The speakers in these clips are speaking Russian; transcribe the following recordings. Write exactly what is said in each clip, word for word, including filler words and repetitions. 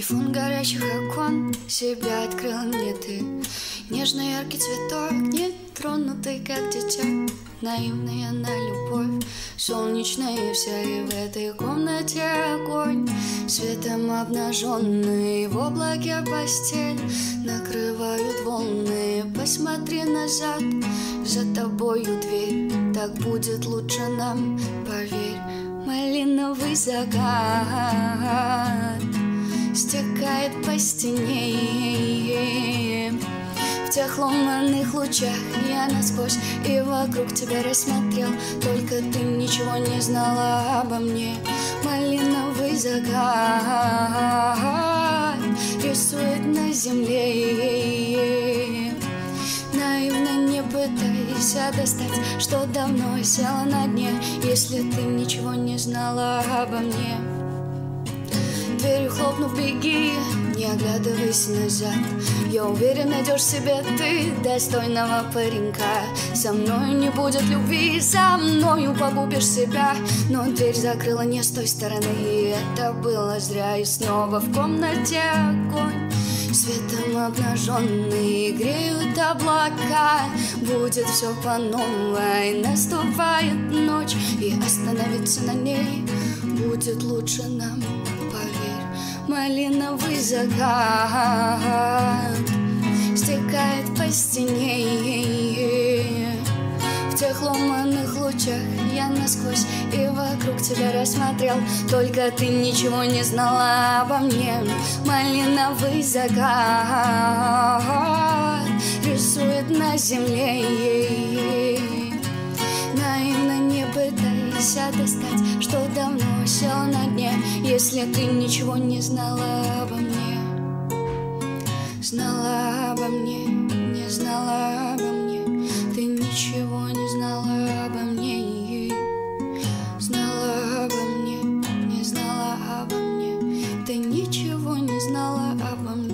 И фон горящих окон себя открыл мне ты. Нежный яркий цветок, нетронутый, как дитя. Наивная на любовь, солнечная вся. И в этой комнате огонь, светом обнаженный. В облаке постель накрывают волны. Посмотри назад, за тобою дверь. Так будет лучше нам, поверь. Малиновый закат стекает по стене. В тех ломаных лучах я насквозь и вокруг тебя рассмотрел. Только ты ничего не знала обо мне. Малиновый закат рисует на земле. Наивно не пытайся достать, что давно села на дне. Если ты ничего не знала обо мне. Дверью хлопнув, беги, не оглядывайся назад. Я уверен, найдешь себе ты достойного паренька. Со мною не будет любви, со мною погубишь себя. Но дверь закрыла не с той стороны, и это было зря. И снова в комнате огонь, светом обнаженный, греют облака. Будет все по новой, наступает ночь, и остановиться на ней будет лучше нам, поверь. Малиновый закат стекает по стене. В тех ломаных лучах я насквозь и вокруг тебя рассмотрел. Только ты ничего не знала обо мне. Малиновый закат рисует на земле. Наивно не пытайся достать, что давно сел на дне. Если ты ничего не знала обо мне. Знала обо мне, не знала обо мне. Ты ничего не знала обо мне. Знала обо мне, не знала обо мне. Ты ничего не знала обо мне.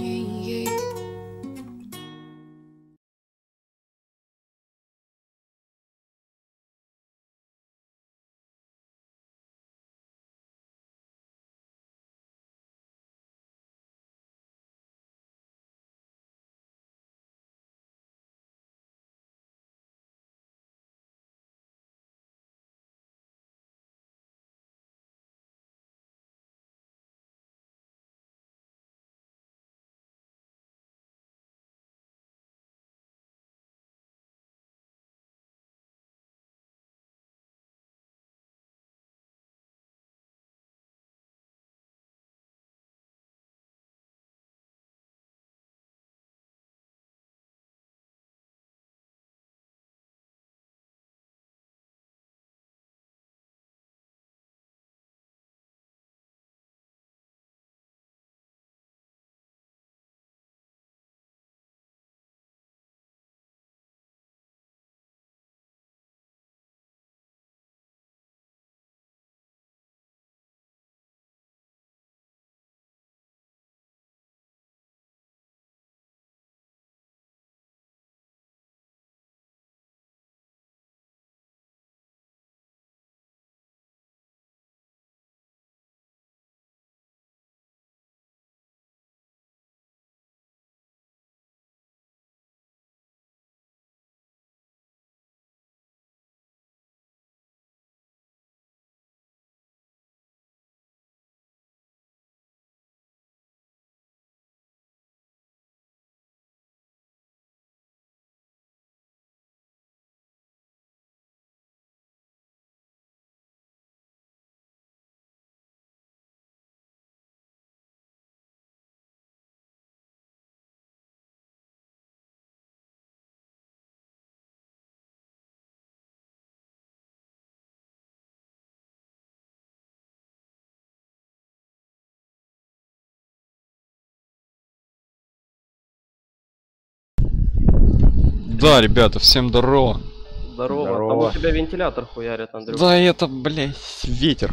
Да, ребята, всем здорово. Здорово. Здорово. Там у тебя вентилятор хуярит, Андрюх. Да это, блядь, ветер.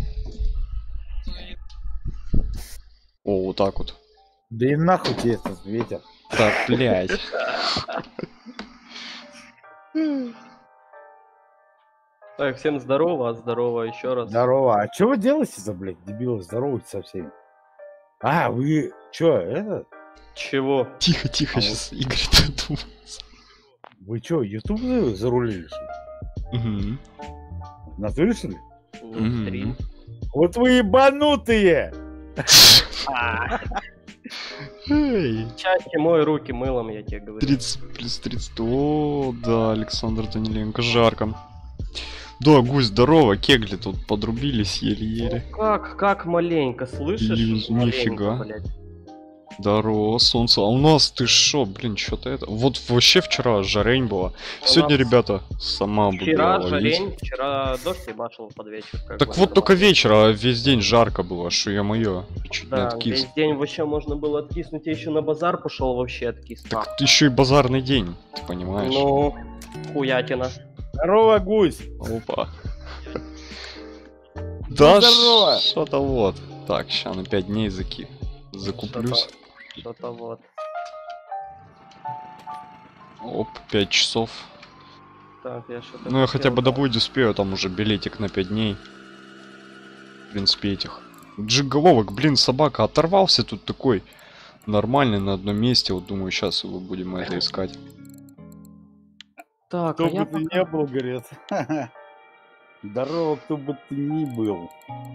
О, вот так вот. Да и нахуй тебе этот ветер. Да, блядь. Так, всем здорово, здорово еще раз. Здорово. А что вы делаете-то, блядь, дебилы? Здоровайтесь со всеми. А, вы чё, это? Чего? Тихо, тихо, А сейчас Игорь додумается. Вы чё, ютуб зарулили, что ли? Мгм. Натуре, что ли? Ну, Мгм. стрим. Вот вы ебанутые! Эй, Чаще мой руки мылом, я тебе говорю. тридцать плюс тридцать. О, да, Александр Даниленко, жарко. Да, гусь, здорово, кегли тут подрубились еле-еле. Ну как, как маленько, слышишь? Лиз, Маленько, нифига. блядь. Здорово, солнце. А у нас, ты шо, блин, что-то это... Вот вообще вчера жарень была. У Сегодня, нас ребята, сама буду Вчера ловить. жарень, вчера дождь ебашил под вечер. как Так бы, вот только нормально. вечер, а весь день жарко было, что я моё. Чуть не Да, откис. весь день вообще можно было откиснуть, я еще на базар пошел вообще откис. Так еще и базарный день, ты понимаешь? Ну, хуятина. Здорово, гусь! Опа. Да, здорово. что-то вот. Так, сейчас на пять дней заки... закуплюсь. Что-то вот. Оп, пять часов. Так, я что-то Ну я хотя бы хотел, да. добыть успею, там уже билетик на пять дней. В принципе, этих. Джиголовок, блин, собака, оторвался тут такой. Нормальный на одном месте, вот думаю, сейчас его будем это искать. Так, Кто а я бы ты пока- не был, говорит. Здорово, кто бы ты ни был.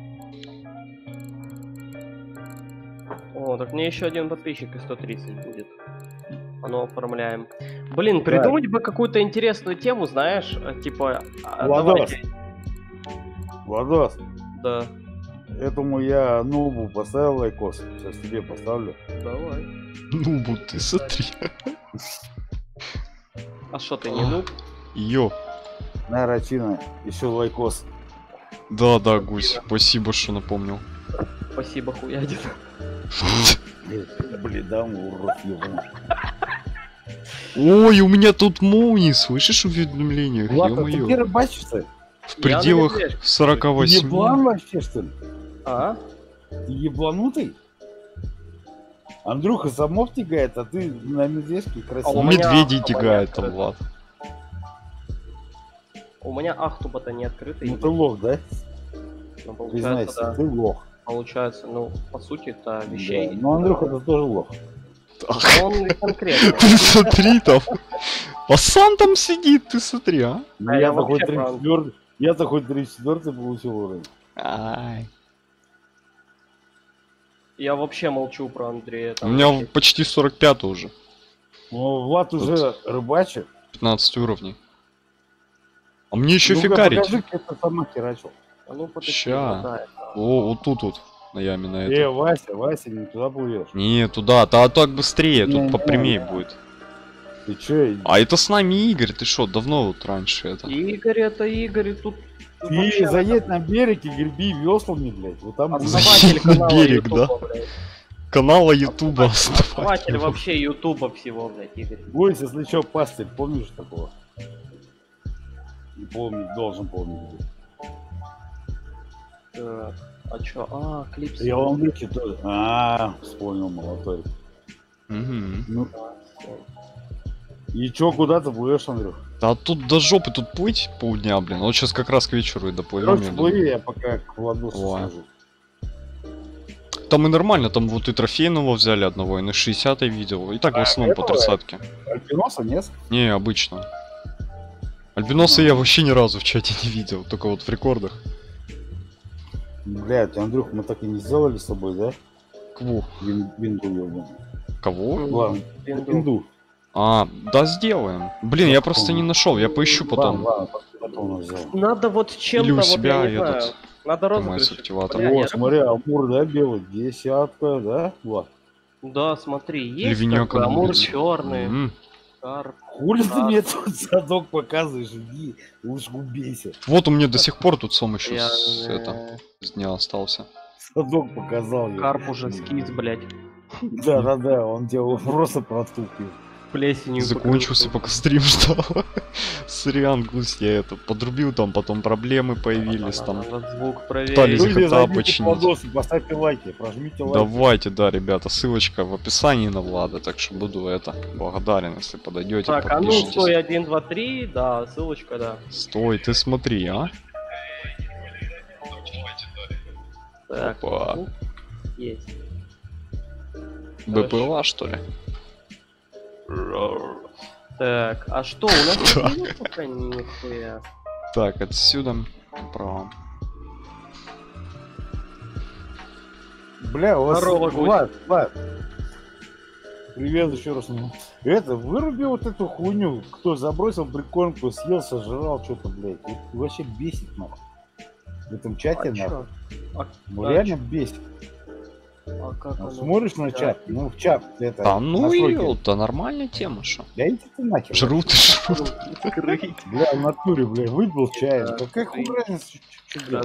О, так мне еще один подписчик и сто тридцать будет. А ну, оформляем. Блин, придумать бы какую-то интересную тему, знаешь, а, типа... а, Владос. давайте- Владос, Да, этому я нубу поставил лайкос. Сейчас тебе поставлю. давай. Ну, вот ты смотри. А что ты не нуб? Йо. На, Рачина, еще лайкос. Да, да, гусь, спасибо, что напомнил. Спасибо, хуядин. Блин, да, урод ебаный. Ой, у меня тут молнии, слышишь уведомления? Влад, а ты Ё-моё. где рыбачишься? В Я на пределах медвежке. сорока Ты восемь. еблан вообще, что ли? А? Ты ебланутый? Андрюха самов тягает, а ты на медвежке А красиво. у меня Медведей автобан тягает не там, открыт. Влад. У меня ахтуба-то не открыта. Ну ты лох, да? Ну, получается, Признайся, да. ты лох. Получается, ну, по сути, это Да. вещей. Ну Андрюха это тоже лох. Он не конкретно. Ты смотри там. А сам там сидит, ты смотри, а? Ну, А я я-то вообще хоть прав. тридцать четвёртый, я-то хоть тридцать четвёртый получил уровень. Ай. Я вообще молчу про Андрея. У там меня вообще. почти сорок пять уже. Ну, Влад уже рыбачит. пятнадцать уровней. А мне еще Ну-ка, фигарить. покажи, как ты сама херачил. А ну, подожди, Ща. хватает. О, вот тут вот. На яме на Э, это. Вася, Вася, не туда плывешь. Не, туда, а так быстрее, Не, тут не, попрямее не. будет. Ты чё, А это с нами Игорь, ты что, давно вот раньше это? Игорь, это Игорь, и тут... тут ты вообще заедь на берег и греби веслами, блядь. Вот там будет. Основатель Заедь на канала берег, Ютуба, блядь. Канала Ютуба Основатель вообще Ютуба всего, блядь, Игорь. Гусь, если чё, пастырь, помнишь такого? Не помнить, должен помнить. Так, а чё? А, клип. Я вам выкину тоже. А, вспомнил, молотой. Мгм. Ну, и чё, куда ты плывешь, Андрюх? Да тут до жопы тут плыть полдня, блин. Вот сейчас как раз к вечеру и доплывем. Короче, я думаю. плыви, я пока к Владосу Ой. схожу. Там и нормально, там вот и трофейного взяли одного, и на шестидесятой видел. И так в А, основном по этого? тридцатке. Альпиноса нет? Не, обычно. Альбиноса я вообще ни разу в чате не видел, только вот в рекордах. Блядь, Андрюх, мы так и не сделали с тобой, да? Кого? Вин, винду ёбаный. Кого? Ладно, Винду. винду. А, да, сделаем. Блин, я просто не нашел, я поищу потом. Ладно, ладно, потом я сделаю. Надо вот чем-то, Или у вот, себя я не знаю, этот надо ПМС розыгрыш. активатор. Бля, О, я- смотри, амур, да, белый, десятка, да? Влад? Да, смотри, Или есть винёк такой амур обнулится. черный, М. карп. Хули ты Да. мне тут задок показываешь? Иди, лучше убейся. Вот у меня до сих пор тут сом еще Я, с, э, это, с дня остался. Задок показал я. Карп уже скис, блядь, Да-да-да, он тебя просто протупил. плесенью. Закончился, покрылся. пока стрим ждал. Сорян, гусь, я это подрубил, там потом проблемы появились, там. Надо звук проверить. Пытались Люди, GTA зайдите починить. в Владосы, поставьте лайки, прожмите лайки. Давайте, да, ребята, ссылочка в описании на Влада, так что буду это благодарен, если подойдете, Так, а ну подпишитесь. стой, один, два, три, да, ссылочка, да. Стой, ты смотри, а? Так, Опа. ну, есть. БПЛА, что ли? Так, а что, у нас не было пока нихуя? Так, отсюда направо. Бля, у вас... Здорово, гусь. Влад, Влад. Привет еще раз. Это, выруби вот эту хуйню. Кто забросил прикормку, съел, сожрал что-то, блядь. Это вообще бесит, нахуй. В этом чате, А нахуй. чё? А, Ну, а реально чё? бесит. А как Ну, оно? смотришь на Да. чат, ну, в чат это... Да ну настройки. ё, да нормальная тема, шо. Да иди ты нахер. Жрут и жрут. Скрыть. Бля, в натуре, бля, выпил чай. Да, Какая хуй скрыть. разница, что, бля.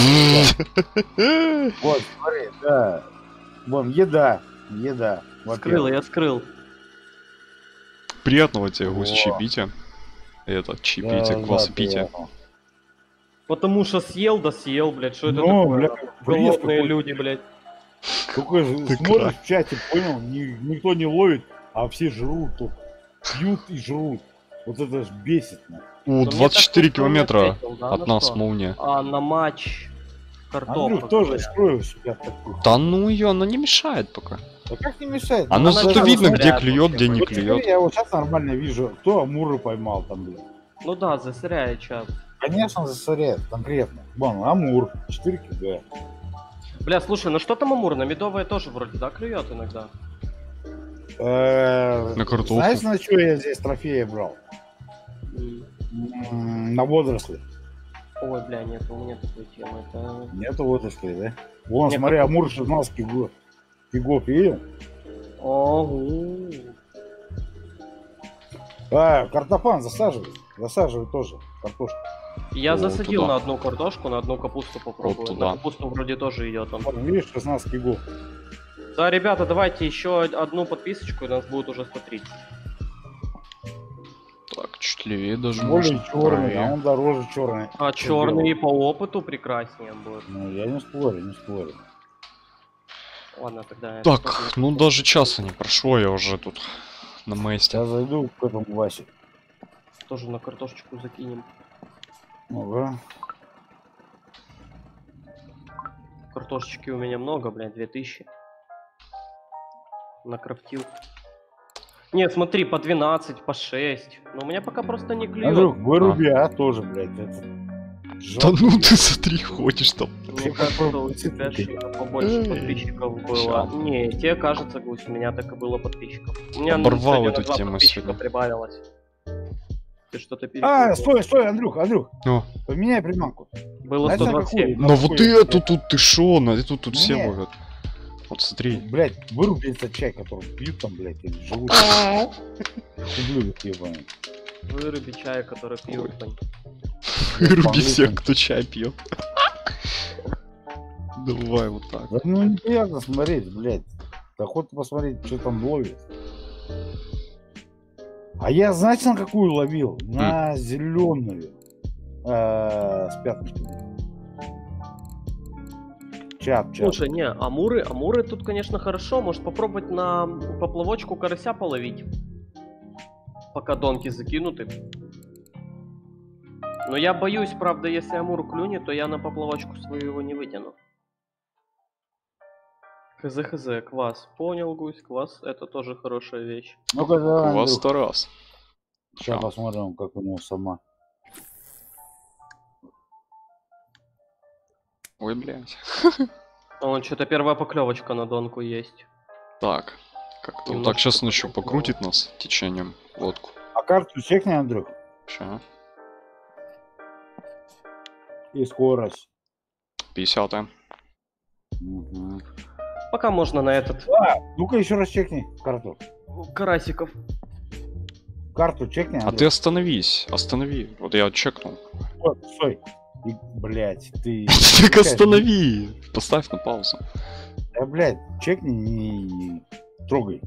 Да, Вот, смотри, да. Вон, еда, еда. Скрыл, Во-первых. я скрыл. Приятного тебе, гусь, Во. чаепития. Это, Да, чаепитие, да, квасопитие. приятно. Потому что съел, да съел, блядь, что это Ну, такое? бля, Голодные бред какой-то. люди, блядь. Только же Ты смотришь в чате, понял, ни- никто не ловит, а все жрут тут. Пьют и жрут. Вот это ж бесит, нахуй. У, мне двадцать четыре так никто не километра ответил, да, от на нас что? молния. А на матч картофа. Андрюх тоже говорят. строил себя такую. Да ну ее, она не мешает пока. Да как не мешает? Оно она зато даже видно, вот где рядом клюет, вообще где не Вот теперь клюет. я вот сейчас нормально вижу, кто амуры поймал там, блин. Ну да, засоряет чат. Конечно, засоряет, конкретно. Вон, амур, четыре кг. Бля, слушай, ну что там амур? На медовое тоже вроде, да, клюет иногда? Э, На картошку. Знаешь, на что я здесь трофеи брал? М. М, На водоросли. Ой, бля, нет, у меня такой темы. Это... Нету водорослей, да? Вон, Не, смотри, как- амур шестнадцать кг. Фигов видел? Ого. А, картофан засаживай. Засаживай тоже. Картошку. Я О, засадил туда. на одну картошку, на одну капусту попробую. туда. На капусту вроде тоже идет он. Вот, видишь, шестнадцать кг. Да, ребята, давайте еще одну подписочку, и у нас будет уже сто тридцать. Так, чуть левее даже Более можно. черный, а правее. он дороже черный. А черный по опыту прекраснее будет. Ну, я не спорю, не спорю. Ладно, тогда... Так, ну даже часа не прошло, я уже тут на месте. Сейчас зайду к этому Васе. Тоже на картошечку закинем. Ага. Картошечки у меня много, блядь, две тысячи. Накрафтил. Нет, смотри, по двенадцать, по шесть. Но у меня пока просто не клюет. Андрюх, выруби, а, тоже, блядь. Это... Да жалко. ну ты смотри, ходишь там. Мне кажется, у тебя что-то побольше Эй, подписчиков было. ща. Не, тебе кажется, Гусь, у меня так и было подписчиков. У меня Оборвал сегодня эту на два тему подписчика сегодня. прибавилось. Ты что-то А, перепутал. стой, стой, Андрюх, Андрюх. О. Поменяй приманку. Было Знаешь, сто на двадцать какую? семь. На Ну вот какую? эту тут ты шо, на эту тут все Не. ловят. Вот смотри. Блядь, выруби этот чай, который пьют там, блядь, или живут. Ублюдок ебаный. Выруби чай, который пьют. Вань. Выруби всех, кто чай пьет. Давай вот так. Да, ну неприятно смотреть, блядь. Охота посмотреть, что там ловит. А я, знаете, на какую ловил? На зеленую. С пятнышками. Чат, чат. Слушай, не, амуры, амуры тут, конечно, хорошо. Может попробовать на поплавочку карася половить. Пока донки закинуты. Но я боюсь, правда, если амур клюнет, то я на поплавочку свою его не вытяну. Хз-хз, квас. Понял, Гусь, квас это тоже хорошая вещь. Ну-ка, давай, У вас Андрюх. сто раз. Сейчас посмотрим, как у него сама. Ой, блядь. Вон, что-то первая поклевочка на донку есть. Так. Как-то вот Немножко так сейчас он еще покрутил. покрутит нас течением лодку. А карту чекни, Андрюх. Ща. И скорость. пятьдесят. Мгм. Пока можно на этот А, ну-ка еще раз чекни карту. карасиков. Карту чекни, А Андрюх. ты остановись, останови. Вот я чекнул. Вот, стой. И, блядь, ты... Так останови. Поставь на паузу. Да, блядь, чекни, не, не трогай.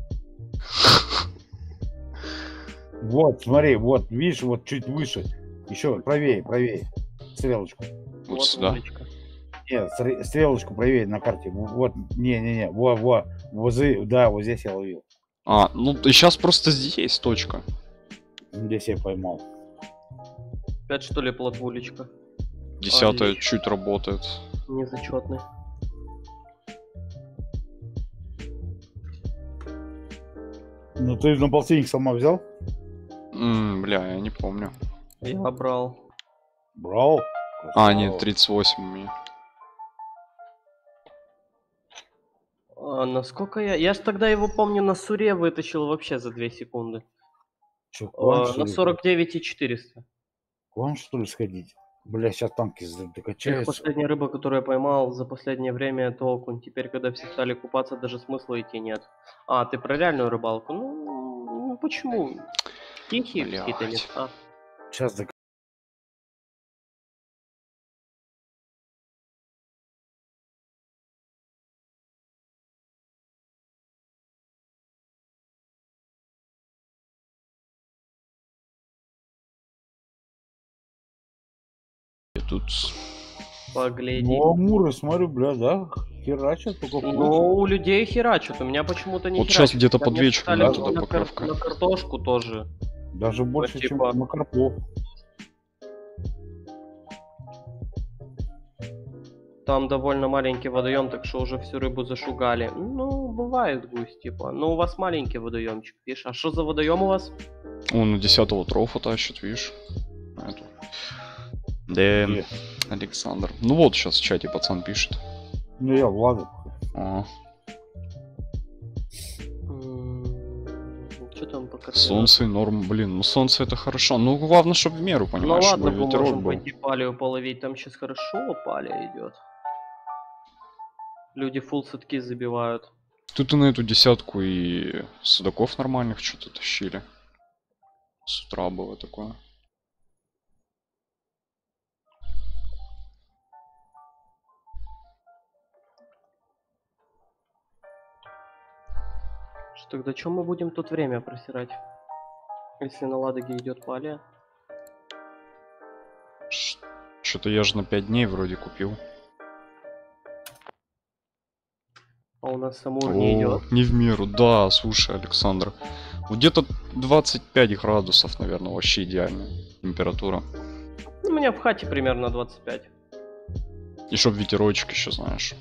Вот, смотри, вот, видишь, вот чуть выше. Еще правее, правее. Стрелочку. Вот сюда. удочка. Нет, стр- стрелочку правее на карте. Вот, не-не-не, во, во, возле, да, вот здесь я ловил. А, ну и сейчас просто здесь точка. Здесь я поймал. Опять что ли плотвулечка? Десятая Отлично. чуть работает. Незачетный. Ну ты на полтинник сама взял? М, бля, я не помню. Я брал. Брал? А, нет, тридцать восемь у меня. А, насколько я... Я ж тогда его, помню, на Суре вытащил вообще за две секунды. Че, к вам, А, что на ли? сорок девять и четыреста. К вам, что ли, сходить? Бля, сейчас танки Эх, докачаются. последняя рыба, которую я поймал за последнее время, это окунь. Теперь, когда все стали купаться, даже смысла идти нет. А, ты про реальную рыбалку? Ну, ну почему? Тихие какие-то Блядь. места. Сейчас док... И тут... Погляди. Ну, амуры, смотрю, бля, да, херачат только вкусно. Ну, у людей херачат, у меня почему-то не Вот херачат. щас где-то Ко под мне вечер стали у меня на- туда на, кар- поклевка. на картошку тоже. Даже больше, чем типа- на карпов. Там довольно маленький водоем, так что уже всю рыбу зашугали. Ну, бывает гусь, типа. Но у вас маленький водоемчик, видишь? А что за водоем у вас? Он на десятого трофа тащит, видишь? Эту. Да, Где? Александр. Ну вот сейчас в чате пацан пишет. Ну, я Влада. А, Что там по картинам? солнце и норм, блин, ну солнце это хорошо. Ну главное, чтобы в меру, Ну понимаешь, ладно, чтобы мы ветерок можем был. пойти палею половить, там сейчас хорошо палия идет. Люди фулл сетки забивают. Тут и на эту десятку и судаков нормальных что-то тащили. С утра было такое. Что тогда чем мы будем тут время просирать? Если на Ладоге идет палия. Что-то я же на пять дней вроде купил. А у нас Амур не О, идет. не в меру, да, слушай, Александр. Вот где-то двадцать пять градусов, наверное, вообще идеальная температура. У меня в хате примерно двадцать пять. И чтоб ветерочек еще, знаешь.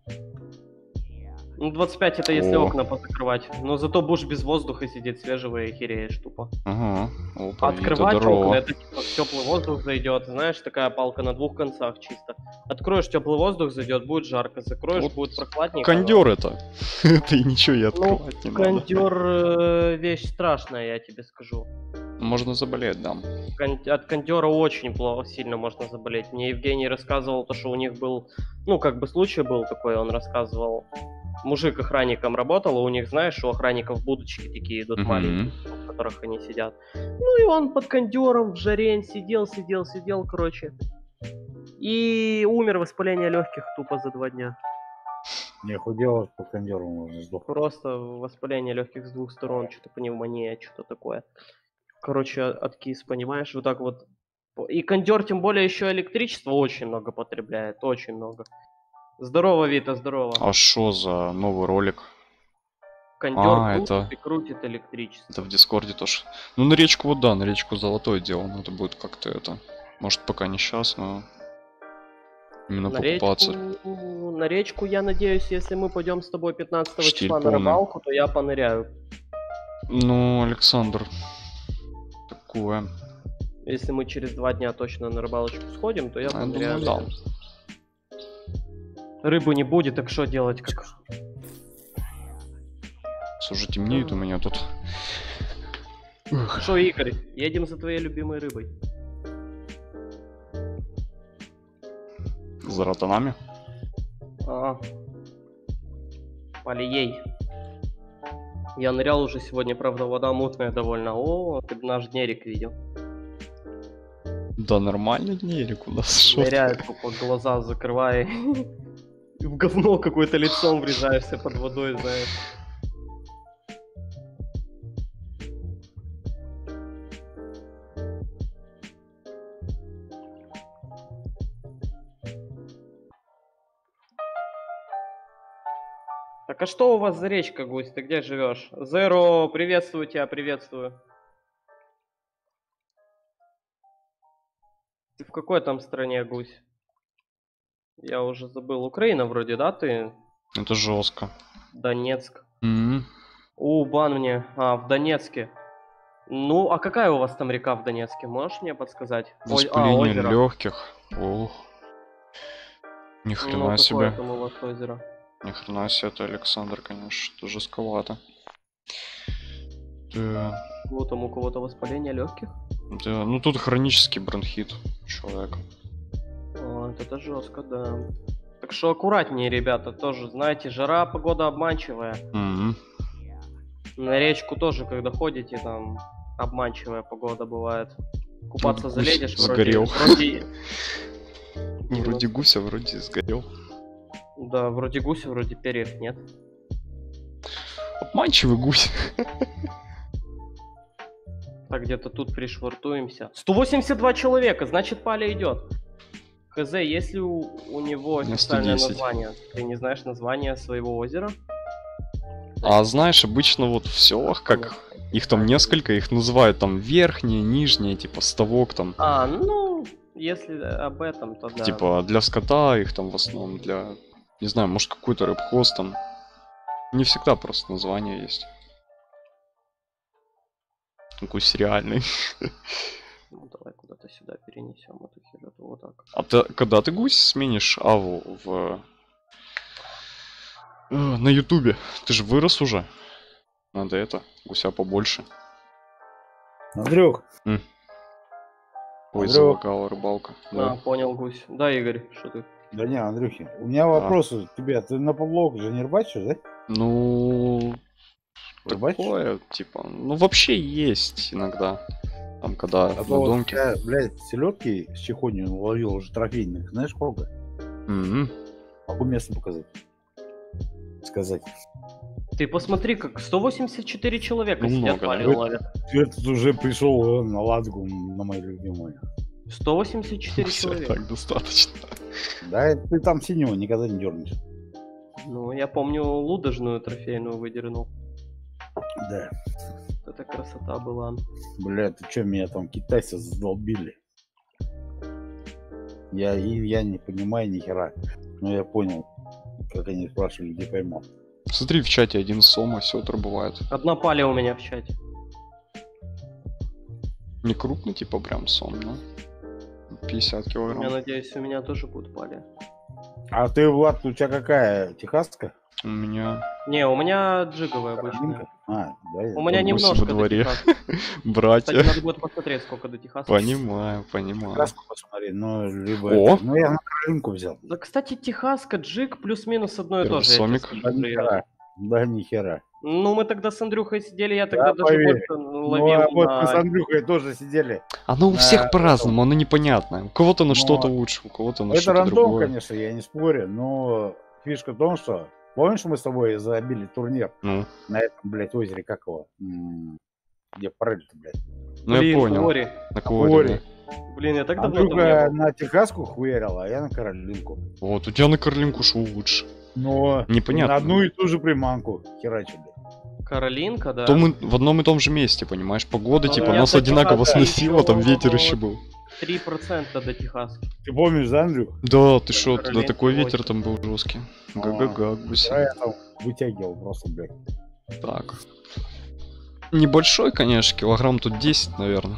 Ну, двадцать пять это если О. окна позакрывать. Но зато будешь без воздуха сидеть свежего и хереешь тупо. Ага. Опа, Вита, Открывать здорово. окна, это типа теплый воздух зайдет. Знаешь, такая палка на двух концах чисто. Откроешь, теплый воздух зайдет, будет жарко. Закроешь, Вот будет прохладненько. Кондер это. Это и ничего и Ну, открывать не надо. кондер э, вещь страшная, я тебе скажу. Можно заболеть, да. Кон- От кондера очень плохо, сильно можно заболеть. Мне Евгений рассказывал, то, что у них был, ну, как бы случай был такой, он рассказывал. Мужик охранником работал, а у них, знаешь, у охранников будочки такие идут Мгм. маленькие, в которых они сидят. Ну и он под кондером в жарень сидел, сидел, сидел, короче. И умер, воспаление легких тупо за два дня. Не худел, по кондеру можно сдохнуть. Просто воспаление легких с двух сторон, что-то пневмония, что-то такое. Короче, откис, понимаешь, вот так вот. И кондер, тем более, еще электричество очень много потребляет, очень много. Здорово, Вита, здорово. А что за новый ролик? Кондер а, крутит это- и крутит электричество. Это в Дискорде тоже. Ну, на речку вот да, на речку Золотой делал. Надо будет как-то это... Может, пока не сейчас, но... Именно На покупаться. речку, на речку, я надеюсь, если мы пойдем с тобой пятнадцатого Штиль числа на полный. рыбалку, то я поныряю. Ну, Александр... Такое... Если мы через два дня точно на рыбалочку сходим, то я Я поныряю. думаю, да. Рыбы не будет, так что делать? Как... Уже темнеет у меня тут. Ух. Что, Игорь, едем за твоей любимой рыбой. За ротанами? А. Полией. Я нырял уже сегодня, правда, вода мутная довольно. О, ты бы наш днерик видел. Да нормально днерик у нас. Шо ты? Ныряет, тупо глаза закрывая. И в говно какое-то лицом врезаешься под водой, знаешь. Так а что у вас за речка, Гусь? Ты где живешь? Зеро, приветствую тебя, приветствую. Ты в какой там стране, Гусь? Я уже забыл. Украина вроде, да, ты? Это жестко. Донецк. М. У, бан мне. А, в Донецке. Ну, а какая у вас там река в Донецке? Можешь мне подсказать? Ой, а, Воспаление озеро. легких. Ох. Ни Ну, хрена какое себе. там у вас озеро? Ни хрена себе, это Александр, конечно, это жестковато. Да. Вот там у кого-то воспаление легких? Да, ну тут хронический бронхит человека. О, это жестко, да. Так что аккуратнее, ребята, тоже, знаете, жара, погода обманчивая. Мгм. На речку тоже, когда ходите, там обманчивая погода бывает. Купаться Тут гусь залезешь, вроде, сгорел. вроде... Вроде гуся, вроде сгорел. Да, вроде гуся, вроде перьев нет. Обманчивый гусь. Так, где-то тут пришвартуемся. сто восемьдесят два человека, значит, Паля идет. Хз, есть ли у, у него У меня официальное сто десять. название? Ты не знаешь название своего озера? А знаешь, обычно вот в селах, как их там несколько, их называют там верхние, нижние, типа ставок там. А, ну, если об этом, то да. Типа для скота их там в основном для, не знаю, может какой-то рыбхоз там. Не всегда просто название есть. Гусь реальный. Ну, давай куда-то сюда перенесем эту хероту, вот так. А ты, когда ты гусь сменишь аву в... э, на ютубе? Ты же вырос уже. Надо это, гуся побольше. Андрюх, Ой, Андрюх. залагала рыбалка. А, Да. понял, гусь. Да, Игорь, что ты? да не, Андрюхи, у меня вопрос у тебя. Ты на подлог же не рыбачишь, да? Ну, Рыбачишь? такое, типа, ну вообще есть иногда. Там, когда А на то вот домке. я, блядь, селедки с чехонью ловил уже трофейных. Знаешь сколько? Мгм. Могу место показать. Сказать. Ты посмотри, как сто восемьдесят четыре человека Ну, сидят, много, Паля да? ловят. Этот уже пришел на ладгу, на мою любимую. сто восемьдесят четыре Всё, человека. так достаточно. Да, ты там синего никогда не дернешь. Ну, я помню, лудожную трофейную выдернул. Да. Это красота была. Бля, ты что, меня там китайцы задолбили? Я, и я не понимаю ни хера. Но я понял, как они спрашивали, где поймал. Смотри, в чате один сома, сетр бывает. Одна Паля у меня в чате. Не крупный, типа прям сом, но пятьдесят Я килограмм. надеюсь, у меня тоже будет Паля. А ты, Влад, у тебя какая? Техасска? У меня Не, у меня джиговая обычная. Каролинка? А, да, я У меня гуси немножко во до дворе. Техаса. братья. Кстати, надо будет посмотреть, сколько до Техаса. Понимаю, понимаю. Техаску посмотри, ну, либо О! это. Ну, я на Каролинку взял. Да, кстати, Техаска, джиг плюс-минус одно и Первый то же. я тебе сомик. скажу, Да, ни привет. хера. Да, ни хера. Ну, мы тогда с Андрюхой сидели, я тогда даже поверь. больше Ну, ловил а вот мы с на... Андрюхой тоже сидели. Оно у На всех этом. по-разному, оно непонятно. У кого-то на Но что-то лучше, у кого-то на Это что-то рандом, другое. конечно, я не спорю, но фишка в том, что помнишь, мы с тобой забили турнир Ну, на этом, блядь, озере, как его? М, Где парель-то, блядь? ну я Блин, понял. Кори. На Кори. Кори, Блин, я так давно там не Андрюха был. на Техаску хуярил, а я на Каролинку. да. Вот, у тебя на Карлинку шел лучше. Но Непонятно. на одну и ту же приманку херачили. Каролинка, да. То мы в одном и том же месте, понимаешь? Погода, Ну, типа, я нас до одинаково Техаса сносило, там еще ветер еще был. три процента до Техаски. Ты помнишь, да, Андрюх? Да, ты шо, тогда Каролинка такой ветер восемь. там был жесткий. А, Га-га-га, гуси. Да, я там вытягивал просто, блядь. Так. Небольшой, конечно, килограмм тут десять, наверное.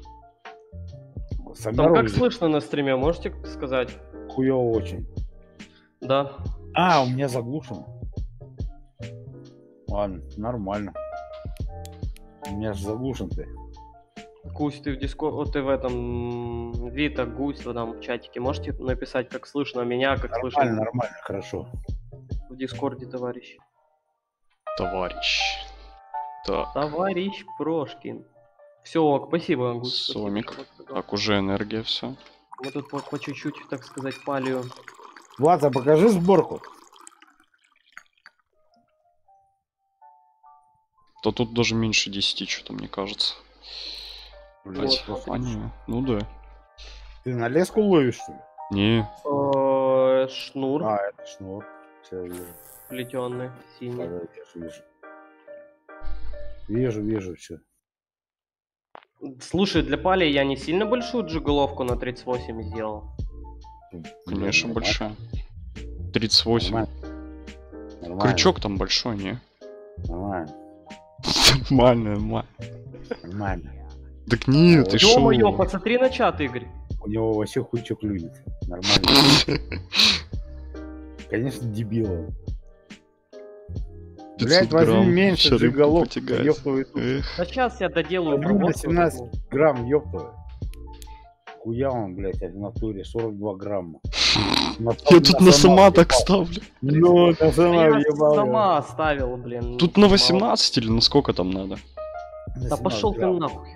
С Там как огорожей слышно на стриме, можете сказать? хуёво очень. Да. А, у меня заглушено. Ладно, нормально. У меня же заглушен ты. Гусь, ты в диско... вот ты в этом м, Вита, Гусь, вы там в чатике можете написать, как слышно меня, как Нормально, слышно нормально, хорошо. в Дискорде, товарищ. Товарищ. Так, Товарищ Прошкин. Все, спасибо, Гусь. спасибо, Сомик. что рассказал. Так, уже энергия, все. Мы тут по, по чуть-чуть, так сказать, палию. Влад, а покажи сборку. То тут даже меньше десяти, что-то мне кажется. Блядь, Вот, А, не, ну да. ты на леску ловишь, что ли? Не, Э, Шнур А, это шнур. Всё, вижу. плетенный, синий. Да, вижу, вижу. Вижу, вижу, все. Слушай, для пали я не сильно большую джиголовку на тридцать восемь сделал. конечно, большая. тридцать восемь. Нормально. Нормально. Крючок там большой, не? Нормально. Нормально, нормально. Нормально. Так нет, ты шо? Ё-моё, посмотри на чат, Игорь. У него вообще хуйчо клюнет. Нормально. Конечно, дебил он. Блять, пятьсот возьми грамм, меньше ща рыбку джиголов. потягается. Ёптовый тут. Эх, Да сейчас я доделаю Возьми на проводку. семнадцать грамм, ёптовый. Хуя он, блять, а в натуре сорок два грамма. я тут на сама так ставлю. Ну, на Да сама я въебал. сама оставил, блин. Тут на восемнадцать или на сколько там надо? Да пошел ты нахуй.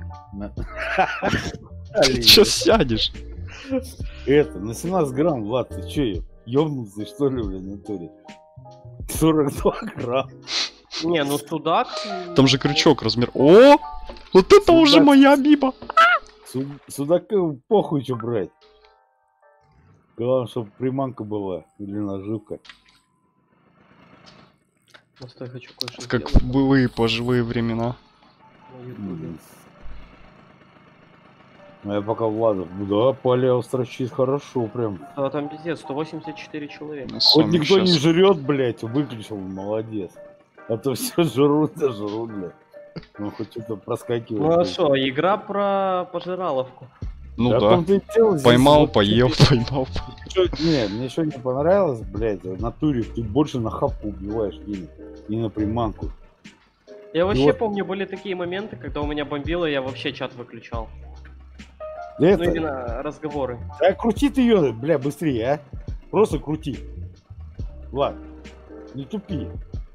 Сейчас сядешь. Это, на семнадцать грамм, Влад, ты чё, ёбнулся, что ли, блин, в натуре? сорок два грамма. Не, ну судак. Там же крючок размер. О! Вот это уже Судак. моя биба. Су- Судака похуй, что брать. Главное, чтобы приманка была или наживка. Ну, стой, хочу кое-что Как сделать в былые пожилые времена. на ютубе. А я пока Владов, да, поля строчит хорошо прям. Да, там пиздец, сто восемьдесят четыре человека. На Хоть сомик никто не щас. жрет, блять, выключил, молодец. А то все жрут, да жрут, блядь. Ну хоть что-то проскакивает. Ну а блядь. что, игра про пожираловку. Ну Да, в да. том-то и дело, здесь Поймал, вот поел, тебе поймал. чё- Нет, мне еще не понравилось, блядь, в натуре ты больше на хапу убиваешь денег, не на приманку. Я вообще вот- помню, были такие моменты, когда у меня бомбило, я вообще чат выключал. Да Ну это, именно разговоры. да крути ты ее, бля, быстрее, а? Просто крути. Ладно, не тупи.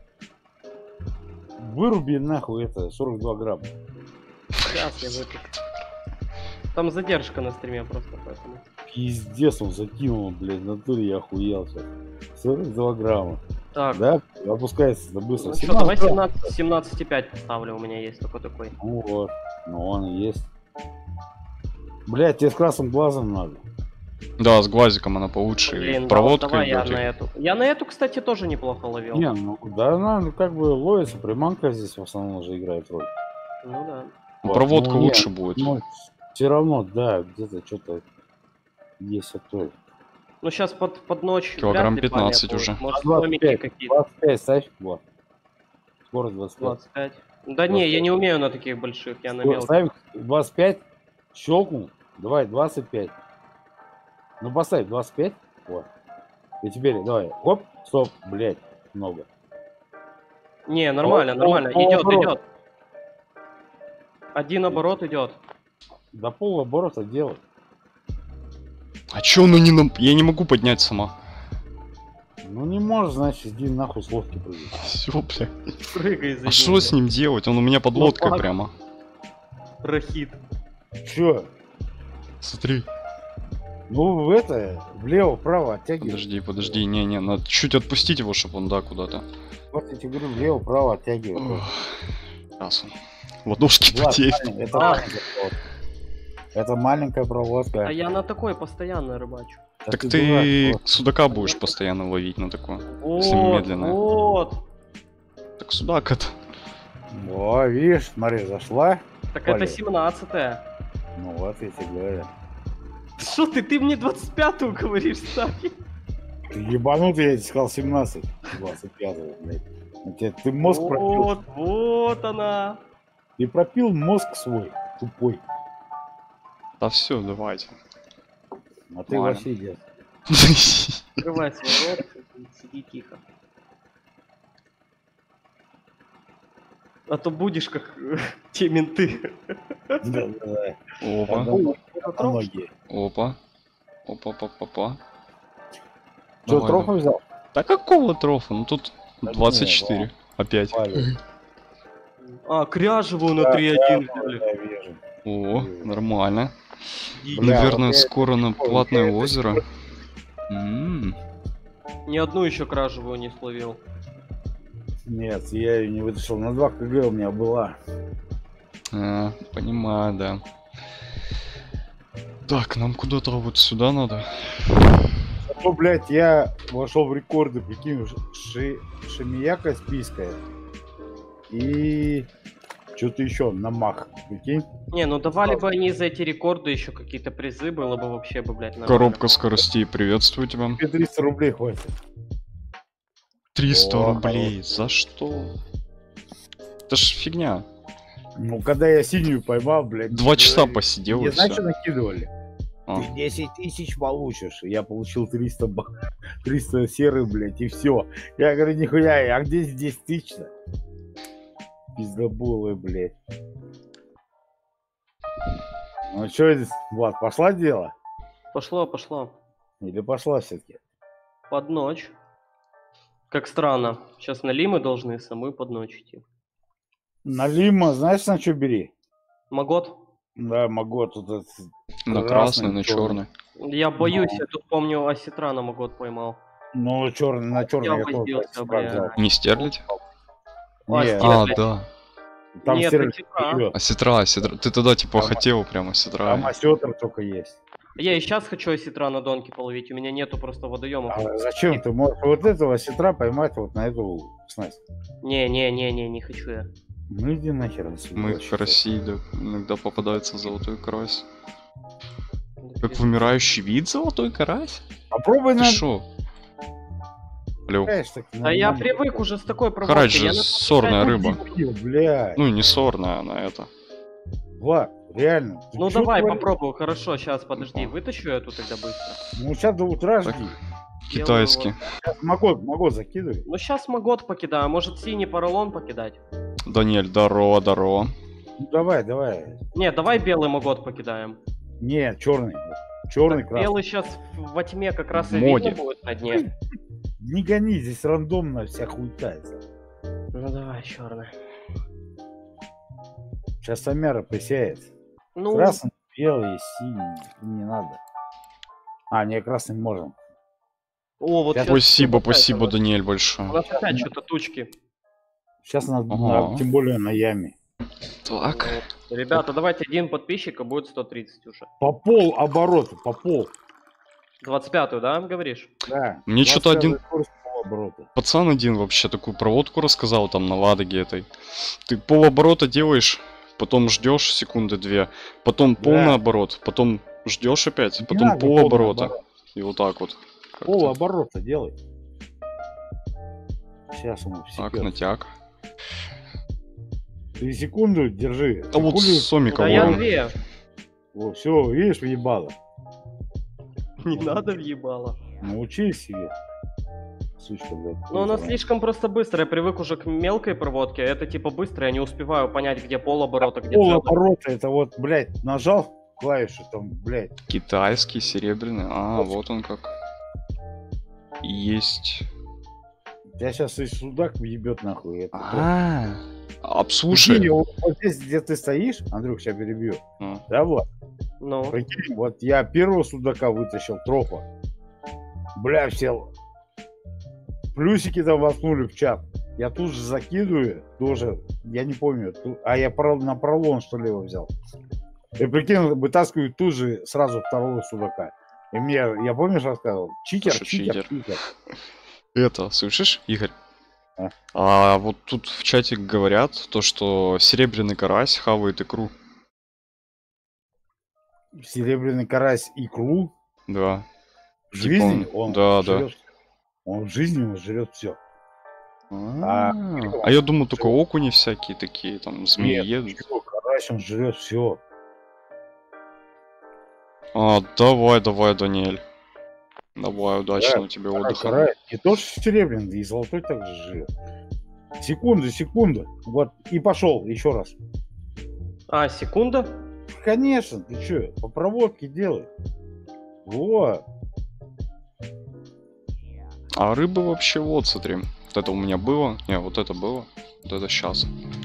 Выруби нахуй это, сорок два грамма. Сейчас я выключу. Там задержка на стриме просто, поэтому. Пиздец, он закинул, блядь, в натуре я охуел сейчас. сорок два грамма. Так, Да, опускается, да быстро. ну что, семнадцать давай грамм. семнадцать, семнадцать и пять поставлю, у меня есть только такой. Ну вот, ну он и есть. Блядь, тебе с красным глазом надо. Да, с глазиком она получше. и Блин, да, проводкой давай я идёт, и- на эту. Я на эту, кстати, тоже неплохо ловил. Не, ну да, она ну, как бы ловится, приманка здесь в основном уже играет роль. Ну да. Ну, Вот, проводка ну, лучше нет, будет. Ну, все равно, да, где-то что-то есть такое. Ну сейчас под, под ночь. Килограмм вряд ли пятнадцать память уже. будет. Может, двадцать домики пять, какие-то. двадцать пять ставь, вот. Скорость двадцать пять. двадцать пять. Да не, я не умею на таких больших, я на Скоро- мелких. Ставь двадцать пять, щелкнул, давай двадцать пять. Ну поставь двадцать пять, вот. И теперь давай, хоп, стоп, блять, много. Не, нормально, Пол- нормально. пол- Идет, полоборота. идет. Один оборот идет. До полоборота делай. А чё ну не на... Я не могу поднять сама. Ну не можешь, значит, иди нахуй с лодки прыгай. Все, бля. Прыгай за А что с ним делать? Он у меня под лодкой Лопат. прямо. Рахит. Чё? Смотри. Ну в это, влево-вправо оттягивай. Подожди, подожди. Не-не, надо чуть отпустить его, чтобы он, да, куда-то. Вот я тебе говорю, влево-вправо оттягивай. Ох, Раз он. Ладошки Влад, потеют. маленькая, это А. маленькая проводка. Это маленькая проводка. А я на такой постоянно рыбачу. Да Так ты ты дурак, судака будешь постоянно ловить на такое. Если Вот, медленно. вот. Так судак это. вот. О, видишь, смотри, зашла. Так Понял. это семнадцатая. Ну вот, я тебе говорю. Что ты, ты мне двадцать пятую говоришь, Саки? Ты ебанутый, я тебе сказал семнадцать. двадцать пятого, блядь. Ну, тебе- Ты мозг пропил. Вот, вот она. Ты пропил мозг свой, тупой. Да все, давайте. А ты Ладно. вообще идешь. Открывай свой рот и сиди тихо. А то будешь как те менты. Да, да, да. Опа, На ноги. опа. Опа, опа, опа. Че, Давай, трофу взял? Да какого трофа? Ну тут Да двадцать не, четыре. Опять. Павел. А, кряжевую на Да, три один да, взяли. я вижу. О, нормально. Бля, Наверное, вот я- скоро на помню, платное я это озеро. М, Ни одну еще кражевую не словил. Нет, я ее не вытащил. На два кг у меня была. а, Понимаю, да. Так, нам куда-то вот сюда надо. Ну, блядь, я вошел в рекорды, прикинь, ши... шемия каспийская. И что-то еще на мах, прикинь. Не, ну давали бы они за эти рекорды еще какие-то призы, было бы вообще бы, блядь, нормально. Коробка скоростей, приветствую тебя. Тебе триста рублей хватит. триста О, рублей, за что? Это ж фигня. Ну, когда я синюю поймал, блядь... Два часа говорили, посидел мне и знаешь, все. что накидывали? А. Ты десять тысяч получишь. Я получил триста, ба- триста серых, блядь, и все. Я говорю, нихуя, а где здесь тысяча? Пиздоболы, блядь. Ну что здесь, Влад, пошла дело? Пошло, пошло. Или пошла все-таки? Под ночь. Как странно. Сейчас на Лимы должны самы под ночь идти. Налима, знаешь, на что бери? Магот? Да, могу тут этот На красный, на черный. Я боюсь, я тут помню, осетра на Магот поймал. Ну, черный, на черный Я я тоже возделся, осетра бля. взял. Не стерлить? А, Нет, А, стерлядь. да. там Нет, стерлядь осетра. живет. Осетра, осетра. Ты тогда типа Там- хотел прям осетра. Там осетр только есть. Я и сейчас хочу осетра на донке половить, у меня нету просто водоемов. А зачем ты можешь вот этого осетра поймать вот на эту снасть? Не-не-не-не, не хочу я. Ну иди нахер. отсюда Мы вообще. в России, да, иногда попадается золотой карась. Как вымирающий вид золотой карась? Попробуй Ты на... шо? Алло. Да я привык уже с такой проводкой. Карась же я на- сорная рыба. Блядь. Ну, не сорная она это. Влад, реально. ты Ну чё давай, творишь? попробую, хорошо, сейчас, подожди, Опа. вытащу эту тогда быстро. Ну сейчас до утра Так. жди. Китайский. Сейчас Магот, Магот закидывай. Ну сейчас Магот покидаю, может синий поролон покидать? Даниэль, здорово, здорово. Ну давай, давай. Не, давай белый Магот покидаем. Не, черный. Черный, красный. Белый сейчас во тьме как раз и Моде. видно будет на дне. Не гони, здесь рандомно вся хуйта. Ну давай, черный. Сейчас Самяра присяет. Ну, Красный, белый, синий. Не надо. А, не, красный можем. о, вот Сейчас- щас Спасибо, опять спасибо, у нас- Даниэль, У большое. нас опять что-то тучки. Сейчас надо, Ага. тем более на яме. Так. Вот. Ребята, давайте один подписчик, а будет сто тридцать уже. По пол оборота, по пол. двадцать пятую, да, говоришь? Да. Мне чё-то двадцать пятая один- скорость полоборота. Пацан один вообще такую проводку рассказал там на Ладоге этой. Ты полоборота делаешь, потом ждешь секунды две, потом Да. полный оборот, потом ждешь опять, Не потом надо полоборота. полный оборот. И вот так вот. Как-то. Пол оборота делай. Сейчас он Так, всекёт. натяг. Ты секунду держи. Да вот Хули- Сомика Да я вон. две. О, все, видишь, въебало. Не надо въебало. Научись себе. Сучка, блядь. Но она тоже. слишком просто быстрая, я привык уже к мелкой проводке, а это типа быстро, я не успеваю понять, где пол оборота, где Пол целый. оборота, это вот, блядь, нажал клавишу, там, блядь. Китайский, серебряный. А, вот он как. Есть. Тебя сейчас и судак въебет нахуй. Это то. А, а, Прикинь, слушай. вот, вот здесь, где ты стоишь, Андрюх, сейчас перебью. А, Да, вот. Ну, Прикинь, вот я первого судака вытащил, тропа. Бля, все плюсики там воткнули в чат. Я тут же закидываю, тоже, я не помню, ту- а я про- на пролон что ли его взял. И прикинь, вытаскиваю тут же сразу второго судака. И мне, я помнишь, рассказывал, читер, Слушай, читер, читер. читер. Это, слышишь, Игорь? А? А вот тут в чате говорят то, что серебряный карась хавает икру. Серебряный карась икру Да. в Не жизни, помню. он Да, да. жрет. Он в жизни он жрет все. А, А, а я думаю, только окуни всякие такие, там, змеи Нет, едут. чё, карась он жрет все. А, давай, давай, Даниэль. Давай, удачного тебе отдыха. Карась, не то, что серебряный, и золотой также жрет. Секунду, секунду. Вот, и пошел еще раз. а, секунда? Конечно, ты что, по проводке делай. Вот. А рыбы вообще вот, смотри. Вот это у меня было. Не, вот это было. Вот это сейчас.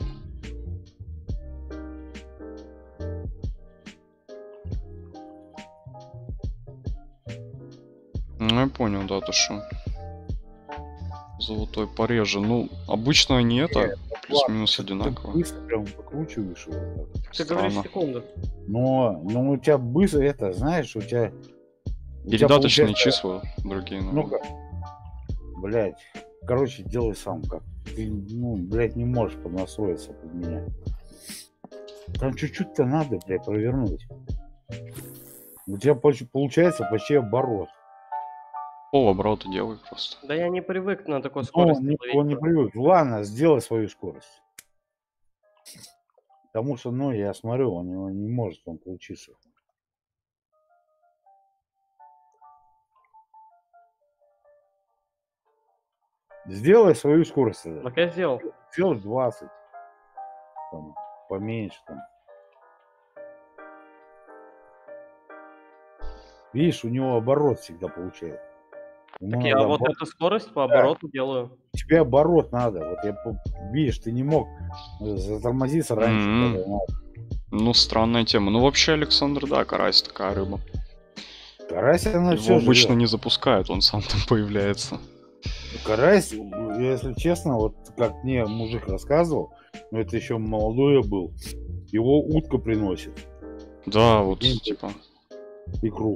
Ну, я понял, да, то что. Золотой пореже. Ну, обычно они это, плюс-минус Ты одинаково. быстро прям выкручиваешь его. так. Ты говоришь Странно. секунду. Но, но у тебя быстро это, знаешь, у тебя... у тебя Передаточные получается- числа другие. Ну наверное. как? Блять. Короче, делай сам как. Ты, ну, блядь, не можешь поднастроиться под меня. Там чуть-чуть-то надо, блядь, провернуть. У тебя поч- получается почти оборот. Пол оборота делай просто. Да я не привык на такой Ну, скорости не, ловить. он не привык. Ладно, сделай свою скорость. Потому что, ну, я смотрю, у него не может он получиться. Сделай свою скорость. тогда. Так я сделал. Сделай двадцать. Там, поменьше там. Видишь, у него оборот всегда получается. Ему Так я надо вот оборот. эту скорость по обороту делаю. Тебе оборот надо. Вот я по- видишь, ты не мог э, затормозиться раньше. Мгм. когда надо. Ну, странная тема. Ну, вообще, Александр, да, карась такая рыба. Карась, она Его все обычно живет. не запускают, он сам там появляется. Карась, если честно, вот как мне мужик рассказывал, но это еще молодой я был, его утка приносит Да, вот, Прикинь, типа. икру.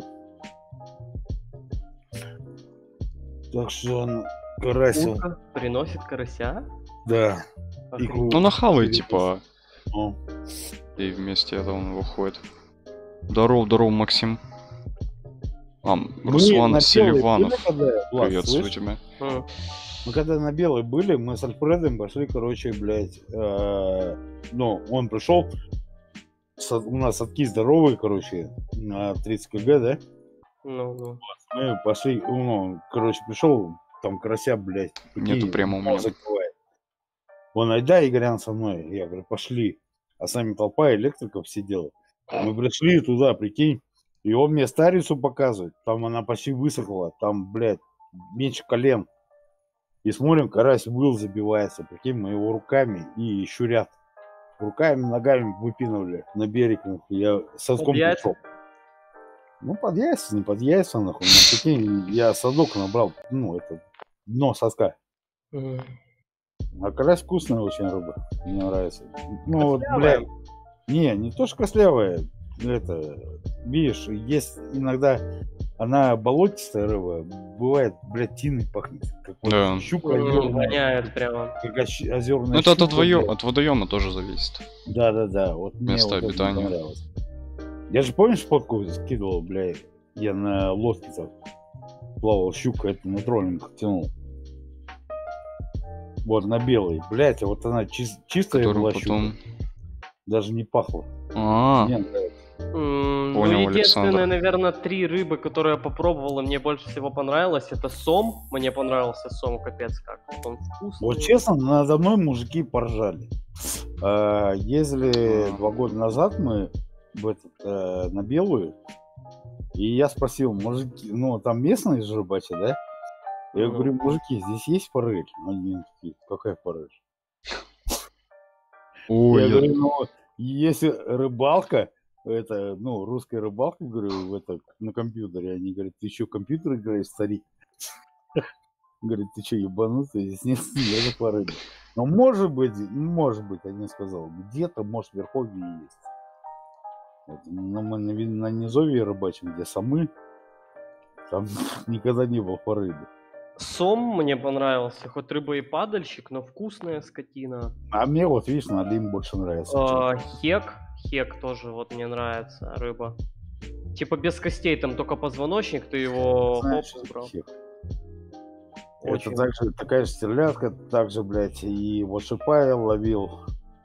Так что он, карась, он- Утка приносит карася. да, Охренеть. икру. Ну, нахавай, переносит. типа, Ну, и вместе это он выходит. Здоров, здоров, Максим. А, мы Руслан на Белой Селиванов. были, когда, Влад, Приветствую слышь? тебя. М. Мы когда на Белой были, мы с Альфредом пошли, короче, блядь, э, ну, он пришел, со- у нас садки здоровые, короче, на тридцать кг, да? Ну, ну. Мы пошли, ну, короче, пришел, там карася, блядь, Нету прикинь, прямо у меня. мозг бывает. Он, айда, Игорян, со мной. Я говорю, пошли. А сами толпа электриков сидела. Мы пришли туда, прикинь, и он мне старицу показывает. Там она почти высохла, там, блядь, меньше колен. И смотрим, карась был забивается, прикинь, мы его руками и щурят. Руками, ногами выпинывали на берег. нахуй. Я соском Под яйца? пришел. Ну, под яйца, не под яйца, нахуй. Ну, прикинь, я садок набрал, ну, это, дно соска. М. А карась вкусная очень рыба, мне нравится. Ну, вот, Костлявая. блядь, не, не то что костлявая, это, видишь, есть иногда, она болотистая рыба, бывает, блядь, тиной пахнет, как вот Да. щука М, озерная, Воняет прямо. как ощ- озерная Ну, это от, щука, водоё- блядь. от водоема тоже зависит. Да-да-да, вот мне Место вот это не обитания. понравилось. Я же, помнишь, фотку скидывал, блядь, я на лодке-то плавал, щука, это на троллинг тянул. Вот, на белой, блядь, а вот она чис- чистая Которую была потом... щука, даже не пахла. А, Мне нравится. М, Понял, ну, единственное, Александр. наверное, три рыбы, которые я попробовал, и мне больше всего понравилось, это сом. Мне понравился сом, капец как. Вот он вкусный. Вот честно, надо мной мужики поржали. А, Ездили А. два года назад мы в этот, э, на Белую, и я спросил, мужики, ну там местные же рыбачи, да? Я Ну. говорю, мужики, здесь есть форель? Они такие, какая форель? ой, Я я- говорю, ну, если рыбалка, это, ну, русская рыбалка, говорю, это, на компьютере, они говорят, ты еще компьютер играешь, старик? Говорит, ты что, ебанутый? Здесь нет никаких форели. Но может быть, может быть, я не сказал, где-то, может, в Верховье есть. Вот, но мы на, Ви- на Низовье рыбачим, где самы, там никогда не было форели. Сом мне понравился, хоть рыба и падальщик, но вкусная скотина. А мне вот, видишь, на Лим больше нравится. А, хек, хек тоже вот мне нравится рыба. Типа без костей, там только позвоночник, ты его Знаешь, хоп, убрал. хек. Очень. Это также такая же стерлядка, также, блядь, и вот шипа я ловил.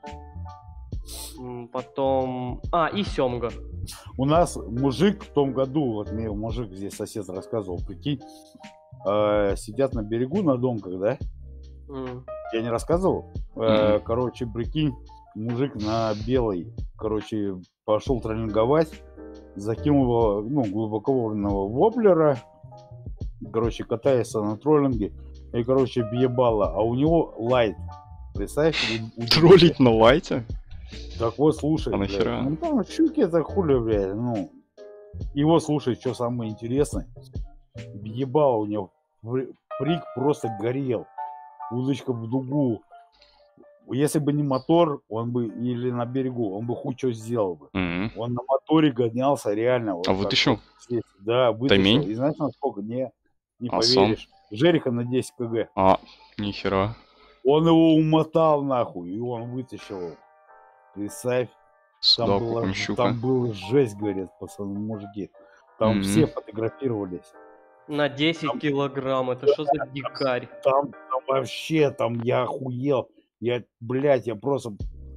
М, Потом... А, и семга. У нас мужик в том году, вот мне мужик здесь сосед рассказывал, прикинь, э, сидят на берегу на домках, да? М. Я не рассказывал? Э, короче, прикинь, мужик на белой, короче, пошел тренинговать, закинул его, ну, глубоководного воблера, короче, катается на троллинге, и, короче, бьебало, а у него лайт. Представь? у- у Троллить на лайте? Так вот, слушай, А блядь, нахера? ну там щуки это хули, блядь, ну. Его слушай, что самое интересное. Ебало у него, фри- фрик просто горел. Удочка в дугу. Если бы не мотор, он бы, или на берегу, он бы хуй что сделал бы. Мгм. Он на моторе гонялся реально. Вот А как вытащил? вот здесь. Да, вытащил. Таймень? И знаешь, насколько? Не, не А сам? поверишь. Жереха на десять кг. А, нихера. Он его умотал нахуй, и он вытащил его. Представь. Там, Сюда была, куком щука. там была жесть, говорят, пацаны, мужики. Там Мгм. все фотографировались. На десять килограмм, это что за дикарь? Там, там вообще, там я охуел. Я, блядь, я просто...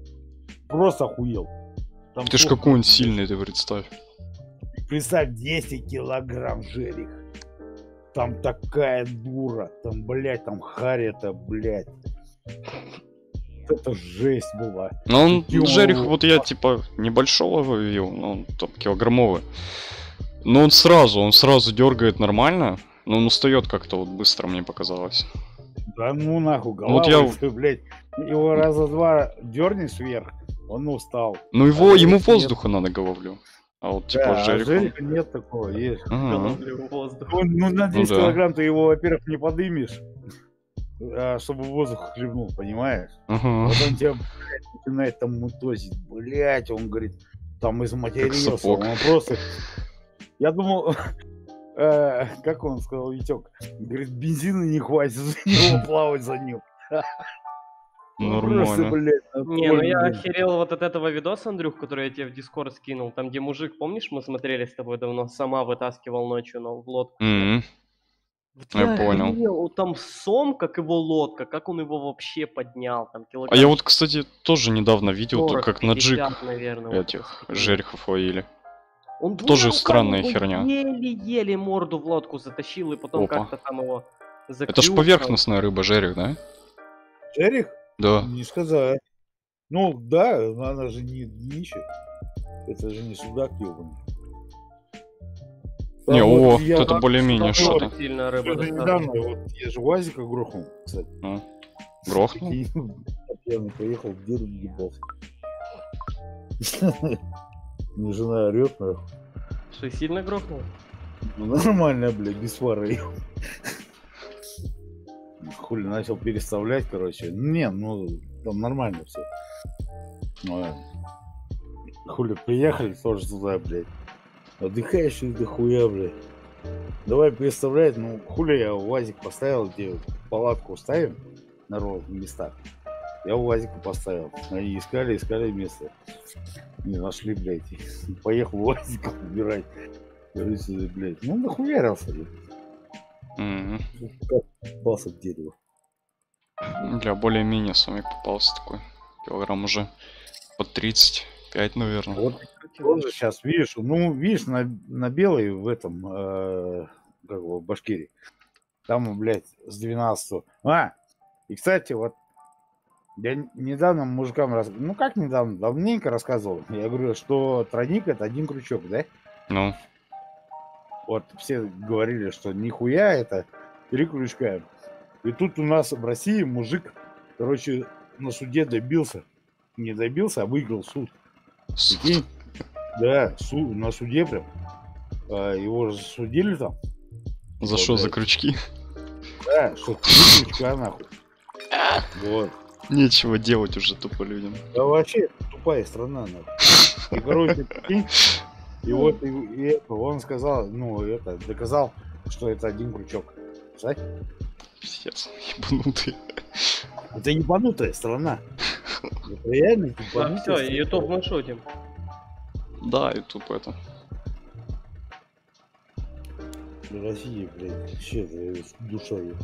просто охуел. Там Ты ж сколько? какой он сильный, ты представь. Представь, десять килограмм жерех. Там такая дура. Там, блядь, там харя-то, блядь. Это жесть была. Но он, Ё- жерех, вот я типа небольшого вывел, ну, он там килограммовый. Но он сразу, он сразу дергает нормально, но он устает как-то вот быстро, мне показалось. Да ну нахуй, голова, вот я- если, блядь, его раза два дернешь вверх, он устал. Ну его, А ему жерех воздуха надо головлю. А вот типа Да, а жерех. он- жереха нет такого, есть. Ага. Головлю воздух. Он, ну на десять да. килограмм ты его, во-первых, не подымешь, а, чтобы воздух хлебнул, понимаешь? Ага. Вот он тебя, блядь, начинает там мутозить, блядь, он говорит, там изматерился, сапог. он просто... Я думал, э, как он сказал, Витек, говорит, бензина не хватит за него плавать за ним. Ну, просто, Нормально. блядь, Не, ну я блядь. охерел вот от этого видоса, Андрюх, который я тебе в Дискорд скинул, там где мужик, помнишь, мы смотрели с тобой давно, сама вытаскивал ночью на, в лодку. Мгм. Вот Я понял. охерел, вот там сом, как его лодка, как он его вообще поднял, там А килограмм я вот, кстати, тоже недавно видел, то, как на джиг сорок, пятьдесят, наверное, вот этих такой. жерехов ловили. Он двумя тоже руками странная его херня. еле-еле морду в лодку затащил и потом Опа. как-то там его закрыл. Это ж поверхностная рыба, жерех, да? Жерех? Да. Не сказать. Ну да, но она же не днище. Это же не судак ебаный. Не, Там о, вот я- это более-менее Там что-то. очень сильная рыба Что-то достаточно. недавно, вот я же УАЗика грохнул, кстати. Ну, грохнул? И пьяный поехал, в дерево ебался. Мне жена орет, нахуй. Что, сильно грохнул? Ну нормально, блядь, без фары. Хули начал переставлять, короче. Не, ну там нормально все. Хули приехали тоже туда, блядь. Отдыхающие дохуя, блядь. Давай переставлять, ну хули я УАЗик поставил, где палатку ставим на ровных местах. Я УАЗику поставил. Они искали, искали место. Не нашли, блядь. Поехал УАЗик убирать. Говорится, блядь, ну нахуярился. Мгм. Как попался к дереву. Для более-менее самик попался такой. Килограмм уже под тридцать пять, наверное. Вот тоже сейчас, видишь, ну, видишь, на, на белой в этом, э, как его, в Башкирии, там, блядь, с двенадцатого. А, и, кстати, вот, я н- недавно мужикам, рас... ну, как недавно, давненько рассказывал, я говорю, что тройник это один крючок, да? Ну, Вот, все говорили, что нихуя это три крючка. И тут у нас в России мужик, короче, на суде добился, не добился, а выиграл суд. суд. Прикинь? Да, су- на суде прям. А, его же судили там. За Вот, что, за блядь. крючки? Да, что три крючка нахуй. Вот. Нечего делать уже тупо людям. Да вообще тупая страна нахуй. И, короче, прикинь, и вот и, и это, он сказал, ну, это, доказал, что это один крючок. Знаешь? Пиздец, ебанутые. Это ебанутая страна. Это реально Так, ебанутая все, страна. YouTube мы шутим. Да, и тупо это. Россия, блядь, вообще это душа её.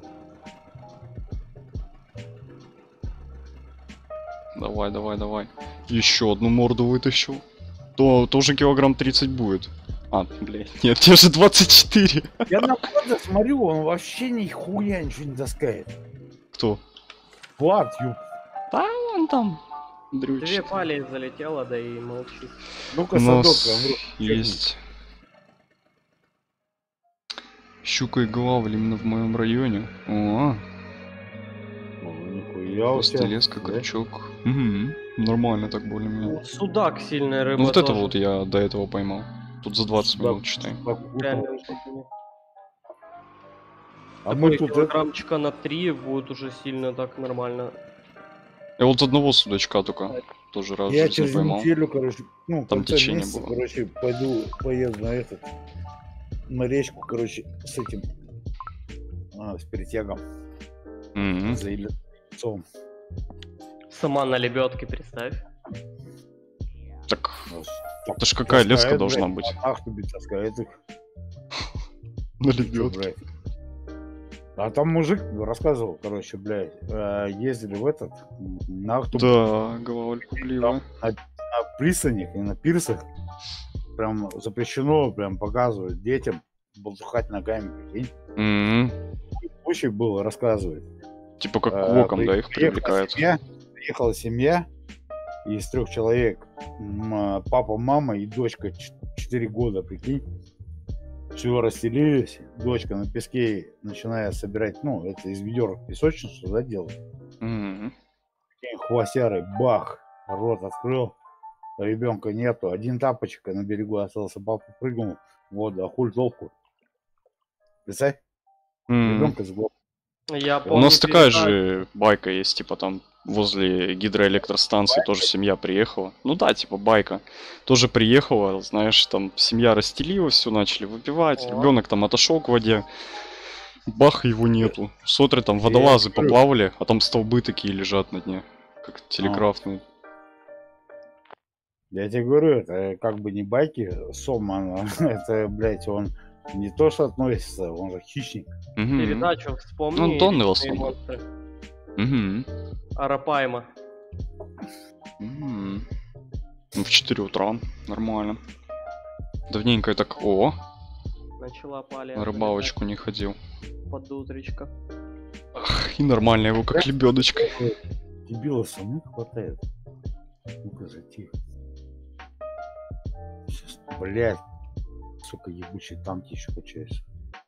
Давай, давай, давай. Еще одну морду вытащил. То тоже килограмм тридцать будет. А, блядь, нет, те же двадцать четыре. Я на Влада смотрю, он вообще нихуя ничего не таскает. Кто? Влад, ёп. Да, он там. Две Дрючит. пали залетело, да и молчит. Ну-ка, У садок, нас Андрюх, есть щука и главль именно в моем районе. О, О, нихуя у просто тебя. леска, Да? крючок. Мгм. Нормально так более-менее. Судак сильная рыба. Ну вот это тоже. вот я до этого поймал. Тут за двадцать Да, минут читай. так, утром. Реально такими. А Такой мы тут это, килограммчика на три будет уже сильно так нормально. Я вот одного судачка только тоже раз в я жизни через поймал. неделю, короче, ну, в Там конце течение месяца, было. короче, пойду, поеду на этот, на речку, короче, с этим, а, с перетягом, Мгм. за Ильцом. Сама на лебедке, представь. Так, Так, это ж какая леска таскает, должна блядь, быть? Ах, тебе таскает их. На Чё, лебедке. блядь? А там мужик рассказывал, короче, блядь, э, ездили в этот, на Ахтуб, Да, голова пугливая. на, на пристанях и на пирсах прям запрещено прям показывать детям болтухать ногами, прикинь. М. Случай был, рассказывает. Типа как Э, квоком, при- да, их приехала привлекают. семья, приехала семья из трех человек. М, а, Папа, мама и дочка ч- четыре года, прикинь. Все расстелились. Дочка на песке начинает собирать, ну, это из ведер песочницу, да, делать. М. Прикинь, хвостярый, бах, рот открыл. Ребенка нету. Один тапочек на берегу остался. Папа прыгнул в воду, а хуй толку. Представь, М. ребенка сглоб. Я У помню нас такая передачу. же байка есть, типа там возле гидроэлектростанции тоже семья приехала. Ну да, типа байка. Тоже приехала, знаешь, там семья расстелилась, все начали выпивать, О. ребенок там отошел к воде. Бах, его нету. Смотрят, там водолазы говорю. поплавали, а там столбы такие лежат на дне, как телеграфные. Я тебе говорю, это как бы не байки, сом, она, это, блядь, он не то, что относится, он же хищник. Мгм. Передачу вспомни. Ну, Донны в «Личные основном. монстры». Мгм. Арапайма. М. Ну, в четыре утра, нормально. Давненько я так, о, Начала пали. на рыбалочку не ходил. Под утречко. Ах, и нормально его как лебедочкой. Дебила самых хватает. Ну-ка же, тихо. Сейчас, блядь, сука, ебучий танки еще качаются.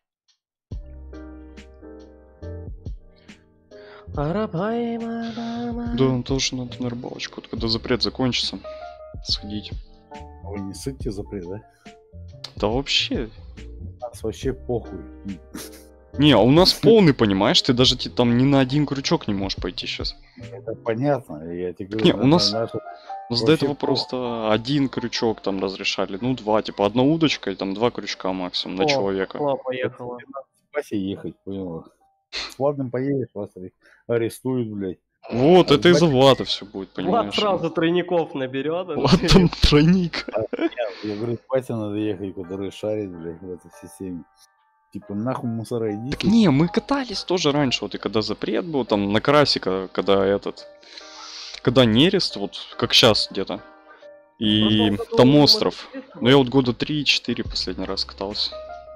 Арапайма, мама. Да, он тоже надо на рыбалочку, вот когда запрет закончится, сходить. Вы не сыте запрет, да? Да вообще. Нас вообще похуй. Не, а у нас полный, понимаешь, ты даже ти- там ни на один крючок не можешь пойти сейчас. Это понятно, я тебе говорю. Не, у это нас- наша- У нас до Вообще этого похуй. просто один крючок там разрешали, ну два, типа одна удочка и там два крючка максимум на О, человека. О, поехала. В Васе ехать, понял? С Владом поедешь, вас аре- арестуют, блядь. Вот, А это из-за Влад- Влада все будет, Влад понимаешь? сразу тройников наберет. Влад там тройник. Я говорю, с Васе надо ехать, который шарит, блядь, в этой системе. Типа, нахуй мусора идите. Так не, мы катались тоже раньше, вот и когда запрет был, там на карасика, когда этот, когда нерест, вот как сейчас где-то. И там остров. Ну я вот года три-четыре последний раз катался.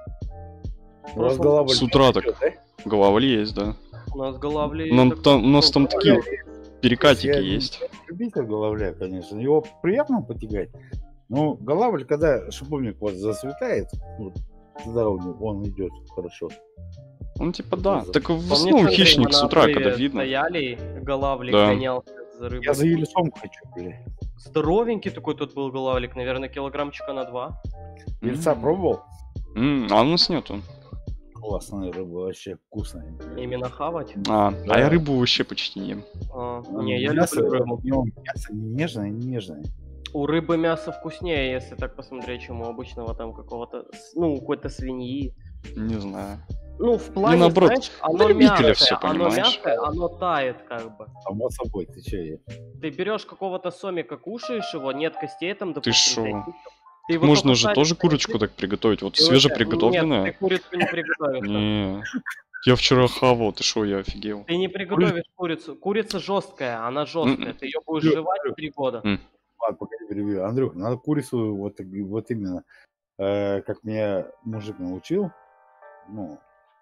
У вас голова С утра болит, так. да? Голавли есть, да. У нас головли. Нам так- там, у нас там ну, такие перекатики Я есть. любитель головля, конечно. Его приятно потягать. Но голавль, когда шиповник вот засветает, вот, тогда он, он идет хорошо. Ну типа да. За- Так в Помнишь, основном Андрей, хищник мы с на утра, обрыве когда видно. Стояли, голавлик Да. гонялся за рыбой. Я за елесом хочу, блядь. Здоровенький такой тут был голавлик, наверное, килограммчика на два. Ельца М. пробовал? М, А у нас нету. Классная рыба, вообще вкусная. Именно хавать. А, Да. а я рыбу вообще почти не ем. А, Ну, не, я мясо, люблю рыбу. у него мясо нежное, нежное. У рыбы мясо вкуснее, если так посмотреть, чем у обычного там какого-то, с- ну, какой-то свиньи. Не знаю. Ну, в плане, наоборот, знаешь, оно для любителя мягкое, всё, оно понимаешь? мягкое, оно тает как бы. Само собой, ты че, я? Ты берешь какого-то сомика, кушаешь его, нет костей там, допустим. шо? зайти, ты его Можно только же садишь тоже на курочку язык, так приготовить. Вот и вот так- свежеприготовленная. Нет, ты курицу не приготовишь. Не. Я вчера хавал, ты шо, я офигел. Ты не приготовишь курицу. Курица жесткая, она жесткая. М-м. Ты ее будешь Лё, жевать Лё. три года. М. Ладно, погоди, перебью. Андрюх, надо курицу вот, так- вот именно, э, как меня мужик научил. Ну,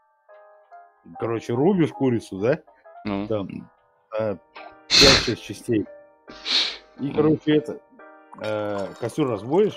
короче, рубишь курицу, да? Ну. Там э, пять-шесть частей. И, короче, это, э, костер разводишь,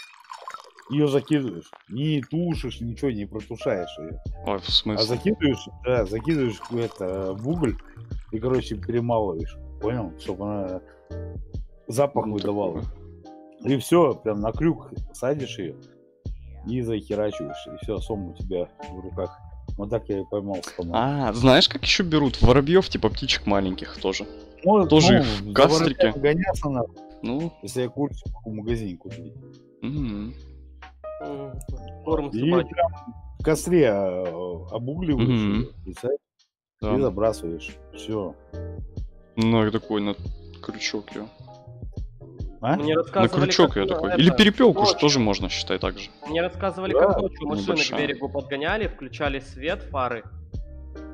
ее закидываешь. Не тушишь, ничего не протушаешь ее. Ой, в А смысле? закидываешь, да, закидываешь это, в уголь и, короче, перемалываешь. Понял? Чтобы она запах Ну, выдавала. такое. И все, прям на крюк садишь ее и захерачиваешь. И все, сом у тебя в руках. Вот так я и поймал спану. А, знаешь, как еще берут? Воробьев, типа птичек маленьких тоже. Может, тоже ну, в за кастрике. воробьями гоняться надо, Ну, если я курицу могу в магазине купить. м. М, Корм И собачий. прям в костре э, обугливаешь Мгм. её, представь, Да. и забрасываешь. Все. Ну, и такой на крючок ее. А? Мне На рассказывали, крючок как, я ну, такой. это, Или перепелку же ночью. тоже можно считать так же. Мне рассказывали, Да, как ночью машины к небольшая. берегу подгоняли, включали свет, фары,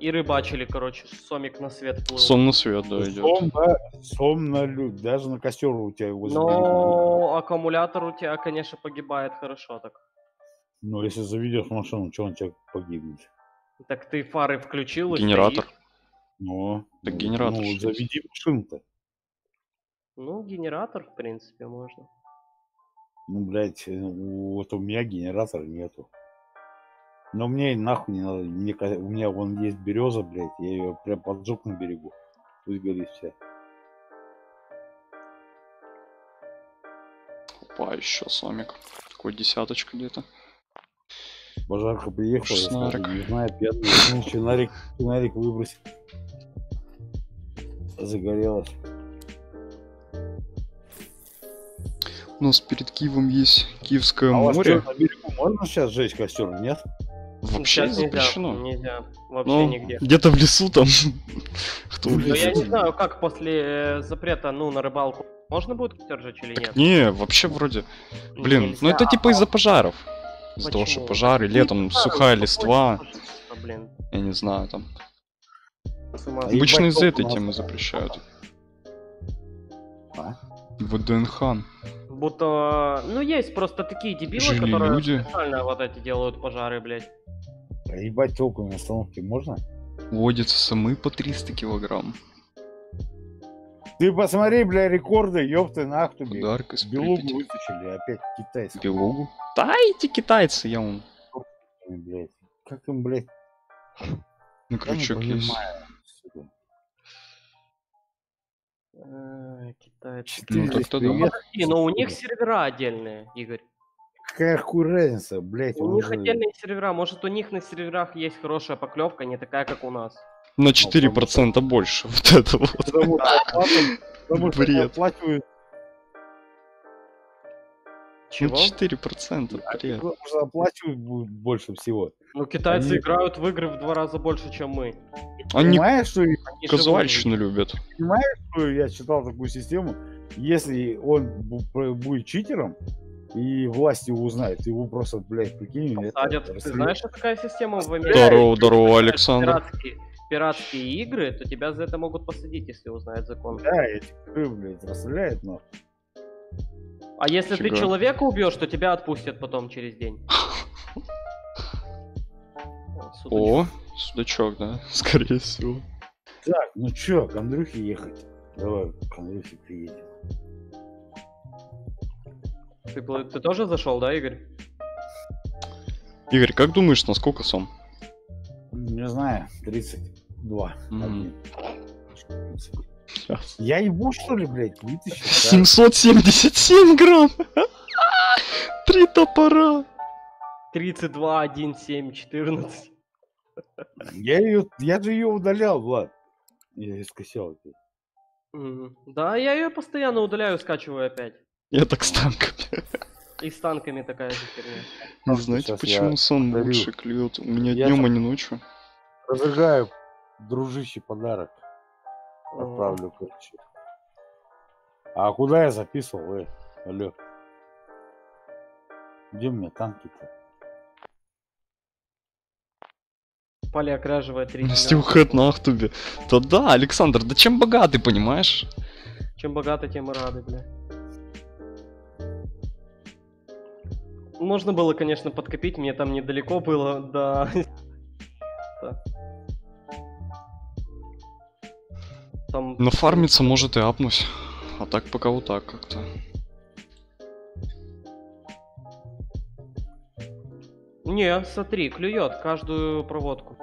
И рыбачили, короче, сомик на свет плыл. Сон на свет, да, идет. Сом, да, сом на люд, даже на костер у тебя возле берега. Но аккумулятор у тебя, конечно, погибает хорошо так. Ну, если заведешь машину, что он тебя погибнет? Так ты фары включил и Генератор. стоишь. Ну, Так ну, генератор ну, же есть. заведи машину-то. Ну, генератор, в принципе, можно. Ну, блядь, э, вот у меня генератора нету. Но мне и нахуй не надо. Мне, ка- у меня вон есть береза, блядь, я ее прям поджег на берегу. Пусть горит вся. Опа, еще сомик. Такой десяточка где-то. Пожарка приехала, я Шнарик. смотрю, не знаю, пьяный, ну, чинарик, чинарик выбросил. Загорелась. У нас перед Киевом есть Киевское А у вас море. что, на берегу можно сейчас сжечь костер, нет? Вообще Сейчас запрещено. Нельзя, нельзя. Вообще Ну, нигде. где-то в лесу там. Кто Ну, Но я улетит? не знаю, как после э, запрета, ну, на рыбалку можно будет костер жечь или нет? Не, вообще вроде. Блин, ну Нельзя. это типа А из-за пожаров. Из-за того, что почему? пожары, Ну, летом не знаю, сухая ну, листва, пожалуйста, блин. я не знаю, там. С ума А сойти. Обычно ебать, из-за толку этой у нас- темы запрещают. А? ВДНХ. Будто, ну, есть просто такие дебилы, Жили которые люди. специально вот эти делают пожары, блядь. А ебать толку на остановке можно? Водятся самы по триста килограмм. Ты посмотри, бля, рекорды, ёпты, нах тебе. Подарок из Белугу Припяти. вытащили, опять китайцы. Белугу. Да эти китайцы, я он. Блядь. Как им, блядь, На я не крючок есть. понимаю. сука. А, китайцы. Четыре Ну, так-то да. привет. Подожди, но у них сервера отдельные, Игорь. Какая хуй разница, блядь, У он них же- отдельные сервера. Может, у них на серверах есть хорошая поклевка, не такая, как у нас. На четыре процента больше. Вот это вот. Потому что оплату- потому что Бред. оплачивают, Ну Чего? четыре процента, бред. потому что оплачивают будут больше всего. Ну, китайцы Они- играют в игры в два раза больше, чем мы. Они Понимаешь, что, Они живут казуальщину любят. понимаешь, что я читал такую систему, если он бу- про- будет читером, и власти его узнают, его просто, блядь, прикинь, это, Посадят. Ты расследуют. знаешь, что такая система в Америке? Здорово, здорово, Если Александр. Пиратские, пиратские игры, то тебя за это могут посадить, если узнают закон. Да, эти кры, блядь, расстреляют, но А если ты Фига. человека убьешь, то тебя отпустят потом через день. О, судачок. О, судачок, да, скорее всего. Так, ну чё, к Андрюхе ехать? Давай к Андрюхе приедем. Ты, пл- ты тоже зашел, да, Игорь? Игорь, как думаешь, на сколько сом? Не знаю, тридцать два. Мгм. Один. тридцать. Сейчас. Я ебу, что ли, блядь, вытащил? семьсот семьдесят семь грамм! Три топора! тридцать два, один, семь, четырнадцать. Да? Я ее, я же ее удалял, Влад. Я ее скосил опять. Мгм. Да, я ее постоянно удаляю, скачиваю опять. Я так с танками. И с танками такая же херня. Не Потому что знаете, щас почему я сон подарю. лучше клюет? У меня Я днем, щас- а не ночью. Разыграю, дружище, подарок. Ага. Отправлю, короче. А куда я записывал, э? Алло. Где у меня танки-то? Поля кряжевая три. Стилхэт на Ахтубе. Да да, Александр, да чем богатый, понимаешь? Чем богато, тем и рады, бля. Можно было, конечно, подкопить, мне там недалеко было, да. Да. Там... Нафармиться может и апнуть. А так пока вот так как-то. Не, смотри, клюет каждую проводку.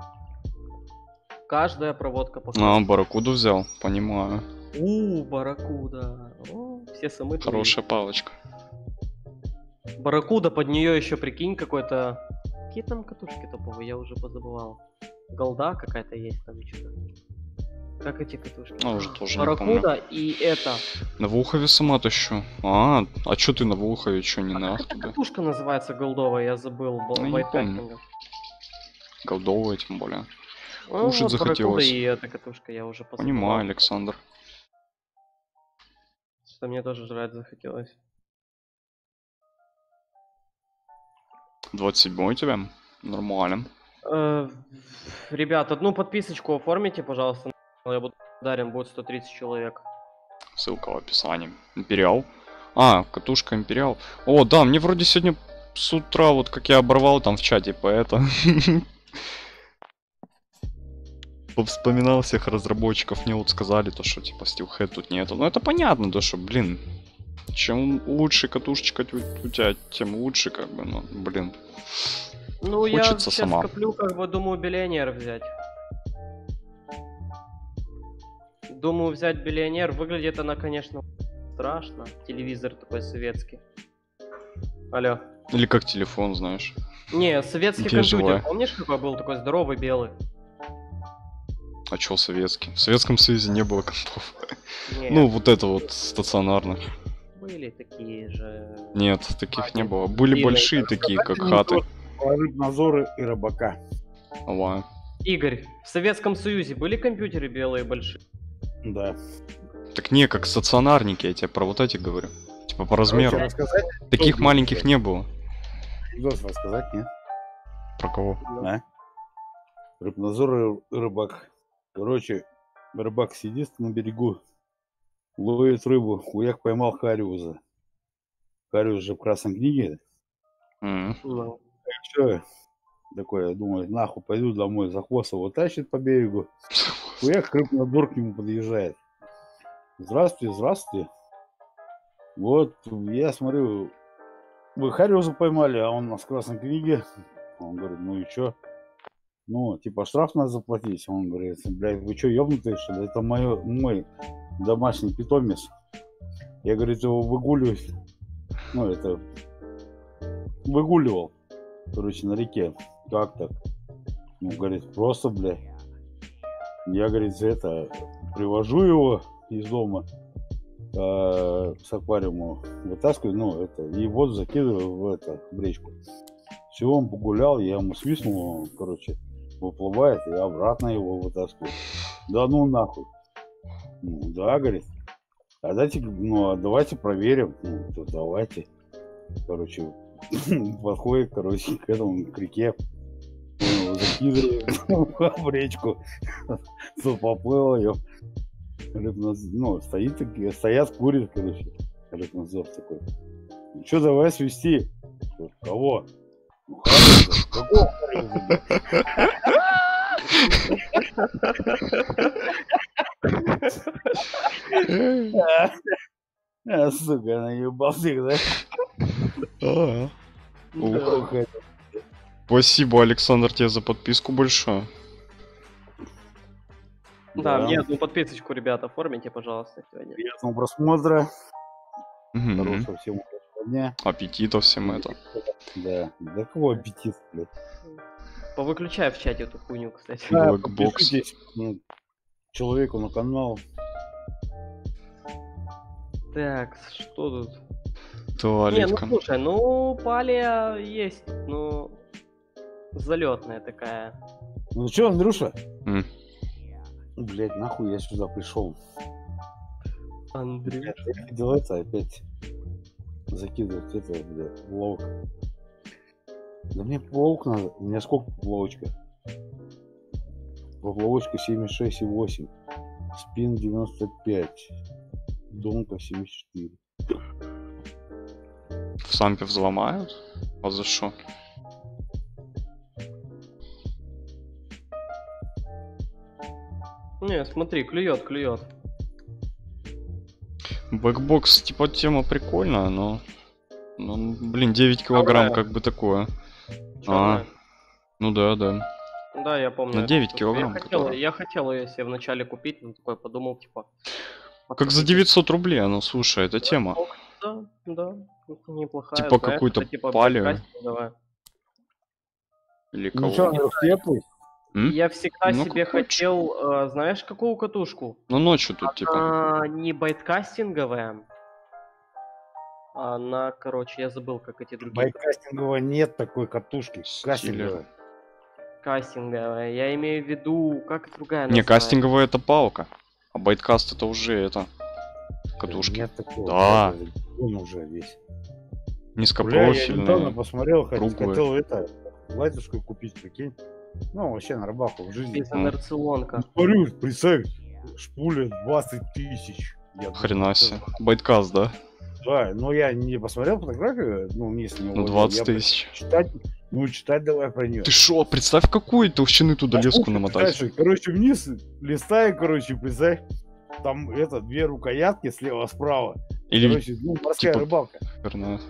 Каждая проводка по А, барракуду взял, понимаю. У, барракуда. О, все самы твои. Хорошая палочка. Барракуда, под нее еще прикинь какой-то... Какие там катушки топовые, я уже позабывал. Голда какая-то есть там что-то. Как эти катушки? А, уже тоже не помню. Барракуда и это. На Вулхове сама тащу. А, а чё ты на Вулхове, чё не на Как эта Ахтубе? катушка называется голдовая, я забыл. бо- Ну, не байкпекинга. Голдовая тем более. Ну, Кушать вот барракуда захотелось. и эта катушка, я уже позабывал. Понимаю, Александр. Что мне тоже жрать захотелось. двадцать седьмой у тебя? Нормально. Э, Ребят, одну подписочку оформите, пожалуйста. Я буду благодарен, будет сто тридцать человек. Ссылка в описании. Империал. А, катушка Империал. О, да, мне вроде сегодня с утра, вот как я оборвал там в чате по это. Повспоминал всех разработчиков, мне вот сказали то, что типа Steelhead тут нету. Ну это понятно, то что, блин, чем лучше катушечка у тебя, тем лучше, как бы, ну, блин. Ну, я Хочется сейчас сама. коплю, как бы, думаю, биллионер взять. Думаю, взять биллионер. Выглядит она, конечно, страшно. Телевизор такой советский. Алло. Или как телефон, знаешь. Не, советский Бежевая. компьютер. Помнишь, какой был такой здоровый, белый? А чё советский? В Советском Союзе не было компов. Не, Ну, вот это вот стационарных. были такие же. Нет, таких не было. Были Или большие такие, как хаты. Рыбнадзоры и рыбака. Ава. Игорь, в Советском Союзе были компьютеры белые большие? Да. Так не, как стационарники, я тебе про вот эти говорю. Типа по размеру. Короче, рассказать? Таких Что маленьких не было. Видос рассказать, нет? Про кого? А? Рыбнадзор и рыбак. Короче, рыбак сидит на берегу, ловит рыбу, хуяк поймал хариуза. Хариус же в красной книге. М. Ну. Че? Такое, думаю, нахуй пойду домой, за хвост его тащит по берегу. Хуяк, рыбнадзор к нему подъезжает. Здравствуйте, здравствуйте. Вот, я смотрю, вы хариуза поймали, а он у нас в красной книге. Он говорит, ну и чё? Ну, типа, штраф надо заплатить. Он говорит, блядь, вы что, ёбнутые, что ли? Это моё, мой домашний питомец. Я, говорит, его выгуливаю. Ну, это... Выгуливал. Короче, на реке. Как так? Ну, говорит, просто, блядь. Я, говорит, это... Привожу его из дома э, с аквариума. Вытаскиваю, ну, это... И вот закидываю в это, в речку. Все, он погулял, я ему свистнул, он, короче... Выплывает, и обратно его вытаскивает. Да ну нахуй. Ну да, говорит. А дайте, ну а давайте проверим. Ну, то давайте. Короче, подходит, короче, к этому, к реке. Ну, закидывает в речку. Тут поплыл ее. Ну, стоит, стоят, курят, короче. Рыбнадзор такой. Ну что, давай свести. Кого? Какого Хариуза? А, сука, наебался, да? А. Да. Ух. Спасибо, Александр, тебе за подписку большое. Да, мне одну подписочку, ребята, оформите, пожалуйста, сегодня. Приятного просмотра. Мгм. Хорошего всем хорошего дня. Аппетита всем это. Да. Да какого аппетит, блядь. Повыключай в чате эту хуйню, кстати. Да, Black Box. подпишитесь, ну, человеку на канал. Так, что тут? Не, ну Туалетка. слушай, ну палия есть, ну залетная такая. Ну что, Андрюша? М. Блядь, нахуй я сюда пришел. Андрей. Я хотел это опять закидывать это, блядь, ловок. Да мне поплавок надо. У меня сколько поплавочка? Поплавочка семьдесят шесть и восемь. Спин девяносто пять. Донка семьдесят четыре. В сампе взломают? А за что? Не, смотри, клюет, клюет. Бэкбокс, типа, тема прикольная, но... Ну, блин, девять килограмм, Чёрная. как бы такое. Чёрная. А, ну да, да. Да, я помню. На эту девять штуку. килограмм, Я хотел, которая. я хотел ее себе вначале купить, но такой подумал, типа... Как за девятьсот рублей, ну слушай, это тема. Да, да, это неплохая. Типа знаешь, какую-то это типа палию. подкастинговая. Или Ну кого? что, Андрюш, теплый? М? Я всегда Ну, себе какой хотел, э, знаешь, какую катушку? Ну ночью тут, типа. Она не байткастинговая. Она, короче, я забыл, как эти другие. Байкастингового нет такой катушки. Стиля. Кастинговая. Кастинговая. Я имею в виду, как другая Не, называется? кастинговая это палка. А байткаст это уже это. Катушки. Нет такого. Да. Он уже весь. Бля, я недавно Низкопрофильные. посмотрел, хотел, круглые. хотел это, лайтушку купить, прикинь. Ну, вообще на рыбалку в жизни. Безинерционка. Смотрю, представь, шпуля двадцать тысяч. Я Хрена думаю, себе. Байткаст, да? Да, но я не посмотрел фотографию, ну, не с него. Ну, двадцать тысяч. Читать, ну, читать давай про нее. Ты шо, представь, какой толщины туда леску намотать. Дальше, короче, вниз листаю, короче, представь, там это, две рукоятки слева-справа. Или Короче, ну, морская типа- рыбалка. Хрена.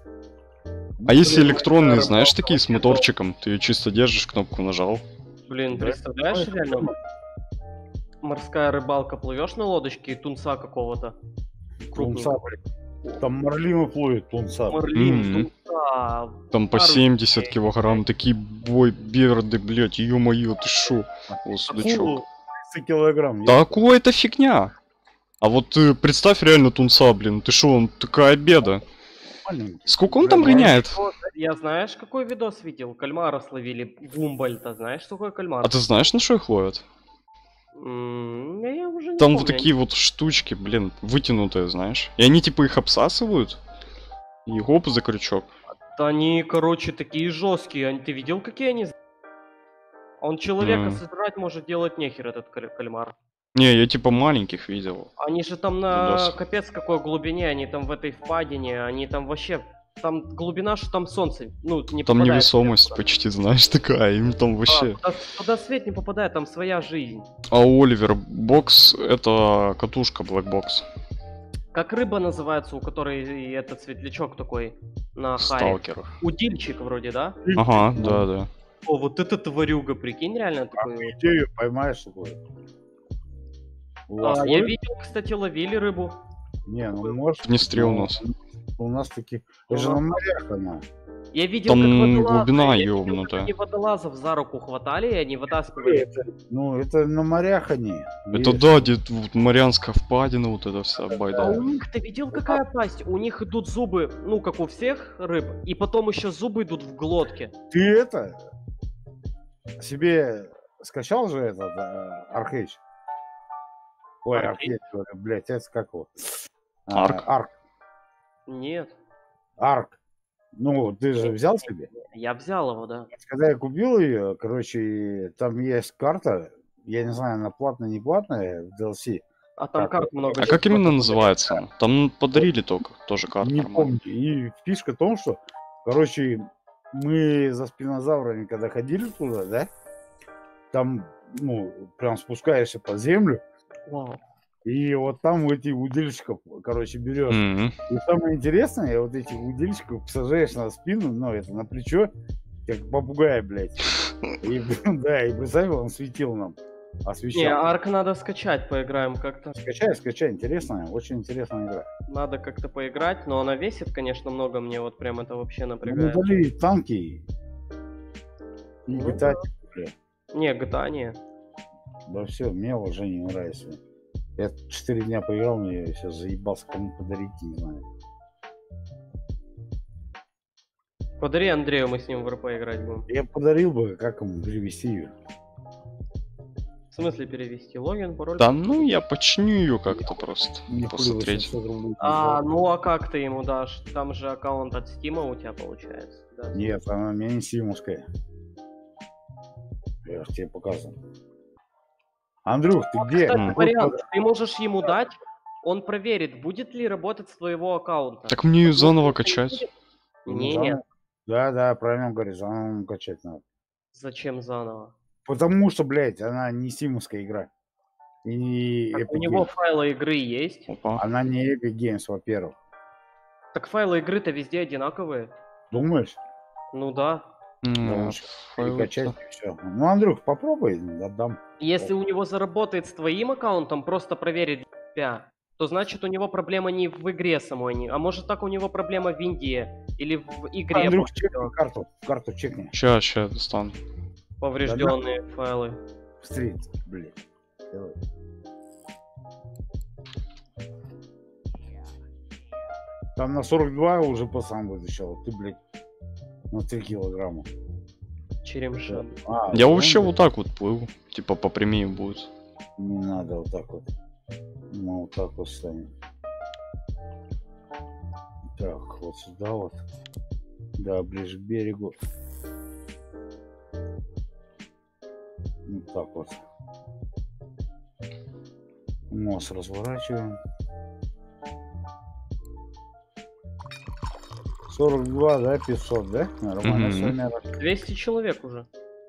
А если электронные, знаешь, такие с моторчиком? Ты ее чисто держишь, кнопку нажал. Блин, Да. представляешь, реально? Морская рыбалка, плывешь на лодочке и тунца какого-то. Тунца, Крупного. блядь. Там марлимов ловит тунца. Марлин, Мгм. тунца. Там по Пару семьдесят рублей. килограмм, такие бой берды, блять, ё-моё, ты шо? О, судачок. Фу, тридцать килограмм. я- Такое это фигня. А вот э, представь реально тунца, блин, ты шо, он такая беда. Маленький. Сколько он там Да, гоняет? Вот, я знаешь, какой видос видел? Кальмара словили в Умбольта. Знаешь, что такое кальмар? А ты знаешь, на что их ловят? М, Я уже не Там помню. вот такие вот штучки, блин, вытянутые, знаешь. И они типа их обсасывают. И хоп, за крючок. Да они, короче, такие жесткие. Они- Ты видел, какие они? Он человека М. сожрать может делать нехер, этот каль- кальмар. Не, я типа маленьких видел. Они же там на Видос. капец какой глубине, они там в этой впадине, они там вообще... Там глубина, что там солнце, ну, не Там попадает невесомость туда. почти, знаешь, такая. Им там А, вообще. туда, туда свет не попадает, там своя жизнь. А у Оливер бокс это катушка Black Box. Как рыба называется, у которой и этот светлячок такой на харе? Сталкер. Удильчик вроде, да? Ага, да, да. О, вот это тварюга, прикинь, реально такой. вот. Где ее поймаешь, что ли? У вас А, я ловят? видел, кстати, ловили рыбу. Не, ну может. В Днестре у но нас. У нас такие. Это же на морях она. Я видел, Там как водолазы, глубина я видел, ёбнутая. как они водолазов за руку хватали, и они вытаскивали. Это, ну, это на морях они. Это Видишь? да, где вот Марианская впадина, вот это вся А байда. у них, ты видел, какая пасть? У них идут зубы, ну, как у всех рыб, и потом еще зубы идут в глотке. Ты это себе скачал же этот э, Архейдж? Ой, Архейдж? Архейдж, говорю, блядь, это как его? Арк? А, Арк. Нет, Арк. Ну, ты же взял себе? я взял его, да. Когда я купил ее, короче, там есть карта, я не знаю, она платная, не платная в ди эл си. А там Как? карт много. А чего как именно можно называется? Там подарили только, тоже карту Не нормально. помню. И фишка в том, что, короче, мы за спинозаврами, когда ходили туда, да, там, ну, прям спускаешься под землю, посмотреть. Вау. и вот там у этих удильщиков, короче, берешь. Мгм. И самое интересное, вот этих удильщиков сажаешь на спину, ну, это на плечо, как попугай, блядь. И, да, и представь, он светил нам. Не, Освещал. арк надо скачать, поиграем как-то. Скачай, скачай, интересная, очень интересная игра. Надо как-то поиграть, но она весит, конечно, много, мне вот прям это вообще Ну, напрягает. удали танки и Ну джи ти эй, да. бля. Не, джи ти эй не. Да все, мне уже не нравится. Я четыре дня поиграл, мне сейчас заебался, кому подарить, не знаю. Подари Андрею, мы с ним в РП играть будем. Я подарил бы, как ему перевести ее. В смысле перевести? Логин, пароль? Да ну я починю ее как-то просто. Мне Посмотреть. восемьсот рублей. А, ну а как ты ему дашь? Там же аккаунт от Стима у тебя получается. Да. Нет, она у меня не симовская. Я же тебе показывал. Андрюх, ты где? Кстати, М. вариант. Ты можешь ему дать, он проверит, будет ли работать с твоего аккаунта. Так мне ее Потому что заново если не качать. будет- Ну, Нет, заново. Да, да, правильно говоришь, заново качать надо. зачем заново? Потому что, блядь, она не симовская игра. И не Так у Epic него Games. файлы игры есть. Опа. Она не Epic Games, во-первых. Так файлы игры-то везде одинаковые. Думаешь? Ну да. Да Ну, лучше файлы-то. перекачать и все. Ну, Андрюх, попробуй, отдам. Если у него заработает с твоим аккаунтом, просто проверить тебя, то значит у него проблема не в игре самой, не- а может так у него проблема в винде или в игре Андрюх, чекни карту, карту чекни. Ща, ща достану. поврежденные файлы. Быстрее, блядь. Давай. Там на сорок два уже пацан вытащил, ты, блядь, на три килограмма. Черемша. А, Я вон, вообще блядь, вот так вот плыву. Типа попрямее будет. Не надо вот так вот. Мы вот так вот станем. Так, вот сюда вот. Да, ближе к берегу. так вот. Нос разворачиваем. сорок два, да, пятьсот, да? Нормально. Мгм. Суммера. двести человек уже.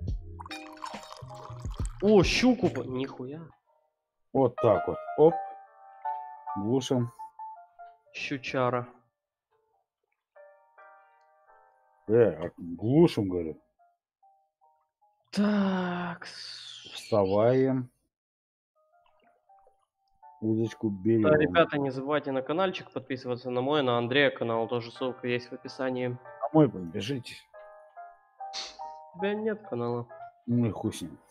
О, щуку, по- нихуя. Вот так вот. Оп. Глушим. Щучара. Э, а глушим, говорю. Так. с- Вставаем. Удочку Да, берем. ребята, не забывайте на каналчик подписываться, на мой, на Андрея канал, тоже ссылка есть в описании. А мой побежите. У тебя нет канала. Ну и хуй с ним.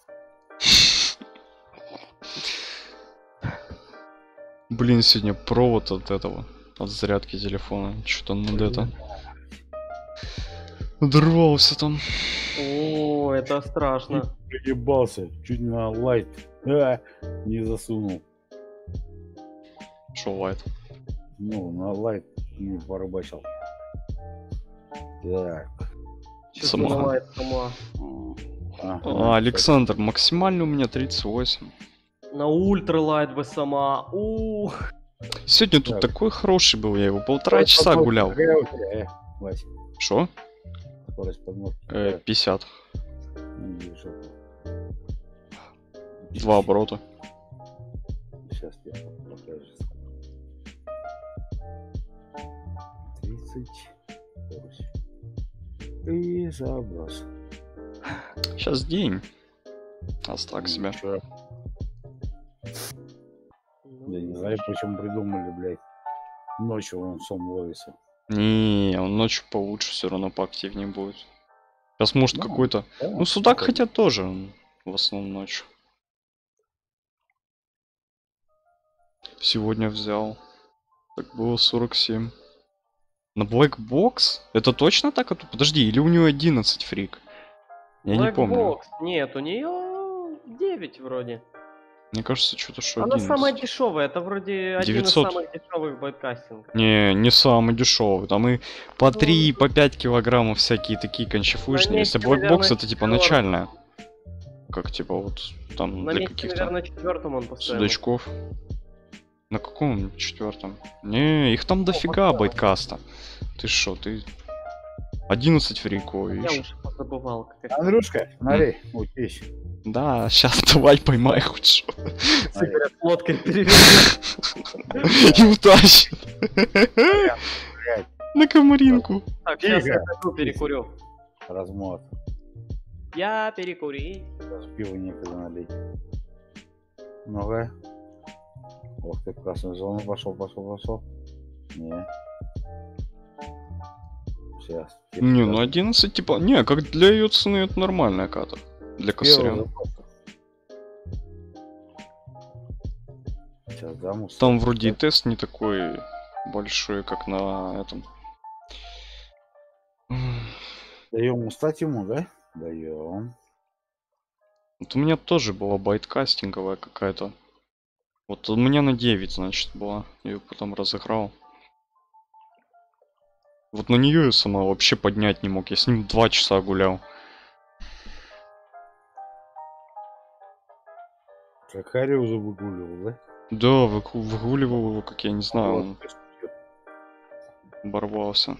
Блин, сегодня провод от этого, от зарядки телефона. Что-то над это. Оторвался там. О, это страшно. Приебался. Чуть на лайт. А, не засунул. Шо, лайт? Ну, на лайт не порыбачил. Так. Чё Сама. бывает сама. Ага, А, Александр, максимально у меня тридцать восемь. На ультралайт бы сама. Ух. Сегодня тут Так. такой хороший был, я его полтора Скорость часа подмотки гулял. какая у тебя, э, Вась? Шо? Скорость подмотки Э, какая? пятьдесят. Ну, вижу. Два оборота. Сейчас я покажу. тридцать. сорок. И заброс. Сейчас день. А так себя. Чё? Я не знаю, почему придумали, блядь. Ночью он сом ловится. Не, он ночью получше все равно поактивнее будет. Сейчас может Да, какой-то. Да? Ну, судак хотя тоже он в основном ночью. Сегодня взял. Так было сорок семь. На Black Box? Это точно так? А то- Подожди, или у него одиннадцать фрик? Я не Black помню. Box. Нет, у нее девять вроде. Мне кажется, что-то что Она одиннадцать. самая дешевая, это вроде девятьсот. один из самых дешевых байткастингов. Не, не самый дешевый. Там и по Ну, три, по пять килограммов всякие такие кончефушные. Если месте, Black Box, наверное, это типа четвёртый. начальная. Как типа вот там На для месте, каких-то наверное, четвертом он постоянно. судачков. На каком четвертом? Не, их там дофига постоянно. байткаста. Ты шо, ты одиннадцать фриков, Я видишь? уже позабывал, как это. Андрюшка, смотри, учись. Да, сейчас давай поймай хоть что. Говорят, лодкой перевернуть. И утащит. Блядь, На комаринку. Так, сейчас я Тихо. пойду перекурю. размот. Я перекурить. Даже пиво некогда налить. Ну-ка. Ох ты, в красную зону пошел, пошел, пошел. Не. Сейчас. Не, ну одиннадцать типа... Не, как для ее цены это нормальная ката. Для косаря. Сейчас дам. Там вроде и тест не такой большой, как на этом. Даем устать ему, да? Даем. Вот у меня тоже была байткастинговая какая-то. Вот у меня на девять, значит, была. Я ее потом разыграл. Вот на нее я сама вообще поднять не мог. Я с ним два часа гулял. Как Харри уже выгуливал, да? Да, выгу- выгуливал его, как я не знаю, он оборвался.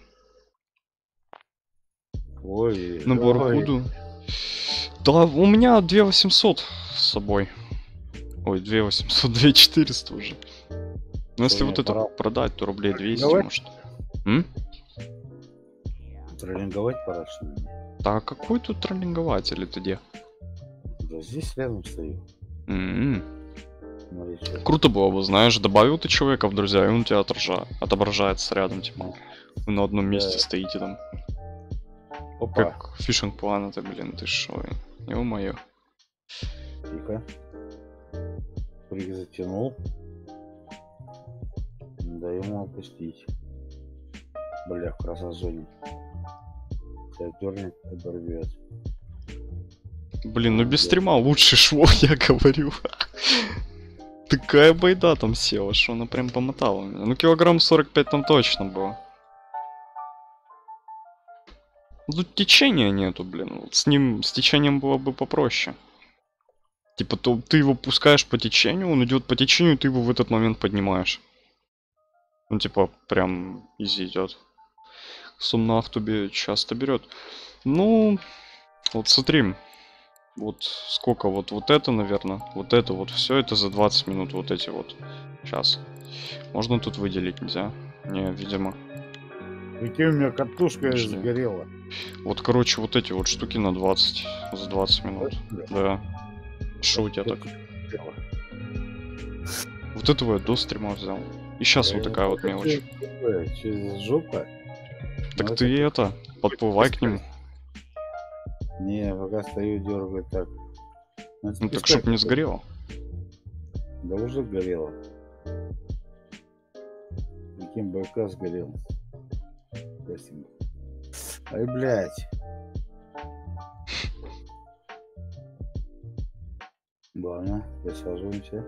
Ой, На ой. Барракуду. Да, у меня две восемьсот с собой. Ой, две восемьсот, две четыреста уже. Но если Что, вот мне это пора продать, то рублей двести, Давай. может. М? Троллинговать пора, что ли? Да, какой тут троллингователь это где? Да здесь рядом стою. М-м. Смотри, что. Круто было бы, знаешь, добавил ты человека в друзья, и он у тебя отобража- отображается рядом, типа. Вы на одном месте Да. стоите там. Опа, Как фишинг план это, блин, ты шо? Ё-моё. тихо. Прыг затянул. Дай ему опустить. Бля, в красозоне. Тебя дернет, оборвет. Блин, ну без стрима лучше шло, я говорю. Такая байда там села, что она прям помотала меня. Ну килограмм сорок пять там точно было. Тут течения нету, блин. Вот с ним, с течением было бы попроще. Типа, то ты его пускаешь по течению, он идет по течению, ты его в этот момент поднимаешь. Ну, типа, прям изи идет. Сумнах тебе часто берет. Ну, вот смотри. Вот сколько, вот, вот это, наверное, вот это вот, все это за двадцать минут, вот эти вот. Сейчас. Можно тут выделить, нельзя? Не, видимо. Прикинь, у меня катушка Подожди. сгорела. Вот, короче, вот эти вот штуки на двадцать. За двадцать минут. Да. Шо у тебя так? Вот этого я до стрима взял. И сейчас вот такая вот мелочь. Через жопа? Так Ну, ты это, подплывай к нему. Не, пока стою, дергаю так. Ну так, чтоб не сгорело. Да уже горело. Прикинь, БК сгорел. Спасибо. Ай, блядь. Ладно, присаживаемся.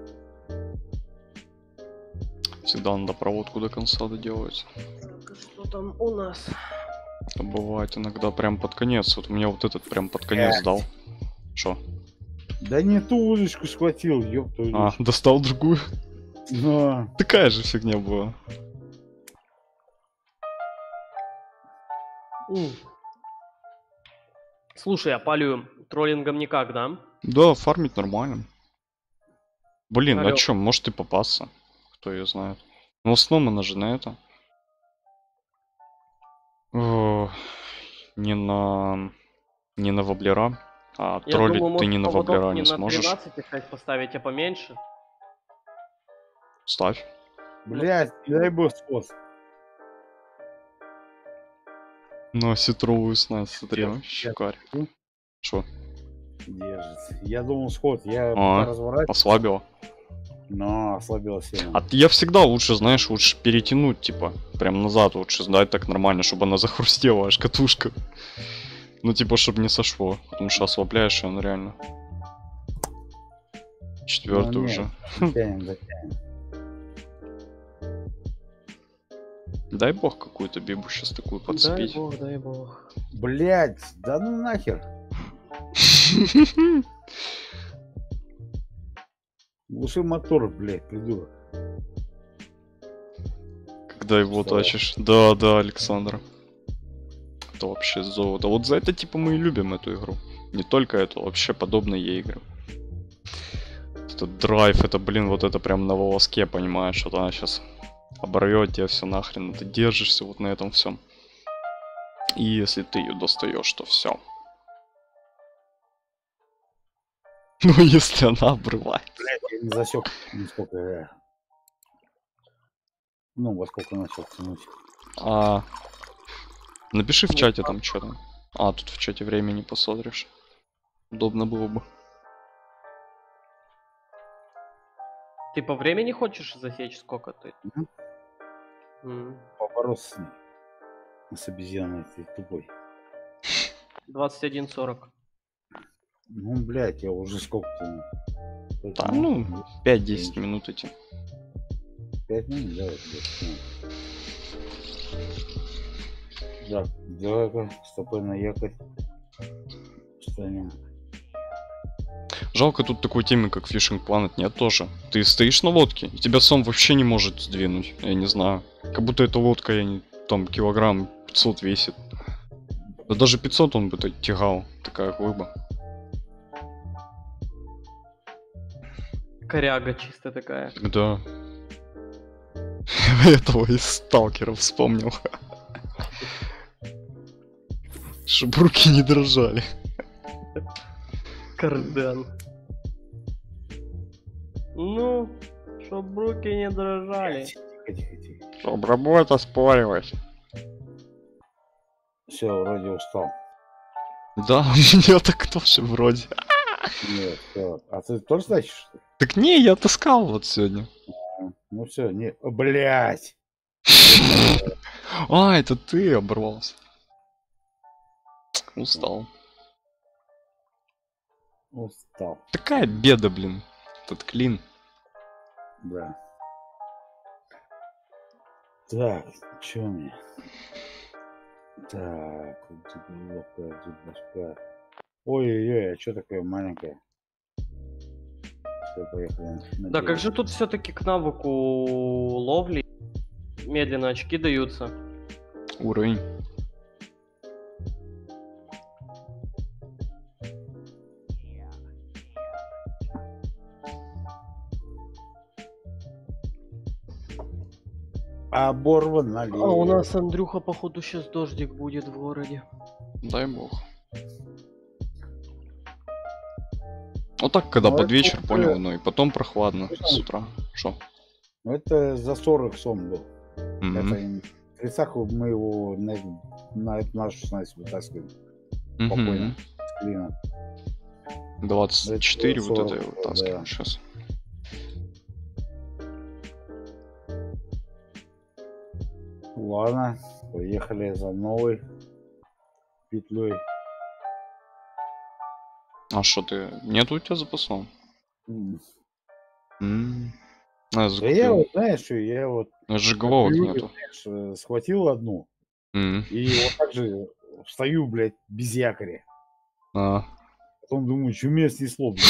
Всегда надо проводку до конца доделать. Так, что там у нас? А бывает иногда прям под конец. Вот у меня вот этот прям под конец дал. Шо? Да не ту удочку схватил, ёб твою. А, достал другую? Но. Такая же фигня была. М. Слушай, а палю троллингом никак, да? Да, фармить нормально. Блин, Алло. а чё, может и попасться. Кто ее знает. Но в основном она же на это. О, не на... Не на воблера. А Я троллить думаю, ты может, не на поводок воблера не не на сможешь. тринадцать опять поставить, а поменьше. Ставь. Блядь, не дай бог сход. Ну, осетровую снасть, смотри, Сейчас, вообще сейчас. шикарь. Шо? Держится. Я думал сход, я А, разворачивался, ослабила. но ослабила сильно. А я всегда лучше, знаешь, лучше перетянуть, типа, прям назад лучше сдать так нормально, чтобы она захрустела, аж катушка. Ну, типа, чтобы не сошло, потому что ослабляешь, и он реально. Четвертый Ну, нет, уже. затянем, затянем. Дай бог какую-то бибу сейчас такую Дай подцепить. бог, дай бог. Блядь, да ну нахер. Глуши мотор, блядь, придурок. Когда его Что? тащишь. Да, да, Александр. Это вообще золото. Вот за это, типа, мы и любим эту игру. Не только эту, вообще подобные ей игры. Этот драйв, это, блин, вот это прям на волоске, понимаешь, что она сейчас оборвет тебя все нахрен. Ты держишься вот на этом всем. И если ты ее достаешь, то все. Ну, если она обрывает. Блядь, я не засек, насколько я... Ну, во сколько начал тянуть. А, напиши в Ну, чате там что там. А, тут в чате времени посмотришь. Удобно было бы. Ты по времени хочешь засечь, сколько ты? Мгм. М. Побороться с ней. С обезьяной этой тупой. двадцать один сорок. Ну, блядь, я уже сколько тяну? Пять Да, минут? ну, пять-десять минут идти. Пять минут, да, блядь. Так, давай-ка, стопой на якорь. Встанем. Жалко, тут такой темы, как Fishing Planet, нет тоже. Ты стоишь на лодке, и тебя сам вообще не может сдвинуть. Я не знаю. Как будто эта лодка, я не... Там килограмм пятьсот весит. Да даже пятьсот он бы т- тягал. Такая глыба. Коряга чисто такая. Да. Этого из сталкеров вспомнил. Чтоб руки не дрожали. Карден. Ну, чтоб руки не дрожали. Тихо, тихо, тихо. Чтоб работа спорилась. Все, вроде устал. Да, у меня так тоже вроде. Нет, все. А ты тоже тащишь, что ли? Так не, я таскал вот сегодня. Ну все, не. О, блядь! А, это ты оборвался. Устал. Устал. Такая беда, блин. Этот клин. Да. Так, что мне? Так, вот тут лопает, тут башка. Ой-ой-ой, а что такое маленькое? Всё, поехали. на Да, берег. как же тут все-таки к навыку ловли медленно очки даются? Уровень. Оборван налево. А у нас, Андрюха, походу, сейчас дождик будет в городе. Дай бог. Вот так, когда Ну, под это вечер, уже- понял, ну и потом прохладно Это- с утра. Шо? Ну, это за сорок сом был. Мгм. Это им- в тридцатых мы его на, на эту нашу шестнадцать вытаскивали. Мгм. Спокойно. С клином. двадцать четыре вот сорок, это я вытаскиваю да. сейчас. Ладно, поехали за новой петлей. А что ты? Нет у тебя запасного? М. М. А, я Да я закупил. вот, знаешь, что я вот Жиголовок привык, нету. знаешь, э, схватил одну М. и вот так же встаю, блядь, без якоря. А. Потом думаю, что меня снесло, блядь.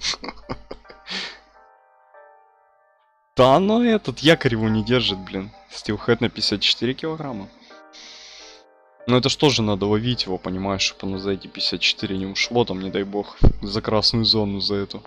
Да оно этот якорь его не держит, блин. Steelhead на пятьдесят четыре килограмма. Но это ж тоже надо ловить его, понимаешь, чтобы оно за эти пятьдесят четыре не ушло, там, не дай бог, за красную зону за эту.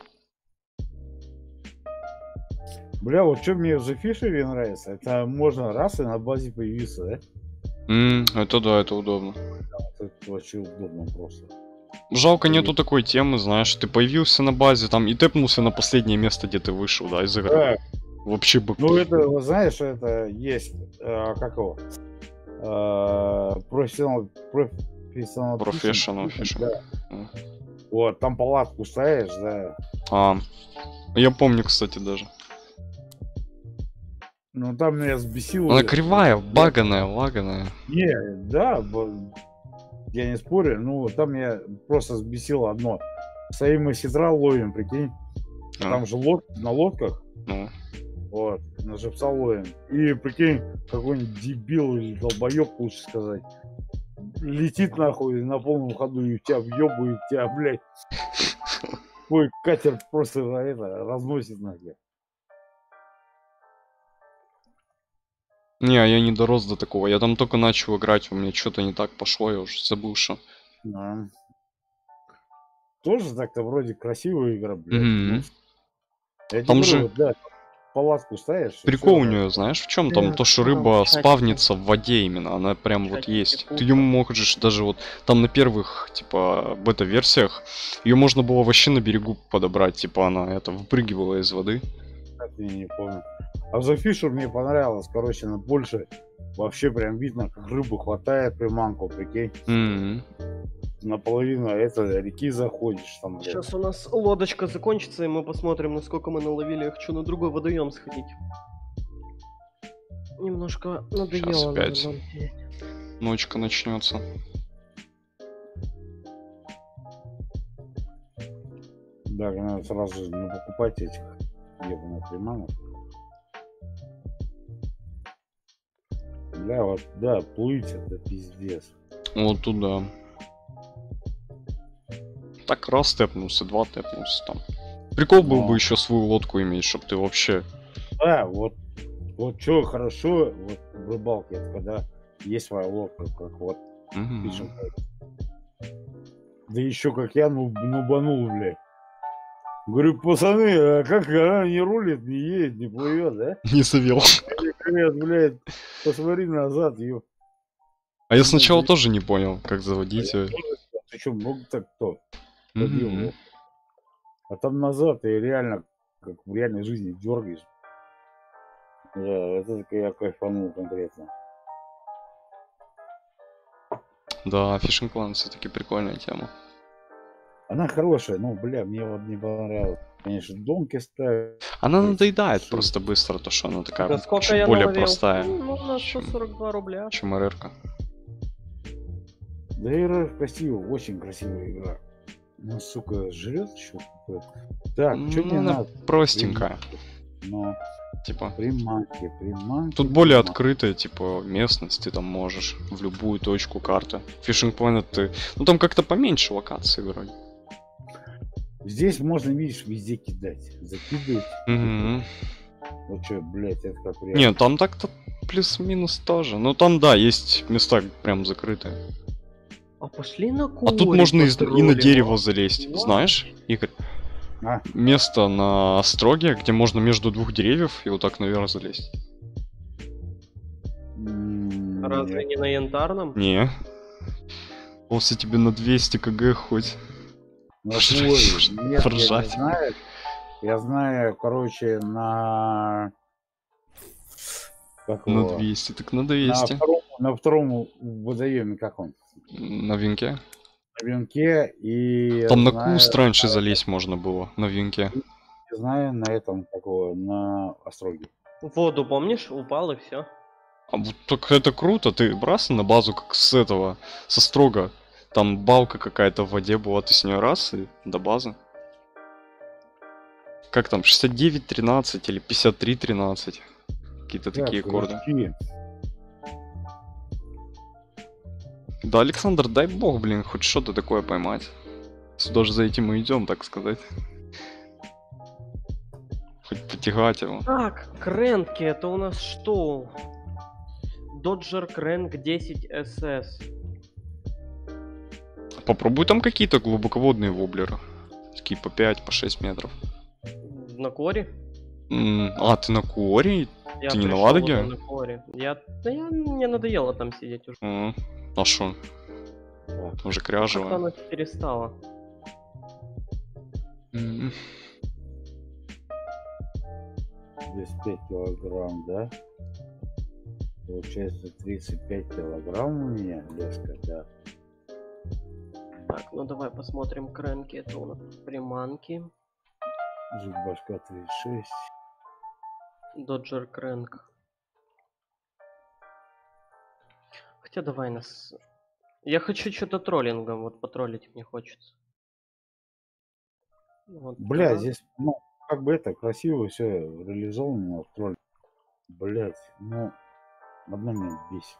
Бля, вот что мне в The Fisher нравится, это можно раз и на базе появиться, да? М, это да, это удобно. Это вообще удобно просто. Жалко, Привет. нету такой темы, знаешь, ты появился на базе там и тэпнулся на последнее место, где ты вышел, да, из игры. Да, Вообще бы... ну это, вот знаешь, это есть, э, как его, э, профессионал, профессионал, Professional фишинг, fishing. да. М. Вот, там палатку ставишь, да. А, я помню, кстати, даже. Ну там меня сбесило. Она кривая, баганая, лаганая. Не, да, б- я не спорю, ну там меня просто сбесило одно. Стоим мы сетра ловим, прикинь. А, Там же лод, на лодках, ну. вот, на живца ловим. И прикинь, какой-нибудь дебил или долбоёб, лучше сказать, летит нахуй на полном ходу и тебя въебывает, тебя, блядь. Твой катер просто это, разносит нахер. Не, я не дорос до такого. Я там только начал играть, у меня что-то не так пошло, я уже забыл, что. Да. Тоже так-то вроде красивая игра, блядь. Мгм. Ну, я тебе Там говорю, же- вот, да, палатку ставишь. и Прикол у всё, нее, знаешь, в чем? Там Да, то, что там рыба чатики. спавнится в воде именно, она прям вот Чатики есть. Ты пушка. ее можешь даже вот там на первых, типа, бета-версиях, ее можно было вообще на берегу подобрать, типа она это выпрыгивала из воды. как я не помню. А в The Fisher мне понравилось, короче, она больше вообще прям видно, как рыбу хватает приманку, прикинь. М. Наполовину это реки заходишь там, блядь. Сейчас у нас лодочка закончится, и мы посмотрим, насколько мы наловили. Я хочу на другой водоем сходить. Немножко надоело. на опять. одном сидеть. Ночка начнется. Да, надо сразу же не покупать этих ебаных приманок. Бля, вот, да, плыть это пиздец. Вот туда. Так раз тэпнулся, два тэпнулся там. Прикол был Но. бы еще свою лодку иметь, чтобы ты вообще... Да, вот, вот что хорошо вот в рыбалке, это когда есть своя лодка, как вот Мгм. пишем. Да еще как я ну, нубанул, блядь. Говорю, пацаны, а как она не рулит, не едет, не плывет, да? Не завел. Они говорят, блядь, посмотри назад, ее. А я сначала тоже не понял, как заводить её. Ты что, много так кто? Мгм. ходил, блядь. А там назад ты реально, как в реальной жизни, дергаешь. Да, это так я кайфанул конкретно. Да, Fishing Clan все-таки прикольная тема. Она хорошая, ну, бля, мне вот не понравилось. Конечно, домки ставят. Она Ой, надоедает шо. просто быстро, то что она такая Да сколько чуть я более наловил? простая, Ну, на чем- сто сорок два рубля. чем РР-ка. Да игра красивая, очень красивая игра. Ну, сука, жрет еще какой-то. Так, что Ну, мне она надо? простенькая, Ну, типа. приманки, приманки. Тут более приманки. открытая, типа, местность, ты там можешь в любую точку карты. Fishing Planet ты... Ну там как-то поменьше локаций вроде. Здесь можно, видишь, везде кидать. Закидывать. Мгм. Вот что, блядь, это как реально. Не, там так-то плюс-минус тоже. Ну там, да, есть места прям закрытые. А пошли на А куре тут можно и, и на потроллим, дерево а? залезть. Вау. Знаешь, Игорь? А? Место на остроге, где можно между двух деревьев и вот так наверх залезть. М, Разве нет. не на янтарном? Не. После тебе на двести кг хоть. На твой. Нет, я не Поржать. знаю. Я знаю, короче, на... Как На его? двести, так на На двести. втором, на втором водоеме, как он? На винке. На венке и я Там на знаю, куст раньше залезть можно было, на винке. я знаю на этом, какого, на Остроге. В воду, помнишь, упал и все. А вот так это круто, ты раз на базу как с этого, со строга. Там балка какая-то в воде была, ты с нее раз и до базы. Как там, шестьдесят девять тринадцать или пятьдесят три тринадцать? Какие-то такие корды. Да, Александр, дай бог, блин, хоть что-то такое поймать. Сюда же за этим и идем, так сказать. Хоть потягать его. Так, кренки, это у нас что? Доджер Кренк десять эс эс. Попробуй там какие-то глубоководные воблеры. Такие по пять, по шесть метров. На коре? М, А, ты на Куоре? Я Ты не на пришёл Ладоге? уже на коре. Я... Да я... Мне надоело там сидеть уже. М, А шо? Там же Как-то кряжево. оно перестало. М, двести пять килограмм, да? Получается тридцать пять килограмм у меня леска, да. Так, ну давай посмотрим кренки. Это у нас приманки. Жик башка тридцать шесть. Доджер Кренк. Хотя давай нас... Я хочу что-то троллингом, вот потроллить мне хочется. Вот, Бля, да. здесь, ну, как бы это красиво все реализовано в тролле. Блять, ну, одно меня бесит.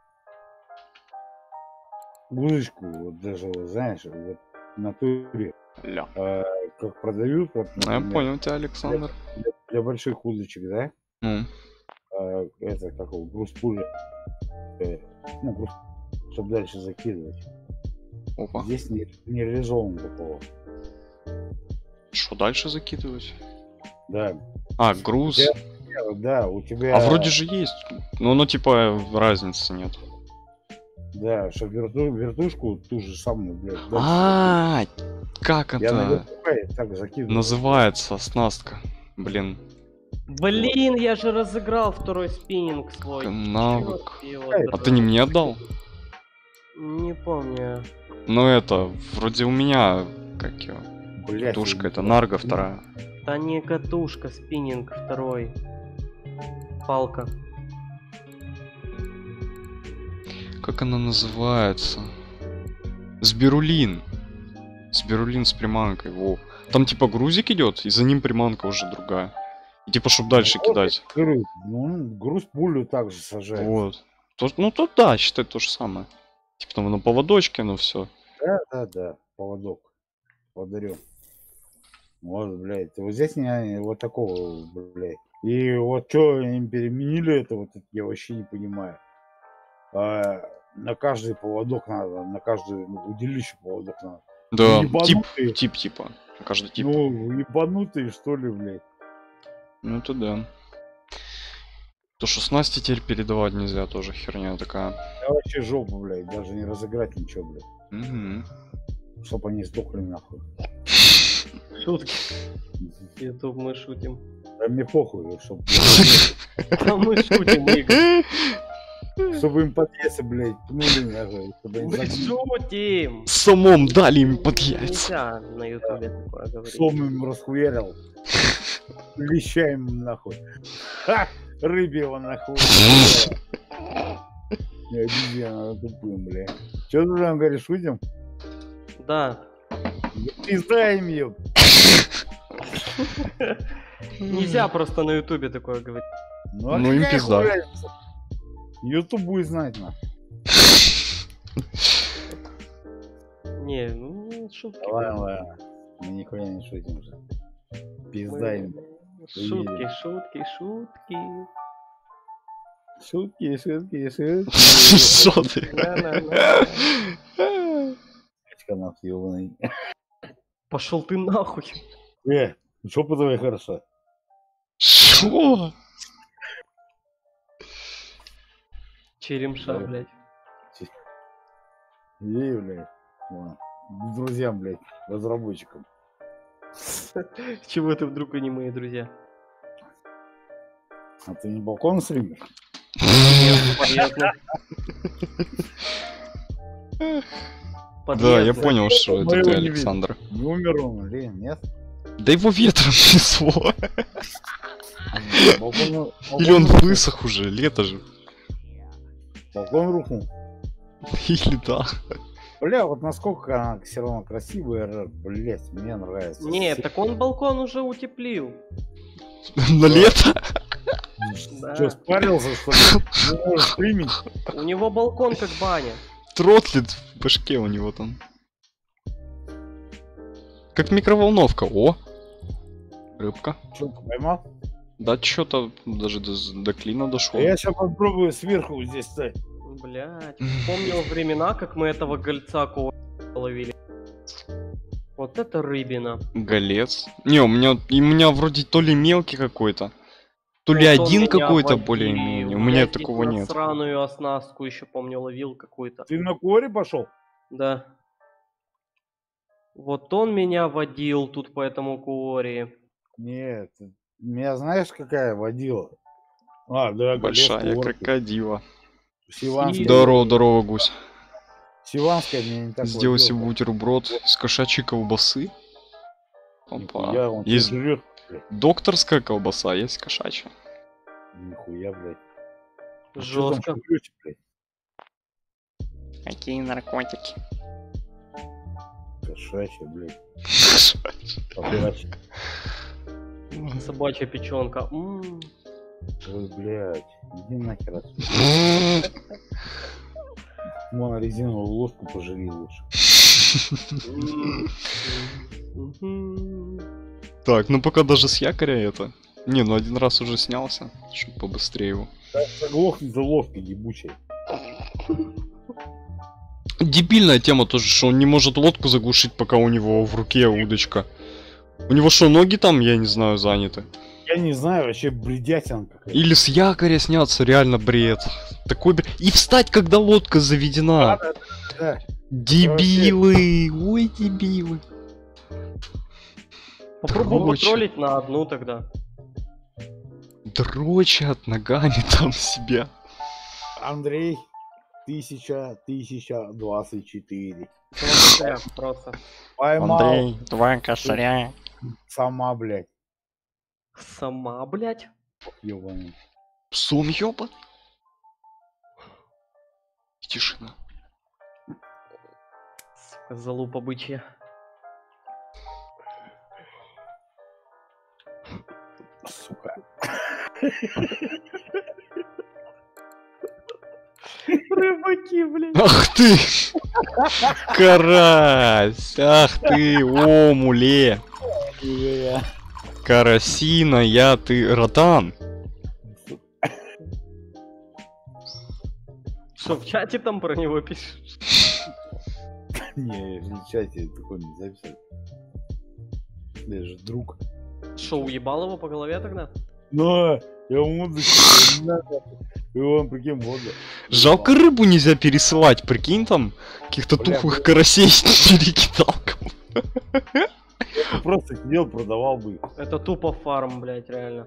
Удочку, вот даже, вот, знаешь, вот на туре, Ля. э, как продают, вот, Ну, я например, понял тебя, Александр. для, для больших удочек, да, Ну, э, это как его, груз пуля, э, ну, груз, чтобы дальше закидывать. опа. Здесь не, не реализовано такого. Что дальше закидывать? Да. А, груз. Я- Да, у тебя... А вроде же есть. Ну, ну, типа, разницы нет. Да, чтобы верту, вертушку ту же самую, блядь. дальше А, как закидывать. Я на это вертухай так закидываю. называется оснастка? Блин, Блин, я же разыграл второй спиннинг свой. навык. Чёрт его А А драть. ты не мне отдал? Не помню. Ну это, вроде у меня, как его, Блядь, тушка, я это не нарга помню. вторая. Да не катушка, спиннинг второй. Палка. Как она называется? Сбирулин. Сбирулин с приманкой, во. Там типа грузик идет, и за ним приманка уже другая. И типа, чтобы дальше Вот, кидать. Груз, ну, груз пулю также сажает. Вот. То- ну тут да, считай то же самое. Типа там на поводочке, ну все. Да, да, да, поводок. Подарю. Вот, блядь, вот здесь не вот такого, блядь. И вот что им переменили это, вот это я вообще не понимаю. А, на каждый поводок надо, на каждый ну, удилище поводок надо. Да, Ебанутые. тип, тип типа. Каждый тип. Ну, ебанутые, что ли, блядь. Ну это да. То, что снасти теперь передавать нельзя, тоже херня такая. Я вообще жопу, блядь, даже не разыграть ничего, блядь. Мгм. Чтоб они сдохли нахуй. Шутки. Ютуб, мы шутим. Да мне похуй, чтоб, А мы шутим, Игорь. чтобы им под яйца, блядь, пнули нахуй. Чтобы они Мы загнули. шутим. Самом дали им под яйца. Нельзя на ютубе такое говорить. Сом им расхуярил. Лещаем нахуй. Ха! Рыбе его нахуй. Не обезьяна, тупым, бля. Че ты там говоришь, шутим? Да. Пиздаем ее. Нельзя просто на ютубе такое говорить. Ну, а Ну, им какая пизда. хуй разница? Ютуб будет знать, на. Не, ну шутки. Ладно, ладно. Мы нихуя не шутим уже. Пизда им. Шутки, шутки, шутки. Шутки, шутки, шутки. Что ты? На-на-на. Канал ёбаный. Пошел ты нахуй. Э, что по твоей хорошо? Что? Черемша, Да. блядь. Ей, блядь. Ладно. Друзьям, блядь, разработчикам. Чего ты вдруг и не мои друзья? А ты не балкон стримишь? Нет, подъездно. Да, я Подъездно. понял, что это Моего ты, не видно. Александр. Не умер он, или нет? Да его ветром несло. Балкон, Или он балкон, высох уже, лето же. балкон рухнул. Или да. Бля, вот насколько она все равно красивая, блять, мне нравится. Нет, так он балкон уже утеплил. На лето? Да. Что, спарился, что ли? Не можешь стримить? У него балкон как баня. Тротлит в башке у него там. Как микроволновка. О! Рыбка. Что, поймал? Да чё-то даже до, до клина дошло. Я сейчас попробую сверху здесь стать. Блять, вспомнил времена, как мы этого гольца ко- ловили. Вот это рыбина. Голец. Не, у меня, и у меня вроде то ли мелкий какой-то, то ли Вот он один меня какой-то водил, более-менее. У меня блядь, такого и на нет. сраную оснастку еще помню ловил какую-то. Ты на коре пошел? Да. Вот он меня водил тут по этому куори. Нет, у меня знаешь какая водила? А, да, Большая крокодила. Сиванская. Здорово, здорово, гусь. Сиванская мне не так Сделай себе водила. бутерброд из кошачьей колбасы. Опа. Нихуя, он Есть тут жрет, блядь. докторская колбаса, есть кошачья. Нихуя, блядь. А чё там Жестко. жрёте, блядь? Какие наркотики? Кошачья, блядь. Собачья. Собачья печенка. М. Ой, блядь. Иди нахер отсюда. Вон резиновую ложку пожри лучше. Мгм. Так, ну пока даже с якоря это. Не, ну один раз уже снялся, чтобы побыстрее его. Заглохнет за ложкой ебучей. Дебильная тема тоже, что он не может лодку заглушить, пока у него в руке удочка. У него что, ноги там, я не знаю, заняты? Я не знаю, вообще бредятина какая-то. Или с якоря сняться, реально бред. Такой бред. И встать, когда лодка заведена. Да. Дебилы, ой, дебилы. Попробуй Короче. потроллить на одну тогда. Дрочат ногами там себя. Андрей, тысяча, тысяча двадцать четыре. Смотря, Просто. Поймал два косаря. сама, блядь. Сама, блядь. Ёбаный. Сум ёбан. И тишина. Сука, залупа бычья. Сука. Рыбаки, блядь. Ах ты! Карась! Ах ты, омуле! Бля. Карасина, я ты, ротан! Что, в чате там про него пишешь? Не, я же в чате такой не записал. Я же друг. Что, уебал его по голове тогда? Но я музыку, не надо. И он, прикинь, воду. Жалко, рыбу нельзя пересылать, прикинь там, каких-то Бля, тухлых бля. карасей перекидал кому. Я просто сидел, продавал бы их. Это тупо фарм, блядь, реально.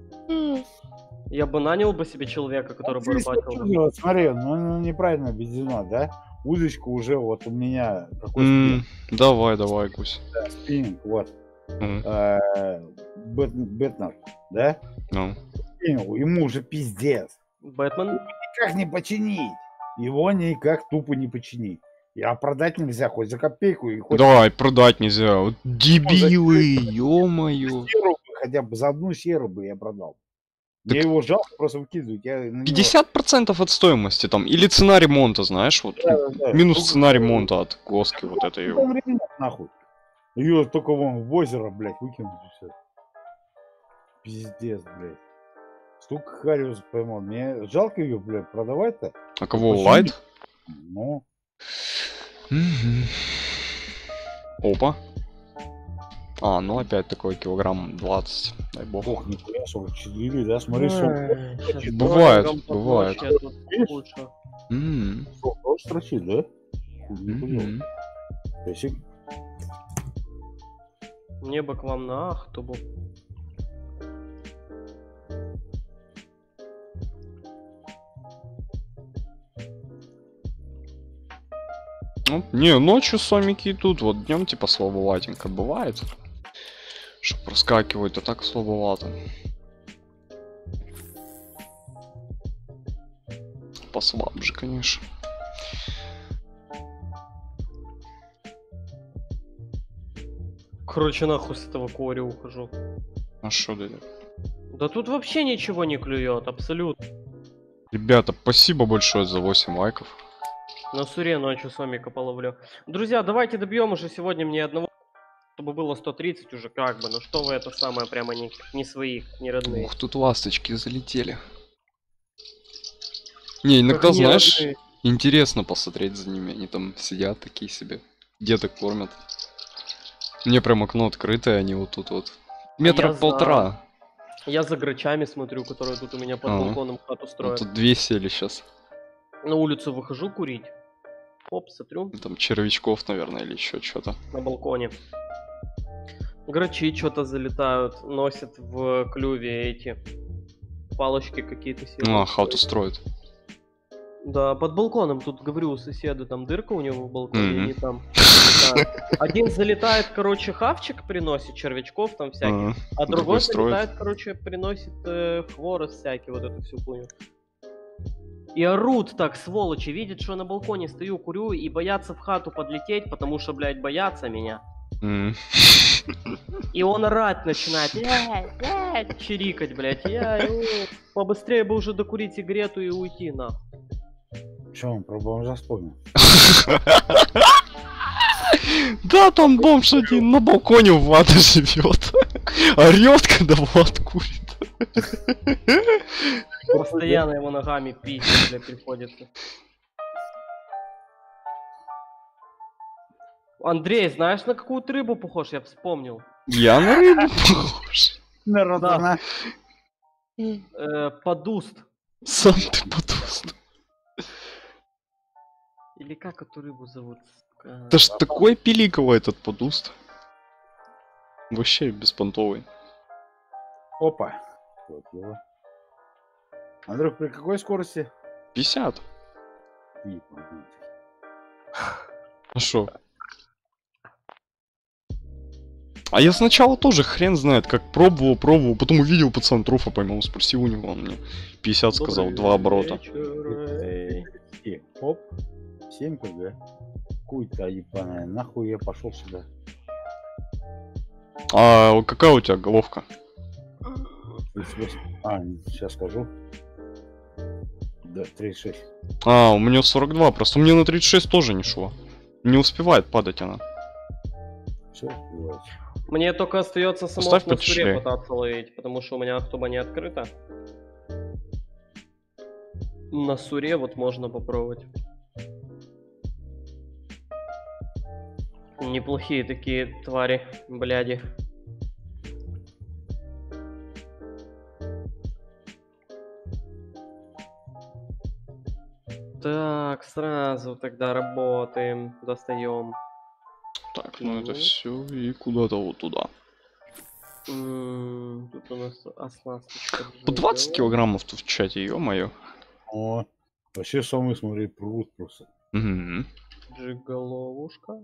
Я бы нанял бы себе человека, который бы Здесь рыбачил. вот бы. тоже, вот смотри, ну, ну, неправильно обведено, да? Удочка уже вот у меня какой М, Давай, давай, гусь. спиннинг, вот. Ну, Э, Бет- Бетнер, да? ну. Спиннинг, ему уже пиздец. Бэтмен? Никак не починить. Его никак тупо не починить. А продать нельзя, хоть за копейку и хоть Давай, продать нельзя. Вот дебилы, ё-моё. серу бы, хотя бы за одну серу бы я продал. Мне Так- его жалко просто выкидывать. Я на него- пятьдесят процентов от стоимости там. Или цена ремонта, знаешь, вот. Да, да, да. Минус Ну, цена ремонта от коски вот этой. ну, ремонт, нахуй. Ее только вон в озеро, блядь, выкинуть и все. Пиздец, блядь. Столько хариус поймал. Мне жалко ее, блядь, продавать-то. А кого, Почему? лайт? Ну, Мгм. Опа. А, ну опять такой килограмм двадцать, дай бог. ох, нихуя, сорок четыре, да, смотри, сорок. Ай, щас Бывает, троллингом бывает. подночь, я тут Видишь? лучше. М, сорок тоже строчит, да? Не понял. мгм. Если- Мне бы к вам на Ахтубу. Ну, не, ночью сомики идут, вот днем типа слабоватенько бывает. Что проскакивают, а так слабовато. Послабже, конечно. Короче, нахуй с этого кори ухожу. А что ты? Да тут вообще ничего не клюет, абсолютно. Ребята, спасибо большое за восемь лайков. На суре ночью сомика половлю. Друзья, давайте добьем уже сегодня мне одного, чтобы было сто тридцать уже как бы. Ну что вы это самое прямо не, не своих, не родные. Ух, тут ласточки залетели. Не, иногда, Как не знаешь, родные. интересно посмотреть за ними. Они там сидят такие себе. Деток кормят. Мне прям окно открытое, они вот тут вот. Метра я полтора. Я за грачами смотрю, которые тут у меня под Ага. балконом хату Вот строят. тут две сели сейчас. На улицу выхожу курить. Оп, смотрю Там червячков, наверное, или еще что-то. на балконе. Грачи что-то залетают, носят в клюве эти палочки какие-то себе. А, хату строят. Да, под балконом, тут, говорю, у соседа там дырка у него в балконе, Мгм. они там залетают. Один залетает, короче, хавчик приносит, червячков там всяких, Ага. а другой другой строит. залетает, короче, приносит э, хворост всякий, вот эту всю хуйню. И орут так, сволочи, видят, что на балконе стою, курю, и боятся в хату подлететь, потому что, блядь, боятся меня. М. И он орать начинает, блядь, блядь, чирикать, блядь, я его побыстрее бы уже докурить сигарету и уйти, нахуй. Что он про бомжа вспомнил? Да, там бомж один на балконе в Влада живет. Орет, когда Влад курит. Постоянно его ногами пить, блядь, приходится. Андрей, знаешь, на какую ты рыбу похож? Я вспомнил. Я на рыбу похож. Народа. Э, подуст. Сам ты подуст. Или как эту рыбу зовут? сука? Это ж такой пиликовый этот подуст. Вообще беспонтовый. Опа. Вот его. Андрюх, при какой скорости? пятьдесят. И, погодите. А шо? А я сначала тоже хрен знает, как пробовал, пробовал, потом увидел пацан трофа поймал, спросил у него, он мне пятьдесят сказал, Добрый два оборота. вечер, эй. И, оп. семь кг. Хуй-то ебаная. Нахуй я пошел сюда. А какая у тебя головка? тридцать восемь. А, сейчас скажу. Да, тридцать шесть. А, у меня сорок два, просто мне на тридцать шесть тоже не шло. Не успевает падать она. Все успеваете. Мне только остается само Поставь на суре потяжелее. пытаться ловить, потому что у меня ахтуба не открыта. На суре вот можно попробовать. Неплохие такие твари, бляди. Так, сразу тогда работаем, достаем. Так, ну это Ну. все и куда-то вот туда. М, Тут у нас оснасточка. По двадцать джигала. килограммов тут в чате, ё-моё. О, вообще самые, смотри, прут просто. Мгм. Джиголовушка.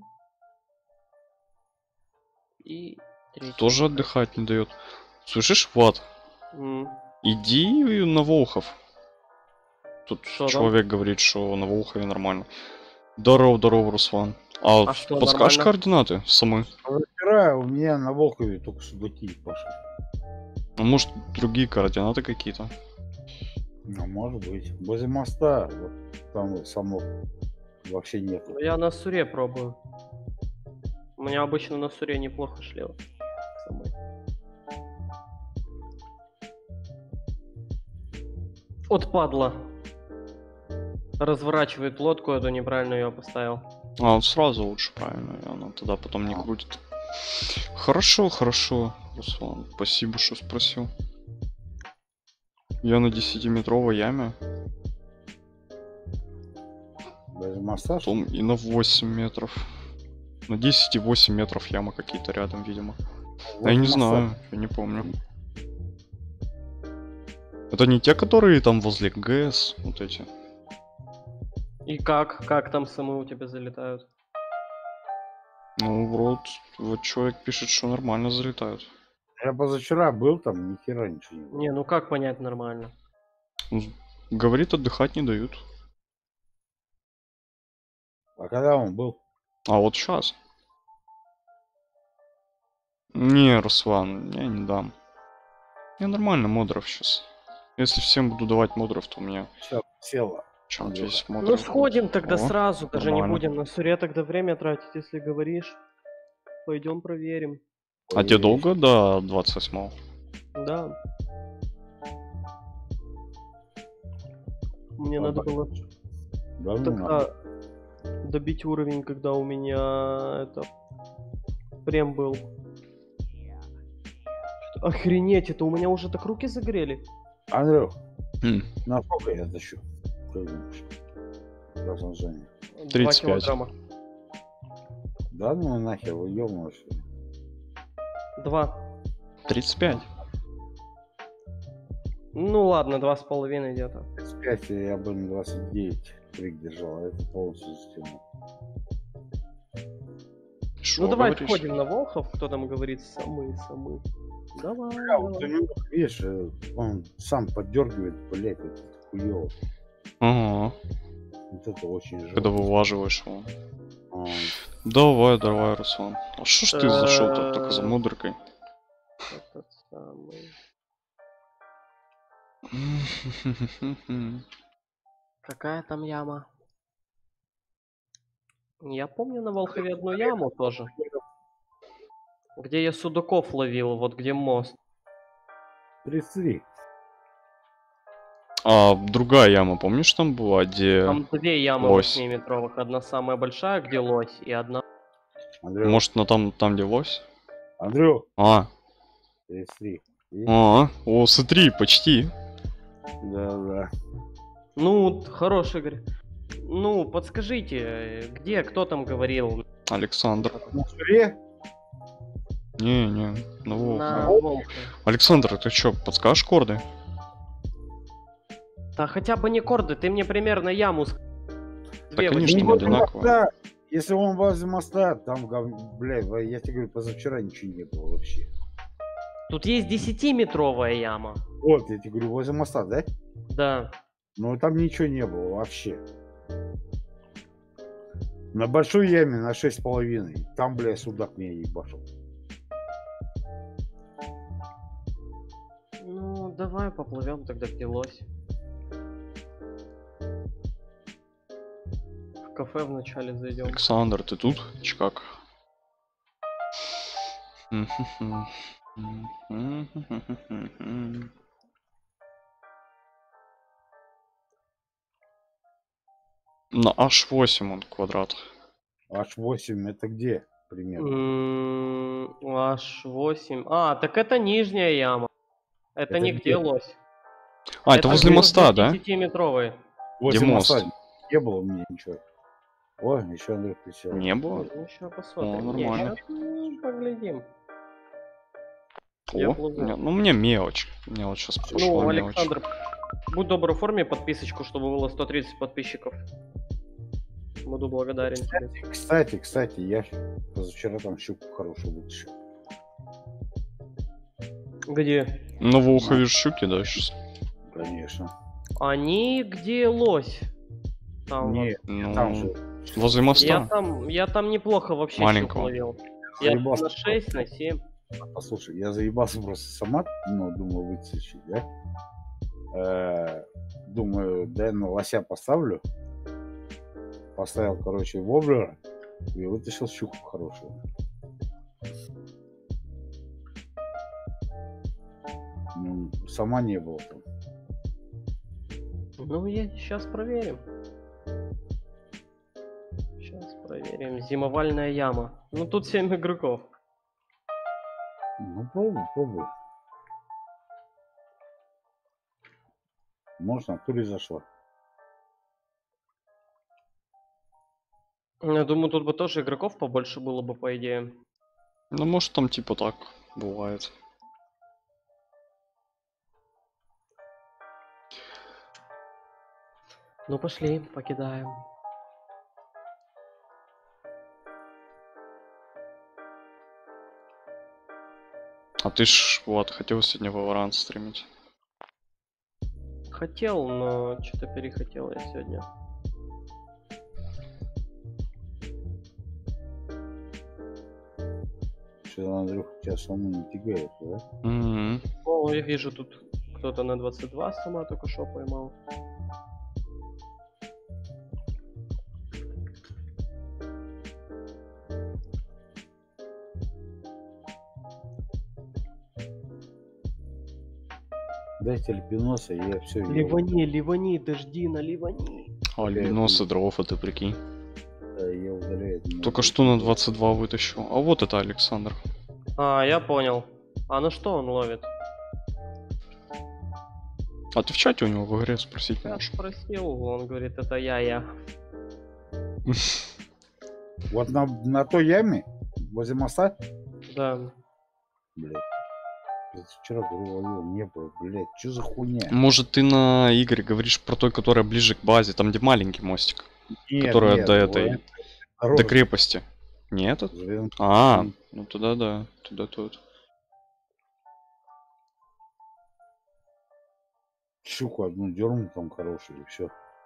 И третий. Тоже отдыхать не дает. Слышишь, Влад, М, иди на Волхов. Тут Что там? человек говорит, что на Волхове нормально. Здорово, здорово, Руслан. А, А что подскажешь нормально? координаты самы? А вчера у меня на Волхове только судаки пошли. А может другие координаты какие-то? Ну, может быть. Возле моста, вот там вот само вообще нету. Я на суре пробую. У меня обычно на суре неплохо шли. Вот, самой. Вот падла. Разворачивает лодку, эту неправильно ее поставил. А, вот сразу лучше, правильно, и она тогда потом не крутит. Хорошо, хорошо, Руслан, спасибо, что спросил. Я на десятиметровой яме. Даже массаж? Потом и на восемь метров. На десять и восемь метров ямы какие-то рядом, видимо. Вот я не массаж. знаю, я не помню. Это не те, которые там возле ГЭС, вот эти. И как? Как там самы у тебя залетают? Ну, вот, вот человек пишет, что нормально залетают. Я позавчера был там, ни хера ничего не было. Не, ну как понять нормально? Ну, говорит, отдыхать не дают. А когда он был? А вот сейчас. Не, Руслан, я не дам. Я нормально модеров сейчас. Если всем буду давать модеров, то у меня Все, села. чат Ну, весь Ну модеров. сходим тогда О, сразу, даже не нормально. будем на суре тогда время тратить, если говоришь. Пойдем проверим. А тебе долго до двадцать восьмого? Да. Мне А, надо да. было Да, ну, тогда добить уровень, когда у меня это прем был. Что- Охренеть, это у меня уже так руки загрели. Андрюх, М, на сколько я тащу? Как думаешь? Размножение. Два тридцать пять. килограмма. Да ну нахер, вы ёбнулись. Два. тридцать пять. Ну ладно, два с половиной где-то. тридцать пять я бы на двадцать девять крик держал, а это полностью система. Шо Ну давай говоришь? входим на Волхов, кто там говорит самы, самы. Давай, А вот у давай. него, видишь, э, он сам поддергивает, блять, это хуёво. Ага, Вот это очень когда жалко. вываживаешь его. А, Давай, давай, Руслан. А что ж ты зашел тут только за Э, модеркой? Этот самый. Какая там яма? Я помню на Волхове одну яму тоже. Где я судаков ловил, вот где мост. тридцать три. А другая яма, помнишь, там была, где... Там две ямы лось. восьмиметровых. Одна самая большая, где лось, и одна... Андрюх, Может, на там, там, где лось? Андрюх, А, тридцать три. Видишь? а, о, смотри, почти. Да, да. Ну, хороший, говорит. Ну, подскажите, где, кто там говорил? Александр. На суре? Не, не, ну На Волхов. Волхове. Александр, ты чё, подскажешь корды? Да хотя бы не корды, ты мне примерно яму... с- Две конечно, возьми. не одинаково. Да, если он возле моста, там, гов- блядь, я тебе говорю, позавчера ничего не было вообще. Тут есть десятиметровая яма. Вот, я тебе говорю, возле моста, да? Да. Но там ничего не было вообще. На большой яме на шесть с половиной. Там, бля, судак меня ебашил. Ну, давай поплывем тогда, где лось. В кафе вначале зайдем. Александр, ты тут? Чи как? На аш восемь он квадрат. аш восемь это где примерно? М, аш восемь. А, так это нижняя яма. Это, Это не где? где лось. А, это возле где моста, да? десятиметровый. Возле мост? моста не было у меня ничего. О, еще Андрей присел. Не было? Ну, еще посмотрим. О, Не, нормально. щас, ну, поглядим. Я О, плыву. не, ну мне мелочь. Мелочь сейчас пошла, Ну, мелочь. Александр, будь добр, оформи подписочку, чтобы было сто тридцать подписчиков. Буду благодарен тебе. Кстати, кстати, я позавчера там щуку хорошую вытащил. Где? На Волхове щуки, да, сейчас? Конечно. Они где лось? Там Не, Ну, там же. возле вот. моста. Я там, я там неплохо вообще Маленького. щуку ловил. Я Заебался. на шесть, на семь. Послушай, я заебался просто сама, ну, думаю, вытащить, да? Э, Думаю, да, на лося поставлю. Поставил, короче, воблера и вытащил щуку хорошую. Ну, сама не было там. Ну, я сейчас проверим. Сейчас проверим. Зимовальная яма. Ну, тут семь игроков. Ну, пробуй, пробуй. Можно, кто ли зашла? Я думаю, тут бы тоже игроков побольше было бы, по идее. Ну, может, там типа так бывает. Ну, пошли, покидаем. А ты ж, вот, хотел сегодня Valorant стримить. Хотел, но что-то перехотел я сегодня. Что, Андрюха, тебя саму не тягает, да? Мгм. О, я вижу, тут кто-то на двадцать два сама только что поймал. Дайте альбиноса, я все. Ливани, ливани, дожди на ливани. А, альбиносы дров, а ты прикинь. Да, я удаляю. Только что на двадцать два вытащил. А вот это Александр. А, я понял. А на что он ловит? А ты в чате у него в игре спросить Я можешь? спросил, он говорит, это я, я. Вот на, на той яме, возле моста, Да. блядь. Я вчера говорю, ловил, не было, блядь, что за хуйня? Может, ты на Игорь говоришь про той, которая ближе к базе, там где маленький мостик, Нет, которая нет, до вот этой, это до дорога. крепости. Не этот? Звен- А, ну туда да, туда тут. Щуку одну дернул там хорошую и все.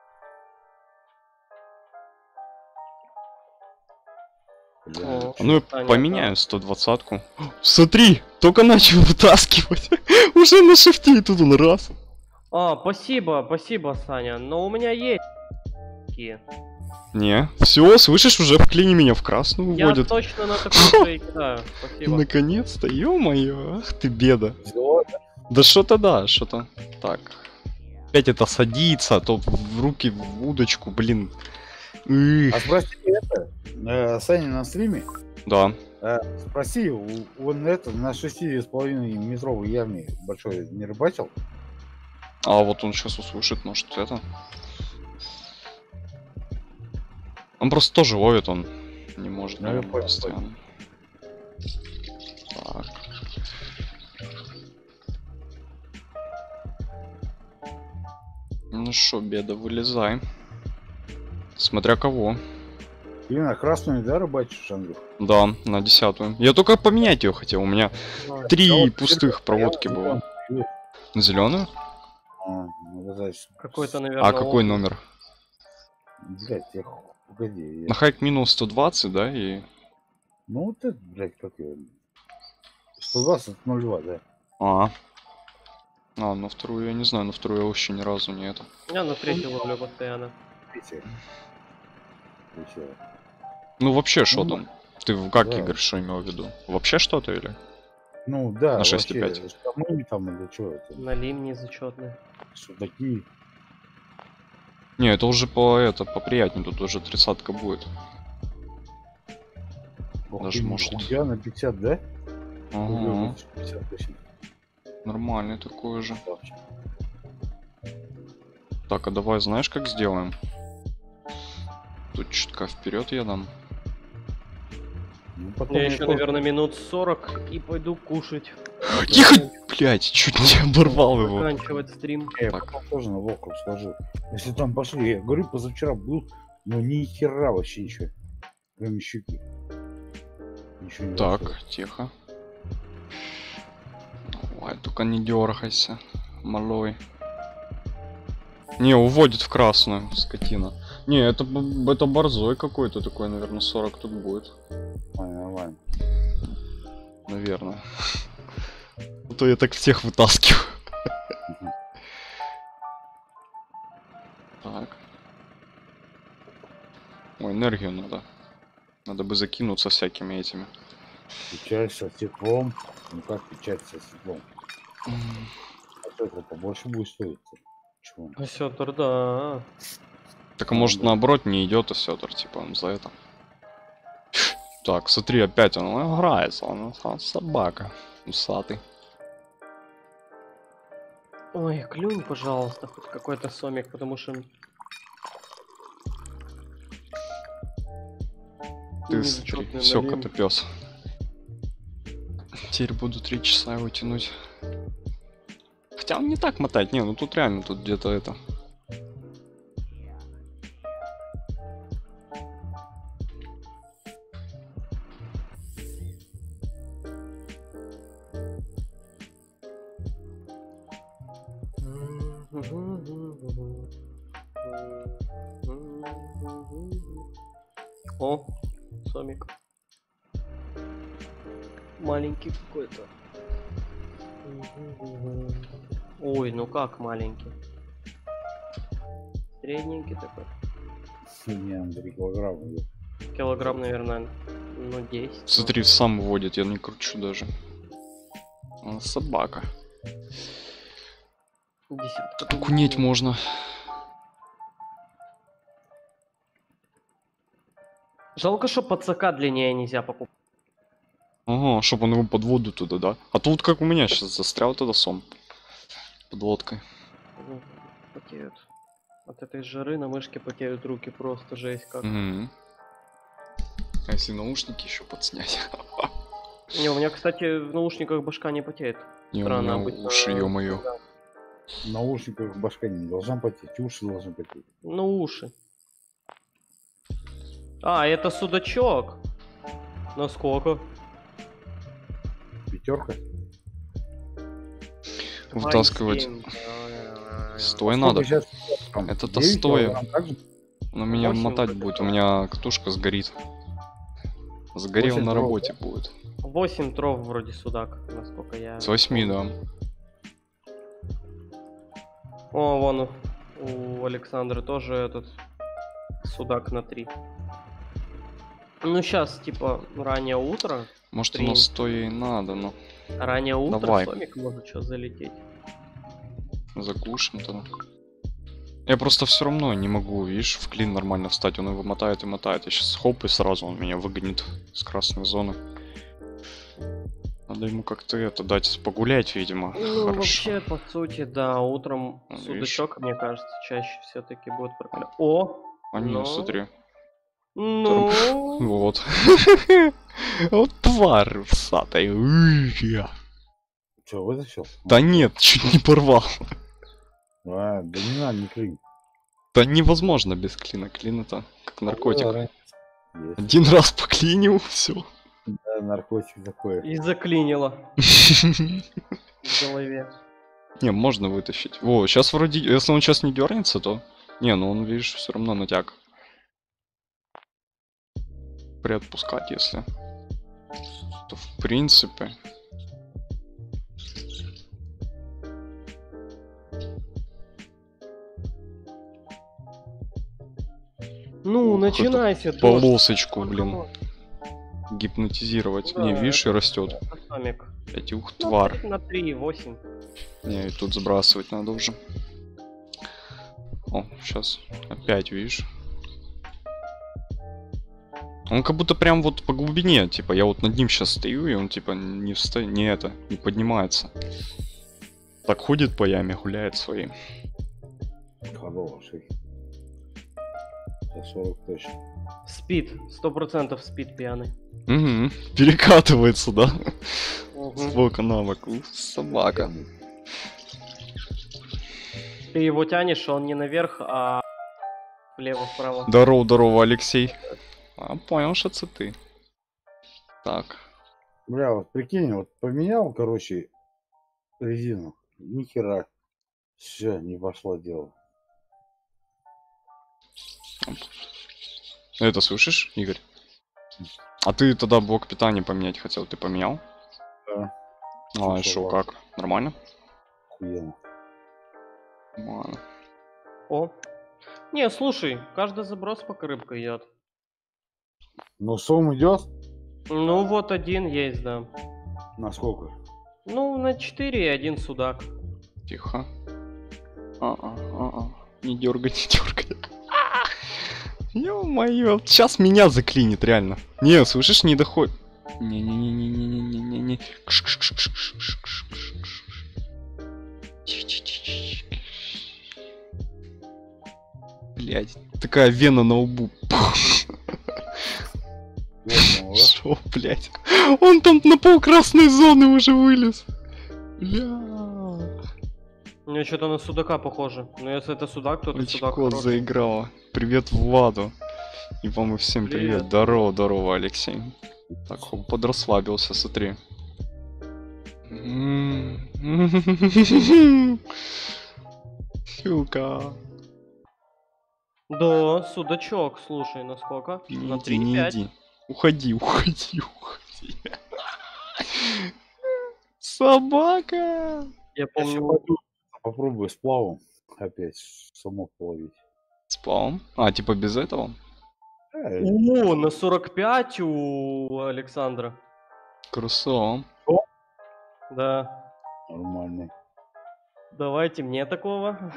О, Ну, я Таня, поменяю сто двадцатку. Смотри, только начал вытаскивать. Уже на шифте, и тут он раз. А, спасибо, спасибо, Саня. Но у меня есть такие. Не, все, слышишь, уже вклини меня в красную Я выводит. точно на такой же и кидаю. Спасибо. Наконец-то, ё-моё, ах ты беда. Взяла? Да что-то да, что-то. Так. Опять это садится, а то в руки в удочку, блин. Их. А спроси это, э, Саня на стриме, Да. э, спроси, у- он это на шести с половиной метровой яме большой не рыбачил? А вот он сейчас услышит, может, это. Он просто тоже ловит, он не может, Ну, я наверное, понял, постоянно. Так. Ну шо, беда, вылезай. Смотря кого. Ты на красную, да, рыбачишь, Андрюх? Да, на десятую. Я только поменять ее хотел. У меня А, три Да вот пустых я проводки вот было. зелёный. На зеленую? А, ну, значит, Какой-то, наверное. А какой он- номер? блядь, я ху- погоди. я- На хайк минус сто двадцать, да? И. Ну вот это, блядь, как я... сто двадцать ноль два, да. А. А, на вторую я не знаю, на вторую я вообще ни разу не это. Я на третью ловлю постоянно. Третья. Третья. Ну вообще, что Ну, там? Ты в- как, да. Игорь, что имел в виду? Вообще что-то или? Ну да, На шесть и вообще, пять. штаны там или что это? На лимне зачетный. Что такие? Не, это уже по это поприятнее, тут уже тридцатка будет. Ох Даже ты, может. нихуя, на пятьдесят, да? Ага, пятьдесят точно. нормальный такой же. Вообще. Так, а давай знаешь как сделаем? Тут чутка вперед я дам. Ну, потом Я я еще, тоже- наверное, минут сорок и пойду кушать. Тихо! Блять, чуть не оборвал его. Заканчивать стрим. Я Так. потом тоже на волков сложу. Если там пошли, я говорю, позавчера был, но ни хера вообще ничего. Кроме щуки. Ничего не Так, зашло. тихо. Давай, только не дергайся, малой. Не, уводит в красную, скотина. Не, это, б- это борзой какой-то такой, наверное, сорок тут будет. Нормально, нормально. Наверное. А то я так всех вытаскиваю. Мгм. Так. Ой, энергию надо. Надо бы закинуться всякими этими. Печаль со стеклом. Ну как печаль со стеклом? А что это побольше будет стоить? Чего? Осетр, да. Так а может да. наоборот не идет осетр, типа он за это. Так, смотри, опять он играется, он он собака. Усатый. Ой, клюнь, пожалуйста, хоть какой-то сомик, потому что... Ты Нечётный все, налим. котопес. Теперь буду три часа его тянуть. Хотя он не так мотает, не, ну тут реально тут где-то это. О, сомик. Маленький какой-то. Ой, ну как маленький? Средненький такой. Не, Андрей, килограмм идет. Килограмм, наверное, ну десять. Смотри, сам водит, я не кручу даже. Он собака. Десятка. Окунеть можно. Жалко, что подсака длиннее нельзя покупать. Ага, чтобы он его под воду туда, да? А тут как у меня сейчас застрял тогда сом. Под лодкой. Ну, потеют. От этой жары на мышке потеют руки, просто жесть как. Угу. А если наушники еще подснять? Не, у меня, кстати, в наушниках башка не потеет. Не, у Странно, меня обычно- уши, ё-моё. В наушниках башка не должна потеть, уши должны потеть. Ну, уши. А, это судачок. Насколько? Пятерка? Вытаскивать. Стой Сколько надо. сейчас? Там, Это-то девять стоя. килограмм, так же? Но меня Восемь мотать вроде будет, у как. меня катушка сгорит. Сгорел Восемь на дров, работе будет. восемь тров вроде судак, насколько я... С восьми, да. О, вон у- у Александра тоже этот судак на три. Ну, сейчас, типа, раннее утро. Может Три. оно стоя и надо, но Раннее утро, Давай. сомик может что залететь. заглушим тогда. Я просто все равно не могу, видишь, в клин нормально встать. Он его мотает и мотает. Я сейчас хоп, и сразу он меня выгонит с красной зоны. Надо ему как-то это дать погулять, видимо. Ну, Хорошо. вообще, по сути, да, утром Ну, судачок, мне кажется, чаще все-таки будет проклят. О! А не, ну, смотри. Ну, Вот. Вот тварь усатая. Уй, я. Че, вытащил? Да нет, чуть не порвал. А, да не надо, не клин. Да невозможно без клина. Клин это как наркотик. Да, есть. Один раз поклинил, все. Да, наркотик такой. и заклинило в голове. Не, можно вытащить. Во, сейчас вроде, если он сейчас не дернется, то... Не, ну он, видишь, все равно натяг. Приотпускать, если. То в принципе... Ну, Ух, начинайся. дождь. Полосочку, блин. Гипнотизировать. Не, Да, видишь, и растет. Это сомик. Эти ух, Ну, тварь. на три, восемь. Не, и тут сбрасывать надо уже. О, сейчас. Опять, видишь. Он как будто прям вот по глубине, типа, я вот над ним сейчас стою, и он типа не вста... не это, не поднимается. Так ходит по яме, гуляет своим. Хороший. За сорок точно. Спит. Сто процентов спит пьяный. Угу. Перекатывается, да? Мгм. С бока на бок. Ух, собака. Ты его тянешь, он не наверх, а влево-вправо. Здорово, здорово, Алексей. А, понял, что это ты. Так. Бля, вот прикинь, вот поменял, короче, резину. Ни хера. Все, не пошло дело. Это слышишь, Игорь? А ты тогда блок питания поменять хотел, ты поменял? Да. А, Слушай, что, ладно. как? Нормально? Охуенно. Ладно. О. Не, слушай, каждый заброс пока рыбка идет. Ну, сом идет? Ну вот один есть, да. На сколько? Ну, на четыре и один судак. Тихо. А-а-а-а. Не дергай, не дергай. Ё-моё, сейчас меня заклинит, реально. Не, слышишь, не доходит. Не-не-не-не-не-не-не-не. Блять, такая вена на лбу. Шо, блять? Он там на пол красной зоны уже вылез. Бля. Мне что-то на судака похоже. Но если это судак, то это судак Очко хороший. заиграла. Привет Владу. И вам и всем привет. Привет. Здорово, здорово, Алексей. Так, хоп, подрасслабился, смотри. Сука. Да, судачок, слушай, на сколько? Не На иди, три не пять. иди. Уходи, уходи, уходи. Собака. Я Я помню, щас пойду попробую сплавом опять самок половить. Спал. А, типа без этого? Э, о, на сорок пять у Александра. Крусо. Да. Нормальный. Давайте мне такого.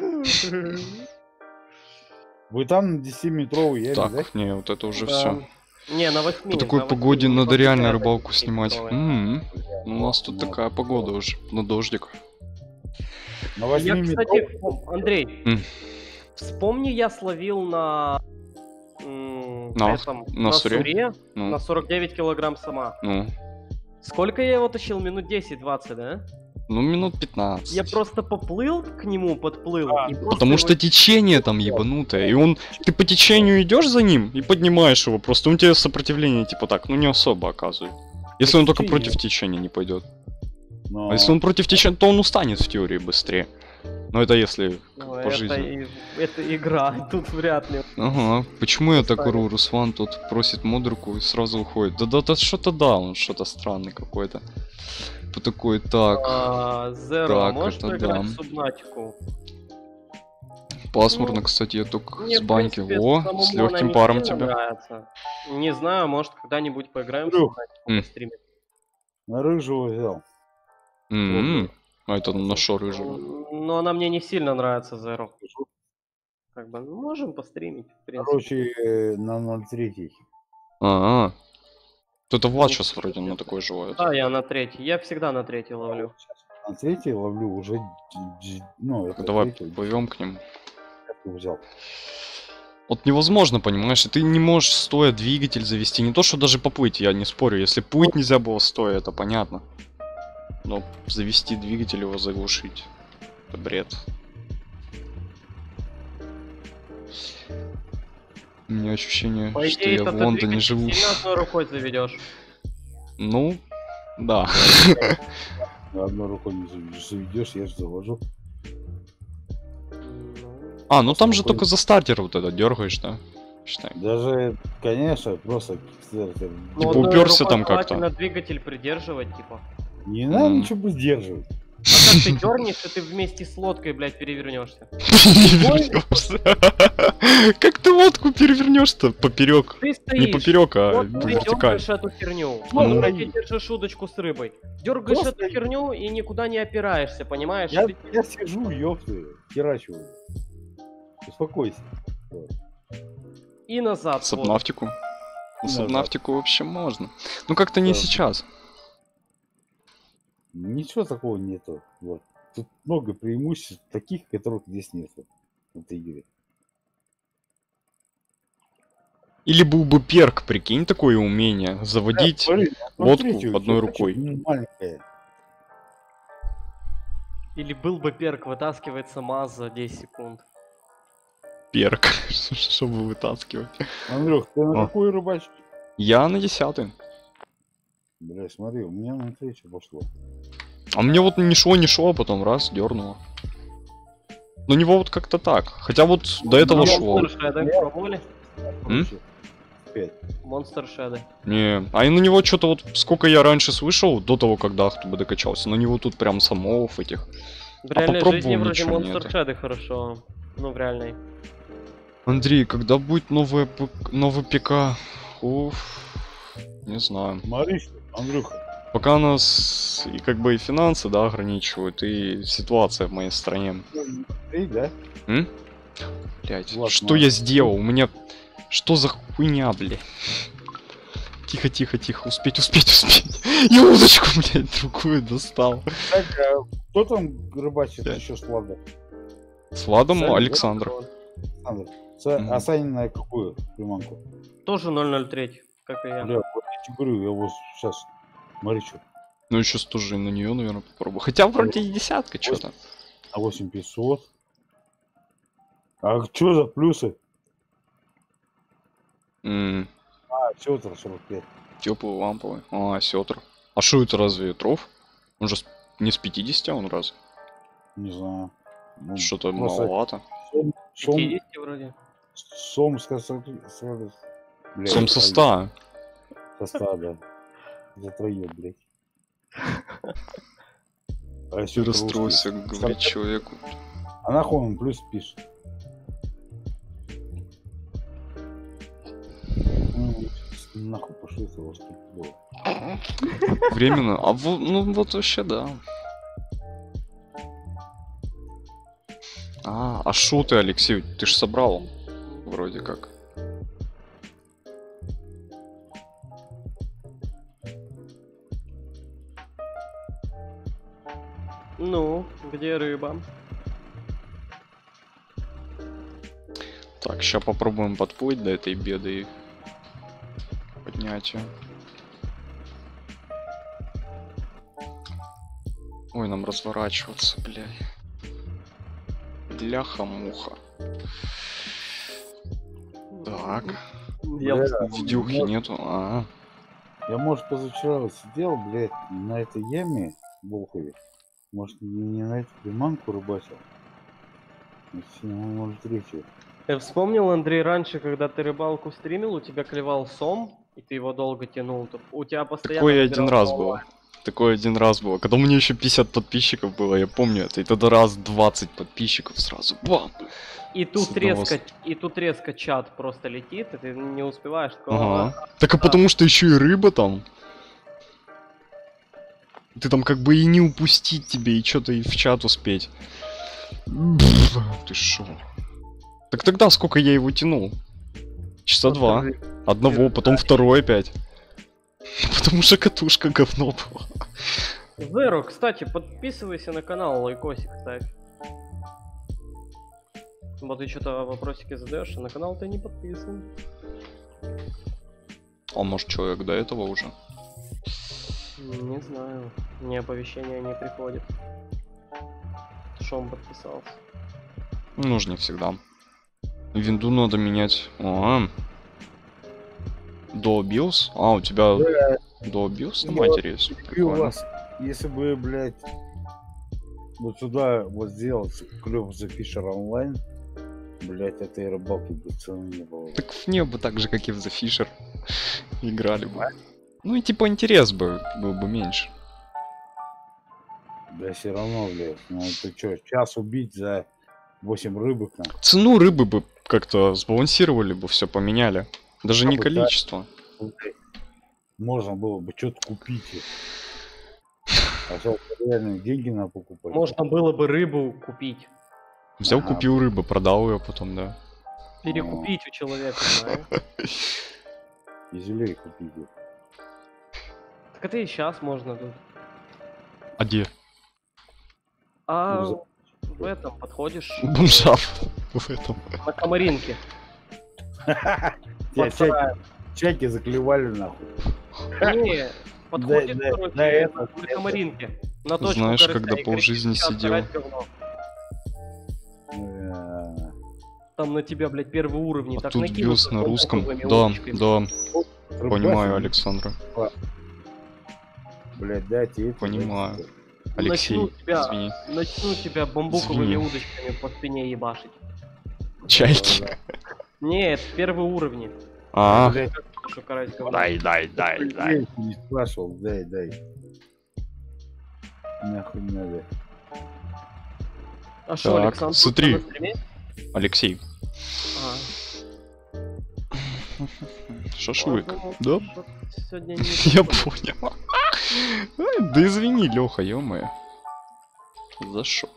Вы там на десятиметровый яме, да? Так, не, вот это уже Да. все. Не, на восьми. По такой на восьми, погоде не надо двадцать реально пять, рыбалку десять снимать. метровый. М. У нас тут Ну, такая погода уже, на дождик. На Я, восьмиметровый. кстати, вспом- Андрей, М. вспомни, я словил на... м, На- этом, на суре? Ну, на сорок девять килограмм сама. ну, Сколько я его тащил? Минут десять-двадцать, да? ну минут пятнадцать. Я просто поплыл к нему, подплыл. А, и просто Потому его- что течение там ебанутое, и он, ты по течению идешь за ним и поднимаешь его, просто он тебе сопротивление типа так, ну не особо оказывает. Если он только Течение. против течения не пойдет. Но А если он против течения, то он устанет в теории быстрее. Но это если Ну, по это, жизни. и- это игра, тут вряд ли. Ага, почему я так Устанет. ору? Руслан тут просит модерку и сразу уходит. Да-да-да, что-то да, он что-то странный какой-то. По такой, так, А, Зеро, Так, можешь это поиграть да. в Субнатику? пасмурно, ну, кстати, я только Мне, с в банки. принципе, Во, самому с она легким не паром сильно тебе. нравится. Не знаю, может когда-нибудь поиграем в Андрюх. Субнатику М. по стриме. на рыжего взял. М-м. А это на шо рыжего? Но она мне не сильно нравится, Зеро. Как бы, ну, можем постримить, в принципе. Короче, э, на ноль три. А-а. Это Влад Ну, сейчас вроде на такой живой. Да, я на третий. Я всегда на третий ловлю. На третий ловлю уже, дж- дж- ну, это Давай третий, плывем к ним. я взял. Вот невозможно, понимаешь, и ты не можешь стоя двигатель завести. Не то, что даже поплыть, я не спорю. Если плыть нельзя было стоя, это понятно. Но завести двигатель, его заглушить. Это бред. У меня ощущение, По что идее, я это в ты Лондоне двигатель живу. сильно одной рукой заведешь. Ну, да. Одной рукой не заведешь, заведешь, я же завожу. Ну, А, ну там же Спокойно. только за стартер вот это дергаешь, да? Считай. Даже, конечно, просто кикстартер. ну, Типа одной упёрся рукой там как-то. желательно двигатель придерживать, типа. Не надо М. ничего бы сдерживать. А как ты дернешь, и ты вместе с лодкой, блядь, перевернешься. Перевернёшься. Как ты лодку перевернешь-то поперек? Ты Не стоишь. поперек, а Вот ты вертикально. дергаешь эту херню. Ну, Ну, и- держишь удочку с рыбой. Дергаешь Просто- эту херню и никуда не опираешься, понимаешь? Я, Ты- я сижу, ёпты, херачиваю. Успокойся. И назад. вот. Сабнафтику. Ну, Назад. Сабнафтику вообще можно. Ну как-то не Да. сейчас. Ничего такого нету. Вот. Тут много преимуществ таких, которых здесь нету в этой игре. Или был бы перк, прикинь, такое умение. Заводить Смотри, лодку смотрите, одной чё- рукой. чё маленькая. Или был бы перк, вытаскивает сама за десять секунд. перк, чтобы вытаскивать. Андрюх, ты на О. какой рыбачишь? Я на десятый. Бля, смотри, у меня на третью пошло. А мне вот не шло, не шло, а потом раз, дернуло. На него вот как-то так. Хотя вот до этого Ну, шло. Монстр Шеды, пробовали? Короче, пять. Монстр Шеды. Не, а и на него что-то вот сколько я раньше слышал, до того, когда Ахтуба докачался, на него тут прям самов этих. В реальной попробовал, жизни вроде ничего Монстр нету. Шеды хорошо. Ну, в реальной. Андрей, когда будет новая п- новый ПК? Уф, не знаю. Смотри, Андрюха, Пока нас и как бы и финансы, да, ограничивают, и ситуация в моей стране. Ты, да? М? Блять, Ладно. что я сделал? У меня... Что за хуйня, блядь? Тихо, тихо, тихо, успеть, успеть, успеть. Я удочку, блядь, другую достал. Так, а кто там рыбачит Да. еще с Владом? С Владом Саня, да? Александр. Александр. Са- Мгм. А Саня на какую приманку? Тоже ноль ноль три, как и я. Бля, вот я тебе говорю, я вот сейчас смотри, что. Ну, сейчас тоже и на нее, наверное, попробую. Хотя вроде и десятка что-то. А восемь пятьсот. А что за плюсы? М, А, сетр сорок пять. Теплый ламповый. А, сетр. А что это разве ветров? Он же с- не с пятидесяти, он раз. Не знаю. Ну, Что-то просто маловато. Сом, сом, пятьдесят вроде. сом с сорок, сорок, блядь, Сом со ста. Со ста, да. За трое, блядь. А Ты сетр расстроился, русский. говорит человеку. А нахуй он плюс пишет? Ну, нахуй пошли это вот было. Временно. А вот, ну вот вообще да. А, а шо ты, Алексей? Ты ж собрал. Вроде как. Ну, где рыба? Так, сейчас попробуем подплыть до этой беды и поднять ее. Ой, нам разворачиваться, блядь. Бляха-муха. Так, Я Бля, видюхи может, нету. А, Я, может, позавчера вот сидел, блядь, на этой яме в Болхове. Может, не на эту приманку рыбачил. ноль три. Я вспомнил, Андрей, раньше, когда ты рыбалку стримил, у тебя клевал сом, и ты его долго тянул. то У тебя постоянно... такое один набирался раз было. онлайн. Такое один раз было. Когда у меня еще пятьдесят подписчиков было, я помню это. И тогда раз двадцать подписчиков сразу. Бам! И С тут одного резко, и тут резко чат просто летит, и ты не успеваешь. такой, Ага. Так а потому что еще и рыба там. Ты там как бы и не упустить тебе, и что-то и в чат успеть. Бф, ты шо? Так тогда сколько я его тянул? Часа два. Одного, потом второй опять. Потому что катушка говно была. Зеро, кстати, подписывайся на канал, лайкосик ставь. Вот ты что-то вопросики задаешь, а на канал ты не подписан. А может человек до этого уже? Не знаю, мне оповещения не приходит. Что он подписался? Ну же не всегда. Винду надо менять. А, Dual BIOS? А, у тебя Dual BIOS на матери есть? И у Прикольно. вас, если бы, блядь, вот сюда вот сделать клёв за Fisher онлайн, блядь, этой рыбалки бы цены не было. Так в небо так же, как и в The Fisher играли бы. Ну и типа интерес бы был бы меньше. Да все равно, блядь, ну ты чё, час убить за восемь рыбок, на? Цену рыбы бы как-то сбалансировали бы, все поменяли. Даже Ну, не да. количество. Можно было бы что-то купить. А сейчас реально деньги надо покупать. Можно было бы рыбу купить. Взял, Ага. купил рыбу, продал ее потом, да. Перекупить у человека, знаешь. Изюлей купить. Так это и сейчас можно тут. А где? А Ну, в этом подходишь У бомжа в этом. на комаринке. Тебя Под чайки, сараем. чайки заклевали нахуй. Не, подходит, да, короче, да, это, на это. комаринке. На точку Знаешь, корыста когда и кричит, полжизни «Сейчас сидел». срать говно». Э, Там на тебя, блядь, первый уровень. А так тут накинут бился на русском. бамбуковыми Да, удочками. да, рыбачить, понимаю, Александра. Блядь, дайте это. Понимаю. дайте Алексей, Начну тебя, извини. начну тебя бамбуковыми Извини. удочками по спине ебашить. это. Чайки. Не, это первые уровни. А, Блядь, Что карать говно. дай, дай, дай, дай. я не спрашивал, дай, дай. Нахуй надо. А что, Так, Александр? смотри. на стриме? Алексей, А, Шашлык, Ладно, да? что-то Сегодня не Я прикольно. понял. Ай, да извини, Леха, ё-моё. За шо?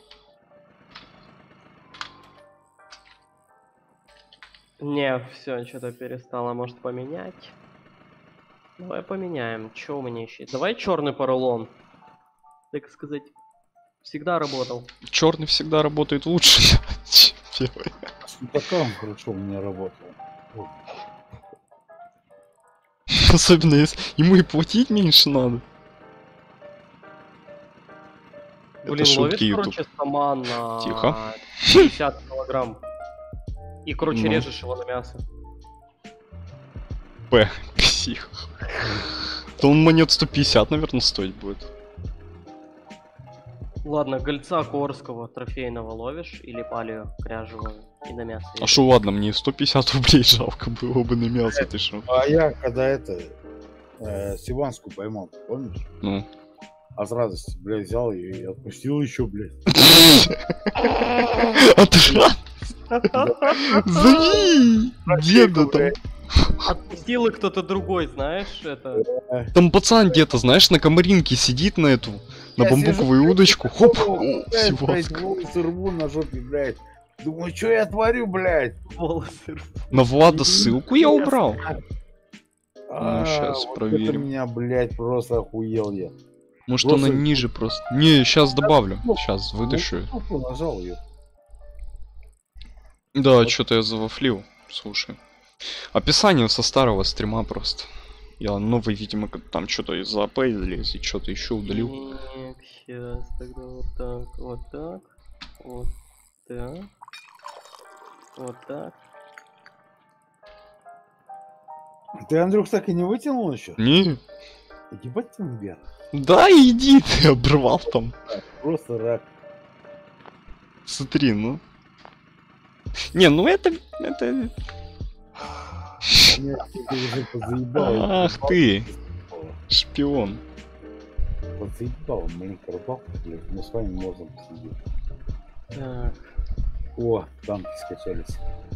Не, все, что-то перестало, может поменять. Давай поменяем. Что у меня еще? Давай черный поролон. Так сказать, всегда работал. Черный всегда работает лучше. чем белый. С мутаком хорошо у меня работал. Вот. Особенно если ему и платить меньше надо. Блин, Это шутки, ловишь, YouTube. короче, саман на Тихо. пятьдесят килограмм. И, короче, Ну. режешь его на мясо. П. Псих. То он монет сто пятьдесят, наверное, стоить будет. Ладно, гольца Корского трофейного ловишь или палию кряжевого и на мясо. А шо, ладно, мне сто пятьдесят рублей жалко было бы на мясо, ты шо? А я когда это э, Сиванскую поймал, помнишь? Ну. А с радости, блядь, взял ее и отпустил еще, блядь. А ты шо? Зови деда там. Отпустил и кто-то другой, знаешь, это... Там пацан где-то, знаешь, на комаринке сидит на эту, на Я бамбуковую сижу, удочку. Хоп! О, Блядь, блядь, Сиванска. волосы рву на жопе, блядь. Думаю, что я творю, блядь? Волосы. На Влада ссылку я убрал. А, щас вот проверим. это меня, блядь, просто охуел я. Может Просто- она ниже просто. Не, сейчас добавлю. Сейчас вытащу. Ну, ну, нажал ее. Да, что-то я завафлил. Слушай. Описание со старого стрима просто. Я новый, видимо, как там что-то из АП излез и что-то еще удалил. Сейчас, тогда вот так, вот так, вот так, вот так. Ты, Андрюх, так и не вытянул еще? Не. Ебать ты вверх. Да, иди ты, оборвал там. Просто рак. Смотри, ну. Не, ну это... это... Меня ты уже позаебал. Ах ты, шпион. Подзаебал, маленькая рыбалка, блядь. Мы с вами можем посидеть. Так. О, танки скачались.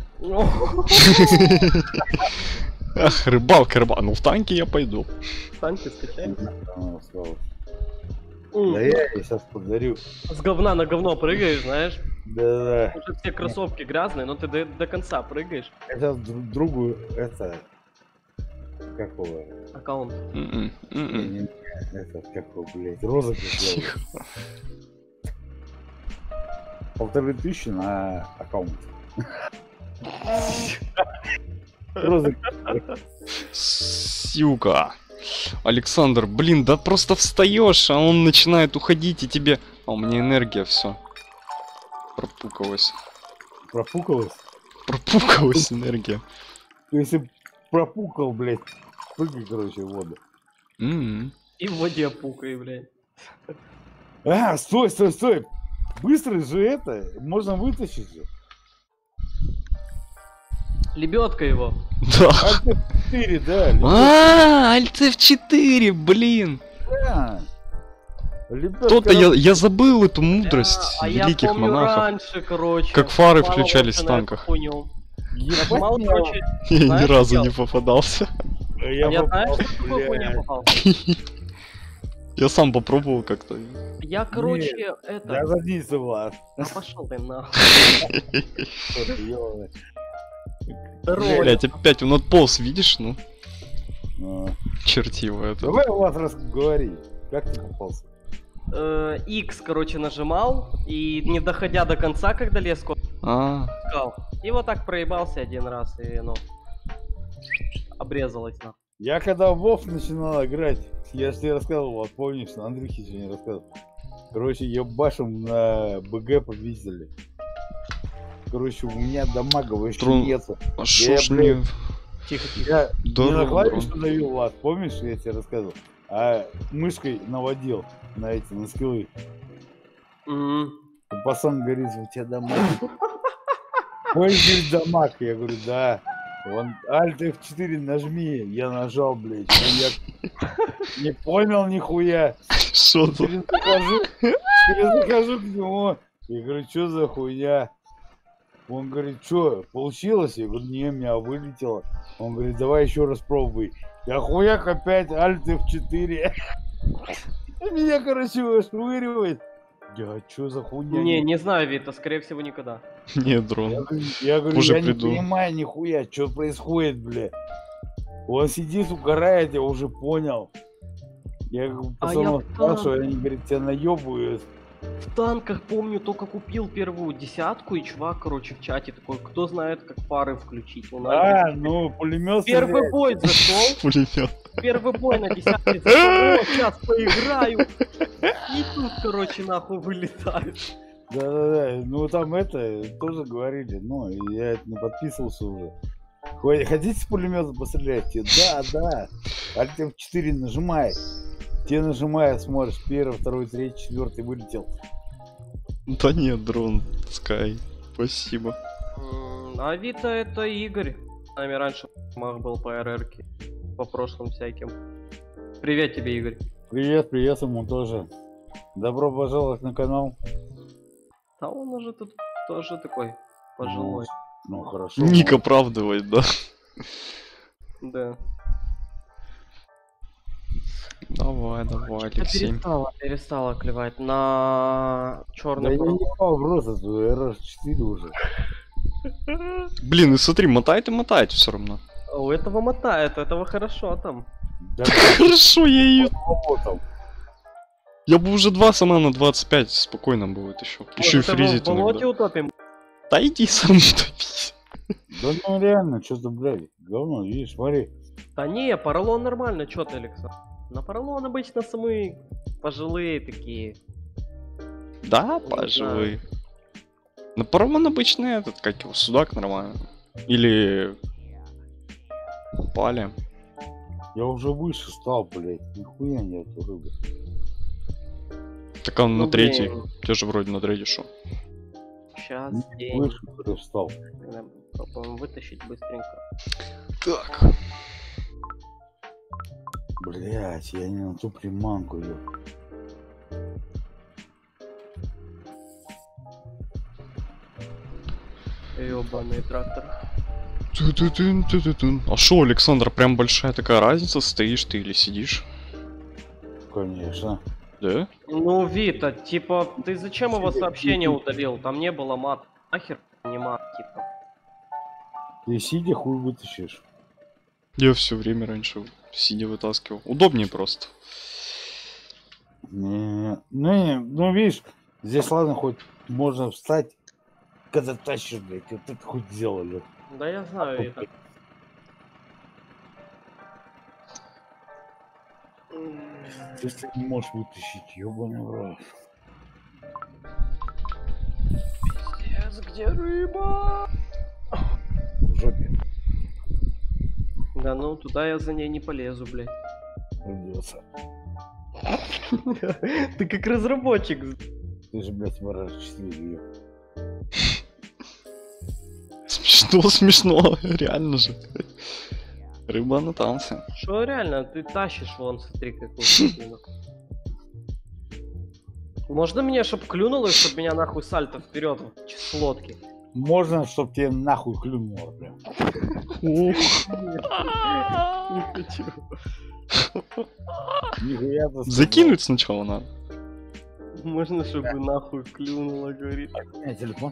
Ах, рыбалка, рыбалка. Ну в танке я пойду. Танки скачай. А, слава. М, Да я ей сейчас подарю. С говна на говно прыгаешь, знаешь. Да-да-да. Уже все кроссовки грязные, но ты до, до конца прыгаешь. Я сейчас друг другу это... Как его? Аккаунт. М-м, м-м. Не-не-не, Это, как его, блядь, розыгрыш сделаю. Тихо. Полторы тысячи на аккаунт. Розыгрыш. Сюка. Александр, блин, да просто встаешь, а он начинает уходить и тебе... А у меня энергия все. Пропукалась. Пропукалось? Пропукалась энергия. То есть если пропукал, блядь, прыгай, короче, в воду. М-м. И в воде пукай, блядь. А, стой, стой, стой! Быстро же это, можно вытащить же. Лебедка его. Да. Альт четыре, да. лебедка. А, Альт эф четыре, блин. Да. Лебедка Кто-то, я, работает. я забыл эту мудрость А я великих помню монахов. раньше, короче. Как фары мало включались вообще в на эту танках. хуйню. Ебать Нажимал, меня, короче, Я ни знаешь, разу что не попадался. а а я попал, знаешь, что такой хуйня блядь. попал? Я сам попробовал как-то. Я, короче, это... Я задница, Влад. Да пошел ты нахуй. Что ты, ёбаный. Здорово. Блять, опять он отполз, видишь? Ну, А. чертиво это. Давай, Влад, разговори. Как ты попался? Э, X, короче, нажимал, и не доходя до конца, когда леску А, отпускал. И вот так проебался один раз, и, ну, обрезалось, нахуй. Я когда в Вов начинал играть, я же тебе рассказывал, вот помнишь, на Андрюхе еще не рассказывал. Короче, ебашим на БГ победили. Короче, у меня дамага вообще Трун- нету. а шо ж блядь, не... Тихо, тихо. Я Да, не на ну, клавишу дрон. давил, Влад, помнишь, я тебе рассказывал? А мышкой наводил на эти, на скиллы. М. И пацан говорит, у тебя дамаг. Ой, говорит, дамаг. Я говорю, да. Он, Альт эф четыре нажми. Я нажал, блядь. Я не понял нихуя. Шо за... Перезахожу, перезахожу к нему. Я говорю, что за хуйня? Он говорит, что, получилось? Я говорю, не, меня вылетело. Он говорит, давай еще раз пробуй. Я хуяк опять, альт эф четыре. Меня, короче, вышвыривает. Я, что за хуйня? Не, не знаю, Вита, скорее всего, никогда. Не, Я дрон. говорю, я, говорю, Уже я не приду. понимаю нихуя, что происходит, бля. Он сидит, угорает, я уже понял. Я А пацанов я спрашиваю, они говорят, тебя наебывают. В танках помню, только купил первую десятку, и чувак, короче, в чате такой, кто знает, как фары включить. Он А, ну, пулемет. Первый бой зашел, Пулемет. первый бой на десятке зашел, о, сейчас поиграю. И тут, короче, нахуй вылетает. Да-да-да, ну там это тоже говорили, но я это не подписывался уже. Хо- Хотите с пулемета пострелять? Да, да. альт эф четыре нажимай. Те нажимая, смотришь, первый, второй, третий, четвертый вылетел. Да нет, дрон. Скай. Спасибо. М, А Вита это Игорь. С нами раньше мах был по РРке. По прошлым всяким. Привет тебе, Игорь. Привет, привет ему тоже. Добро пожаловать на канал. А он уже тут тоже такой пожилой. Ну, хорошо. Ник оправдывает, да? Да. Давай, давай, Алексей. Перестала, перестала клевать на Да черный я провод. не ебал просто эр эс четыре уже. Блин, и смотри, мотает и мотает все равно. А у этого мотает, у этого хорошо там. Да, Хорошо, я ее. там. Я бы уже два сама на двадцать пять спокойно будет еще. Еще и Может, его фризит в болоте иногда. утопим? Да иди сам топись. Да ну реально, что-то, блядь, говно, видишь, смотри. Да не, поролон нормально, чё ты, Александр? На поролон обычно самые пожилые такие. Да, Не поживы. На пароман обычный этот, как его, судак нормально. Или... Пали. Я уже выше стал, блядь, нихуя нету рыбы. Так он Ну, на третий. блин. Те же вроде на третий шел. Сейчас, Не день. выше уже встал. Наверное, попробуем вытащить быстренько. Так. Блять, я не на ту приманку ее. Ёбаный трактор. Ту-ту-тун-ту-ту-тун. А шо, Александр, прям большая такая разница, стоишь ты или сидишь? Конечно. Да? Ну, Вита, типа, ты зачем его Сидя, сообщение сидя. удалил? Там не было мат. Нахер не мат, типа. Ты сидя хуй вытащишь. Я все время раньше сидя вытаскивал. Удобнее просто. Не, ну, не, ну видишь, здесь ладно, хоть можно встать, когда тащишь, блядь, вот это хоть сделали. Да я знаю, Вита. Если не можешь вытащить, ёбаный в рот. Пиздец, где рыба? В жопе Да ну, туда я за ней не полезу, блядь. придется. Ты как разработчик. Ты же, блядь, в эр эс четыре её. Смешно, смешно, реально же. Рыба на танце. Что реально, ты тащишь вон, смотри, какую штуку. Можно мне, чтоб клюнуло, чтоб меня нахуй сальто вперед с лодки? Можно, чтоб тебе нахуй клюнуло, прям. Не хочу. Нихуя ты сказал. Закинуть сначала надо. Можно, чтобы нахуй клюнуло, говорит. У меня телефон.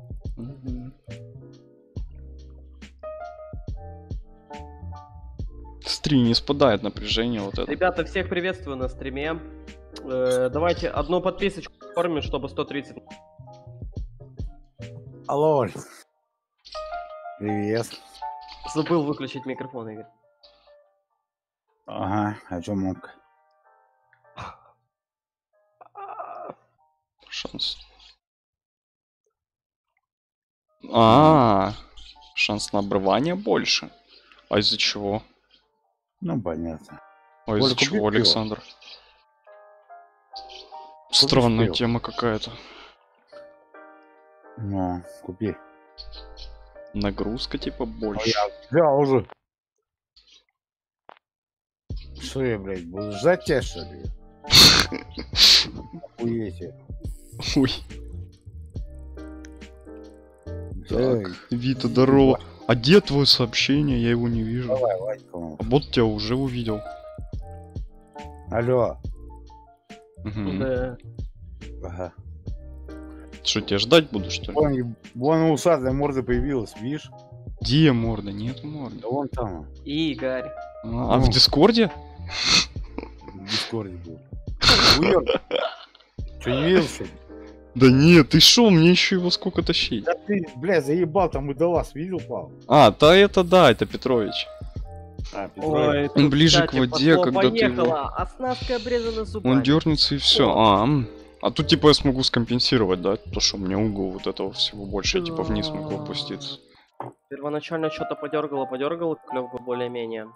Смотри, не спадает напряжение вот это. Ребята, всех приветствую на стриме. Э, давайте одну подписочку оформим, чтобы сто тридцать. Алло, Оль. Привет. Забыл выключить микрофон, Игорь. Ага, о чем мог? Шанс. А, шанс на обрывание больше. А из-за чего? Ну, понятно. А из-за Оля, купи чего, пиво. Александр? Странная пиво. тема какая-то. Ну, купи. Нагрузка типа больше. Я взял уже. Что я, блядь, буду ждать тебя, что ли? Охуеть. Ой. Эй, Так, Вита, здорово. А где твое сообщение? Я его не вижу. давай, Вадька. А вот тебя уже увидел. Алло. Мгм. Да. Ага. Что, тебя ждать буду, что ли? Вон, вон усатая морда появилась, видишь? Где морда? Нет морды. Да вон там, Игорь. А, а в Дискорде? в Дискорде был. Уёб. Что, не видел, что ли? Да нет, ты шо, мне еще его сколько тащить? Да ты, бля, заебал, там и до вас видел, Павел? А, да это да, это Петрович. А, Петрович. Ой, Он тут, ближе кстати, к воде, пошло, когда ты его- поехала, оснастка обрезана зубами. Он дернется и все. А, м. а тут типа я смогу скомпенсировать, да? То, что у меня угол вот этого всего больше, я типа вниз могу опуститься. Первоначально что-то подергало, подергало, клевку более-менее.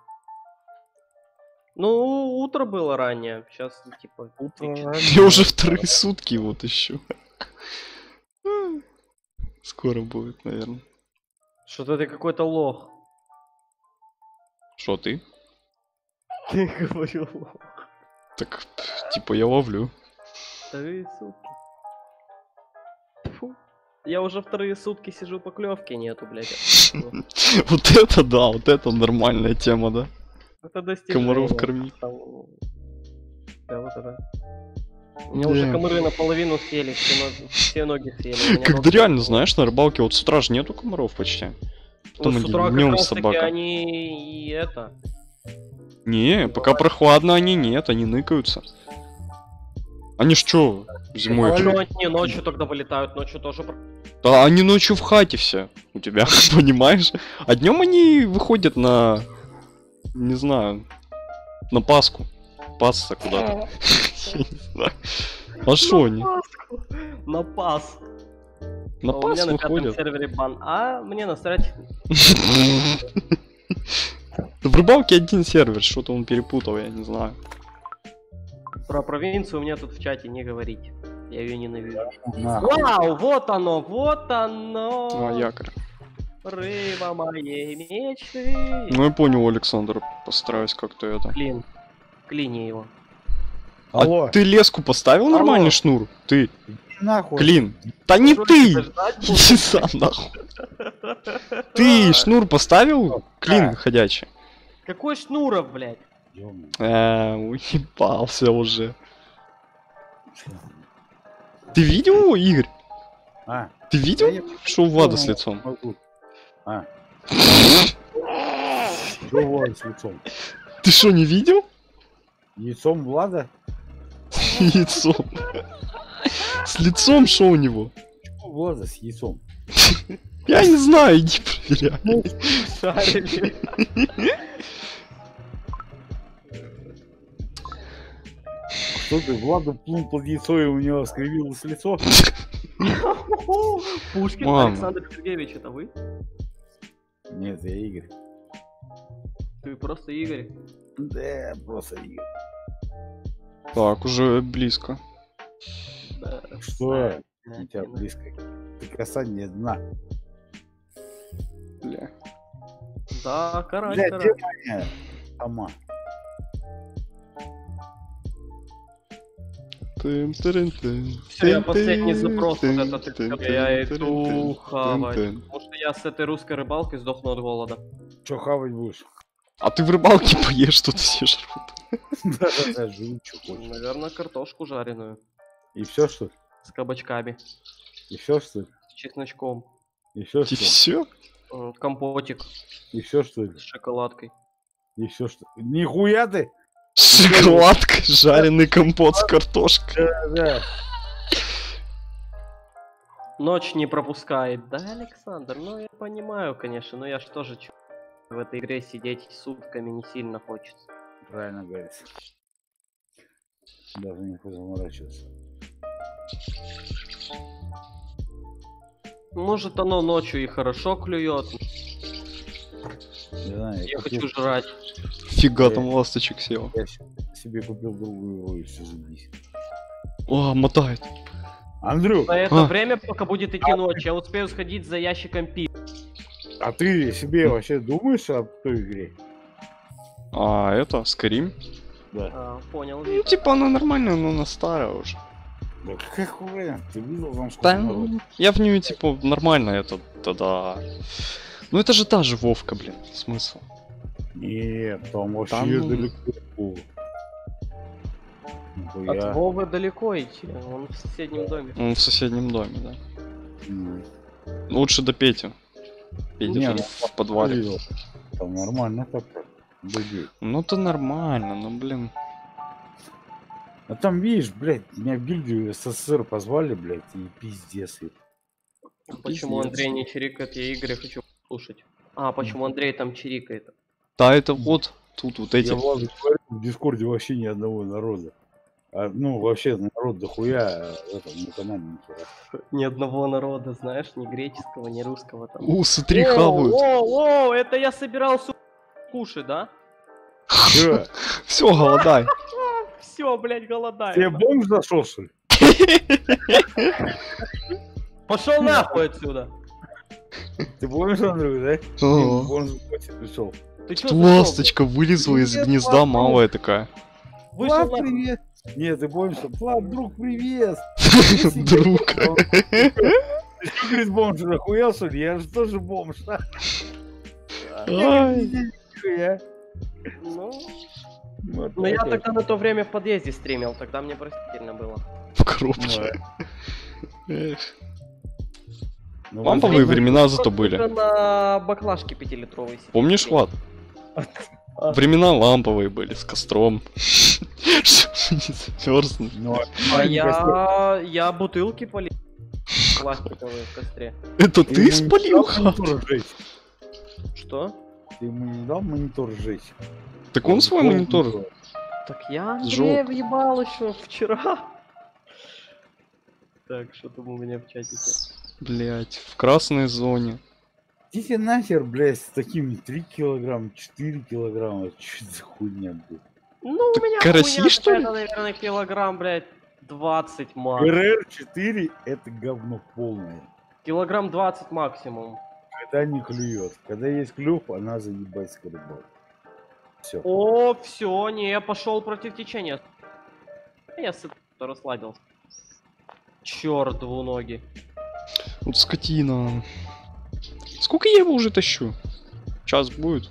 Ну, утро было раннее. Сейчас, типа, Утро фиг- раннее. Я уже вторые сутки вот еще. Скоро будет, наверное. Что-то ты какой-то лох. Что ты? Ты говорил лох. Так, типа я ловлю. Вторые сутки. Фу. Я уже вторые сутки сижу, поклевки нету, блядь. Вот это да, вот это нормальная тема, да? Это достижение. Комаров кормить. Там, да, вот это. У меня уже Да. комары наполовину съели, все ноги, все ноги съели. У меня Когда ноги- реально, знаешь, на рыбалке вот с утра же нету комаров почти. Потом Вот с утра как днем раз таки собака. они и это. Не, пока прохладно они нет, они ныкаются. Они ж чё, зимой? А чё? чё они ночью тогда вылетают? Ночью тоже... про- Да они ночью в хате все у тебя, понимаешь? А днем они выходят на, не знаю, на Пасху. Пасться куда-то. Я не знаю. А шо они? На пас. На А у меня Пас на пятом выходят. сервере бан. А мне насрать. В рыбалке один сервер, что-то он перепутал, я не знаю. Про провинцию у меня тут в чате не говорить. Я ее ненавижу. Нахуй. Вау, вот оно, вот оно. А, якорь. Рыба моей мечты. Ну я понял, Александр, постараюсь как-то это. Клин. Клини его. Алло, А ты леску поставил Алло. нормальный шнур? Ты, нахуй. Клин. Да не Что ты! тебя ждать буду? Иди сам нахуй. Ты шнур поставил? Клин Да. ходячий. Какой шнуров, блядь? Ёбаный. Эээ, уебался уже. Ты видел его, Игорь? А, Ты видел, Да я- что у Влада с лицом? могу. А. Что Влада с лицом? Ты что, не видел? Яйцом Влада? С лицом. С лицом что у него? Что Влада с яйцом? Я не знаю, иди проверяй. Шарили. Что ты, Влада плюнул под яйцо и у него скривилось лицо? Пушкин Мама. Александр Сергеевич, это вы? Нет, я Игорь. Ты просто Игорь. Да, просто Игорь. Так, уже близко. Да, Что? знаю, У тебя знаю. близко. Ты касание дна. Бля. Да, карать, Бля, карать. где моя сама? Тын, тырын, тын. Всё, я Тын, последний тын, запрос вот тын, этот, и тын, всё, я тын, иду тын, хавать. тын, тын. Потому что я с этой русской рыбалкой сдохну от голода. Че хавать будешь? А ты в рыбалке поешь, что-то все жрут. Да-да-да, жуй, что хочешь. Наверное, картошку жареную. И все, что ли? С кабачками. И все, что ли? С чесночком. И все, И что ли? все? М, Компотик И все, что ли? с шоколадкой. И все, что ли? Нихуя ты! Шоколадка, жареный компот с картошкой. Да. Ночь не пропускает. Да, Александр, ну я понимаю, конечно, но я ж тоже чё- в этой игре сидеть сутками не сильно хочется. Правильно говорится. Даже не буду заморачиваться. Может оно ночью и хорошо клюет. Не знаю, я, Я купил, хочу жрать. Фига там ласточек сел. я с- себе купил другую его и все заебись. О, мотает. Андрюк, За это А. время, пока будет идти ночь, я успею сходить за ящиком пива. а ты себе вообще думаешь о той игре? А, это, Скрим? Да. А, понял, Ну, вижу. типа, она нормальная, но она старая уже. Да какая хуйня? Ты видел там сколько Да, народу? я в нее, типа, нормально это, тогда... Ну это же та же Вовка, блин, смысл. Нет, там вообще Там, ну, далеко. От Нихуя. Вовы далеко идти, он в соседнем доме. Он в соседнем доме, да. М. Лучше до Пети. Петя Не, тут ну, в подвале. видел. Там нормально так. Блин. Ну то нормально, ну блин. А там, видишь, блядь, меня в гильдию СССР позвали, блядь, и пиздец. и- Почему Пиздец. Андрей не чирикает? Я Игоря хочу слушать. А, почему Андрей там чирикает? Да, это вот тут вот эти. Я Владу говорю, в Дискорде вообще ни одного народа. А, ну, вообще народ дохуя, а в этом на канале ни хера. Ни одного народа, знаешь, ни греческого, ни русского там. У, смотри, О, хавают. о, о, это я собирался кушать, да? Чё? Все, голодай. Все, блядь, голодаю. Тебе бомж зашел, что ли? Пошел нахуй отсюда. Ты помнишь, Андрей, да? Ага. Бомж пришел. Ты чё Тут зашёл, ласточка вылезла из Привет, гнезда, папа. малая такая. блядь? Вышел Влад, нахуй. привет! Нет, ты помнишь, что Влад, друг, привет! Друг. Ты, говорит, бомж захуел, что ли? Я же тоже бомж. а? Ай. Нихуя. Ну, Вот ну я так вот. тогда на то время в подъезде стримил, тогда мне простительно было. В коробке. Эх. Ну, Ламповые вот, времена зато были. Только на баклажке пятилитровой сидел. Помнишь, Влад? Времена ламповые были, с костром. Чтоб не замерзнуть. ну, А не костер. я, я бутылки полил пластиковые в костре. Это Ты ты ему не спалил дал хату? монитор сжечь? Что? Ты ему не дал монитор сжечь? Так он свой монитор. Так я Сжёг. Андрея въебал еще вчера. Так, что там у меня в чатике? Блять, в красной зоне. Идите нахер, блядь, с такими три килограмма, четыре килограмма. Что это за хуйня, блядь? Ну, Так у меня караси, хуйня что ли? какая-то, наверное, килограмм, блядь, двадцать макс. эр четыре это говно полное. Килограмм двадцать максимум. Когда не клюет. Когда есть клюв, она заебать скоребал. Все. О, все, не, я пошел против течения. Я с расслабился. Черт, двуногий. Вот скотина. Сколько я его уже тащу? Час будет?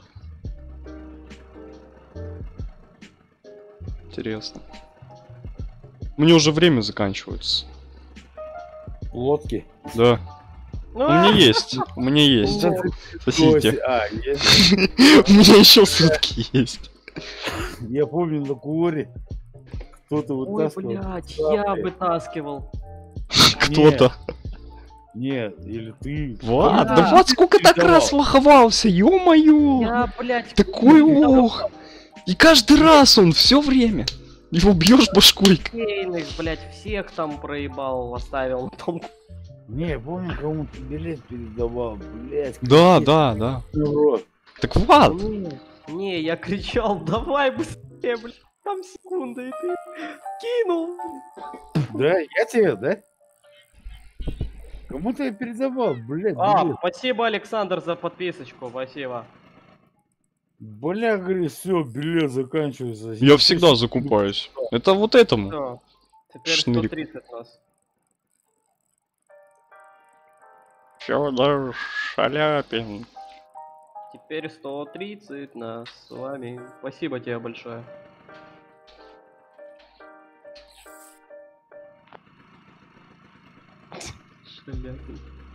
Интересно. Мне уже время заканчивается. Лодки. Да. Ну, У меня есть. У меня есть. Ну, Сосите. А, есть. У меня еще сутки есть. Я помню на Куоре кто-то Ой, вытаскивал. блядь, Да, я блядь. вытаскивал. Кто-то. Нет, или ты. Влад, Я да Влад сколько так передавал. раз лоховался, ё-моё! Я, блядь, Такой лох! И каждый раз он все время. Его бьешь башкой. Кейных, блядь, всех там проебал, оставил на том. Не, я помню, кому-то билет передавал, блядь. Да, какие да, да. ты урод. Так Влад, Не, не, я кричал, давай быстрее, блядь, там секунда, и ты кинул. Да, я тебе, да? Кому-то я передавал, блядь, А, билет. спасибо, Александр, за подписочку, спасибо. Бля, говорит, все, билет заканчивается. я всегда закупаюсь. Это вот этому. Все, теперь Шнырик. сто тридцать нас. Фёдор Шаляпин. Теперь сто тридцать нас с вами. Спасибо тебе большое. Шаляпин.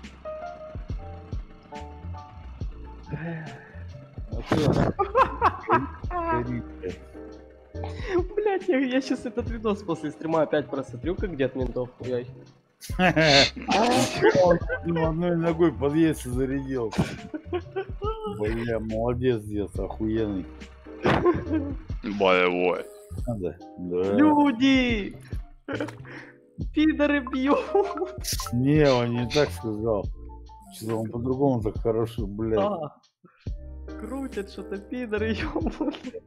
Блять, я, я сейчас этот видос после стрима опять просмотрю, как дед ментов хуяй. Он одной ногой подъезд зарядил. Бля, молодец, дед, охуенный. Боевой. Надо. Да. Люди! Пидоры бьют! Не, он не так сказал. Что он по-другому так хорошо, блядь. А, крутят что-то пидоры, ёбаные.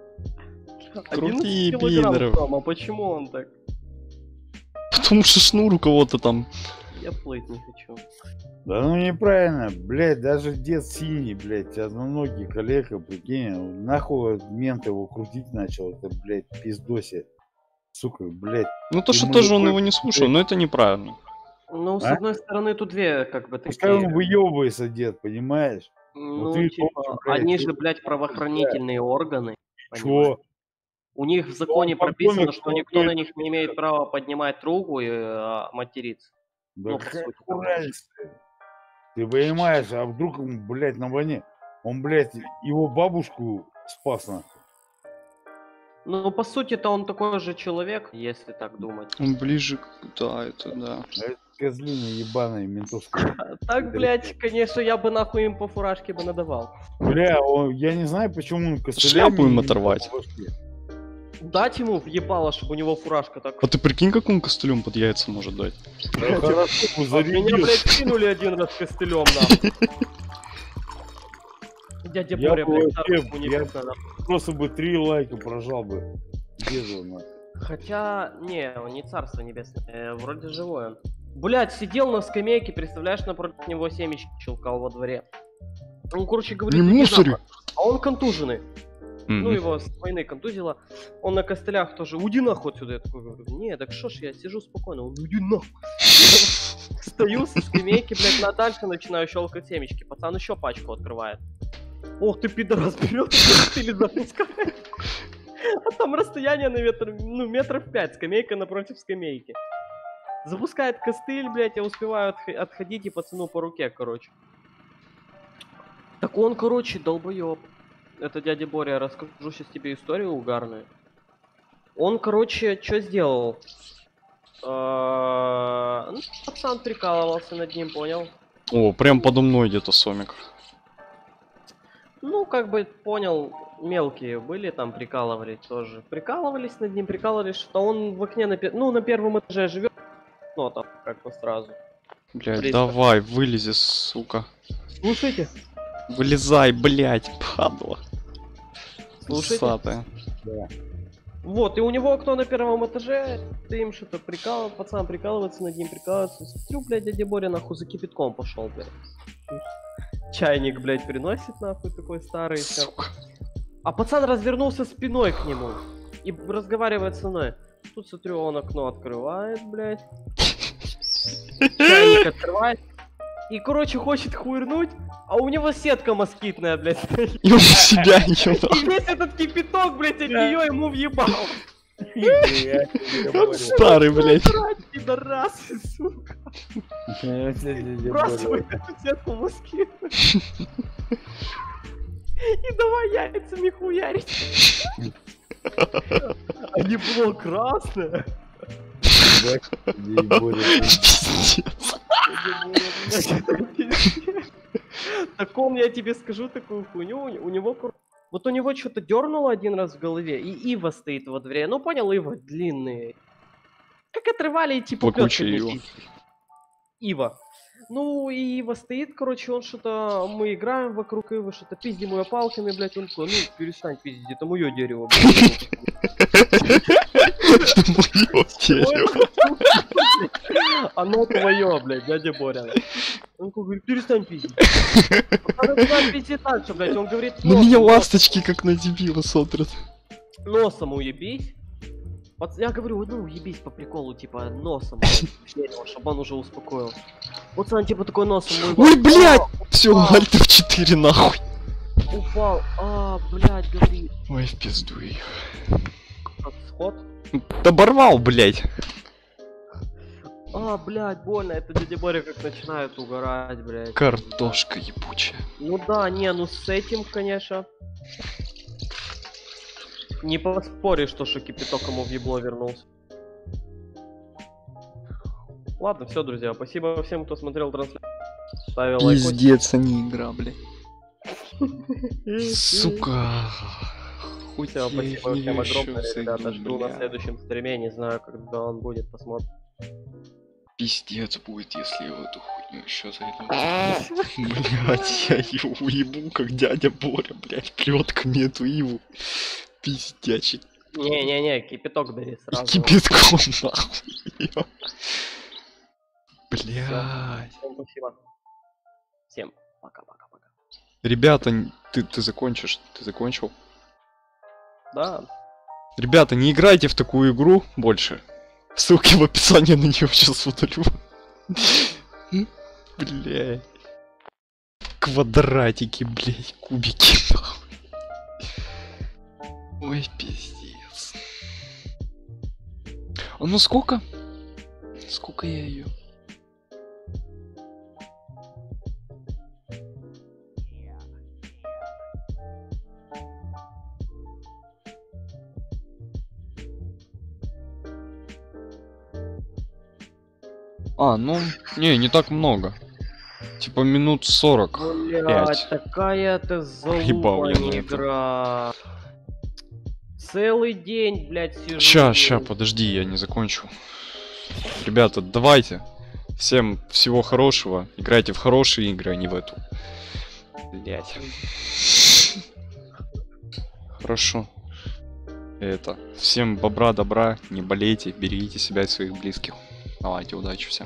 Крути одиннадцать килограмм пидоров. там, а почему он так? Потому что шнур у кого-то там. Я плыть не хочу. Да ну неправильно, блядь, даже дед синий, блядь, одноногий коллега, прикинь, он нахуй мент его крутить начал, это, блядь, пиздоси. Сука, блядь. Ну то, Ты что мой тоже он такой, его не слушал, но это неправильно. Ну, с А? одной стороны, тут две, как бы, Пускай он такие... выебывается, дед, понимаешь? Ну, ты типа, должен, блядь, они ты- же, блядь, правоохранительные органы. понимаешь? Чего? У них в он законе подгонит, прописано, что что никто он на них не имеет права поднимать трубу и а, материться. Да Ну, по какая сути, ему такое. разница? Ты понимаешь, а вдруг он, блядь, на войне? Он, блядь, его бабушку спас нахуй. Ну, по сути-то он такой же человек, если так думать. Он ближе к... Да, это да. А это козлина ебаная ментовская. А так, блядь, конечно, я бы нахуй им по фуражке бы надавал. Бля, он, я не знаю, почему он костылями... Шляпу им не оторвать. ебал башки. Дать ему въебало, чтобы у него фуражка так... А ты прикинь, как он костылем под яйца может дать? Да хорошо, А меня, зарядил. блядь, кинули один раз костылем, нахуй. Дядя Я Боря, бы блядь, вообще, царству небесное, нахуй. Просто бы три лайка прожал бы. Деду, нахуй. Хотя, не, он не царство небесное, э, вроде живой он. Блядь, сидел на скамейке, представляешь, напротив него семечки щелкал во дворе. Он, короче, говорит... Не «Иди мусори!» нахуй». А он контуженный. Ну, Мгм. его с войны контузило. Он на костылях тоже, уйди нахуй отсюда. Я такой говорю, не, так что ж, я сижу спокойно. Он, уйди нахуй. Стою со скамейки, блядь, на дальше начинаю щелкать семечки. Пацан еще пачку открывает. Ох ты, пидорас, берет костыль и запускает. А там расстояние на метр, ну, метров пять, скамейка напротив скамейки. Запускает костыль, блядь, я успеваю отх- отходить и пацану по руке, короче. Так он, короче, долбоёб. Это дядя Боря, расскажу сейчас тебе историю угарную. Он, короче, что сделал? А, ну, пацан прикалывался над ним, понял? О, прям подо мной где-то Сомик. Ну, как бы, понял, мелкие были там, прикалывались тоже. Прикалывались над ним, прикалывались, что он в окне на, пе- ну, на первом этаже живет. Ну, там, как бы сразу. Блядь, Блин. давай, вылези, сука. Слушайте, Вылезай, блядь, падла. слушайте. Усатая. Да. Вот, и у него окно на первом этаже, ты им что-то прикал, пацан прикалывается над ним, прикалывается. Смотрю, блядь, дядя Боря нахуй за кипятком пошел, блядь. Чайник, блядь, приносит нахуй такой старый. всё. Сука. А пацан развернулся спиной к нему и разговаривает со мной. Тут, смотрю, он окно открывает, блядь. Чайник открывает. И, короче, хочет хуйрнуть, а у него сетка москитная, блядь, стоит. И он себя не И весь этот кипяток, блядь, от нее ему въебал. Блядь, дядя Боря. Старый, блядь. Срать, пидорасы, сука. Дядя Бросай Боря. эту сетку москитную. И давай яйцами хуярить. Они было красное. Дядя Боря. Пиздец. Так он, я тебе скажу такую хуйню, у у него... кор- Вот у него что-то дернуло один раз в голове, и Ива стоит во дворе. Ну понял, Ива длинные. Как отрывали и типа Плакучая клётками Ива. пиздили. Ива. Ну и Ива стоит, короче, он что-то... Мы играем вокруг Ивы, что-то пиздим ее палками, блядь. Он такой, ну перестань пиздить, это мое дерево, блядь. Это моё дерево. Оно твое, блядь, дядя Боря. Он такой говорит, перестань пиздить. Она начинает пиздить дальше, блядь, он говорит, На меня носом, ласточки как на дебила смотрят. носом уебись. Пац- Я говорю, ну уебись по приколу, типа носом, блядь, в дерево, чтобы он уже успокоился. Пацан типа такой носом уебал. Ой, блядь! А, Все, альт эф четыре нахуй. Упал, а, блядь, говорит. Ой, в пизду её. Сход. Оборвал, блядь. А, блядь, больно, это дядя Боря как начинает угорать, блядь. Картошка ебучая. Ну да, не, ну с этим, конечно. Не поспоришь, что, что кипяток ему в ебло вернулся. Ладно, все, друзья, спасибо всем, кто смотрел трансляцию. Ставил лайкосик. Пиздец, а не игра, блядь. Сука. Хоть Всё, я спасибо её всем ещё огромное, ребята. зайду, Жду на бля. следующем стриме, не знаю, когда он будет, посмотрим. Пиздец будет, если я в эту хуйню еще зайду. Блять, я его уебу, как дядя Боря, блять, плетками эту Иву. Пиздячит. Не-не-не, кипяток бери И сразу. кипятком нахуй. Блять. Всем спасибо. Всем пока-пока-пока. Ребята, н- ты, ты закончишь? Ты закончил? Да, Ребята, не играйте в такую игру больше. Ссылки в описании на нее сейчас удалю. Блядь. Квадратики, блядь, кубики. Ой, пиздец. А ну сколько? Сколько я ее? А, ну, не, не так много. Типа минут сорок. Блять, Пять. такая ты Ебал я на залупа это. игра. Целый день, блядь, сижу. Ща, ща, подожди, я не закончу. Ребята, давайте. Всем всего хорошего. Играйте в хорошие игры, а не в эту. Блять. Хорошо. Это. Всем бобра, добра, не болейте, берегите себя и своих близких. Давайте, удачи всем.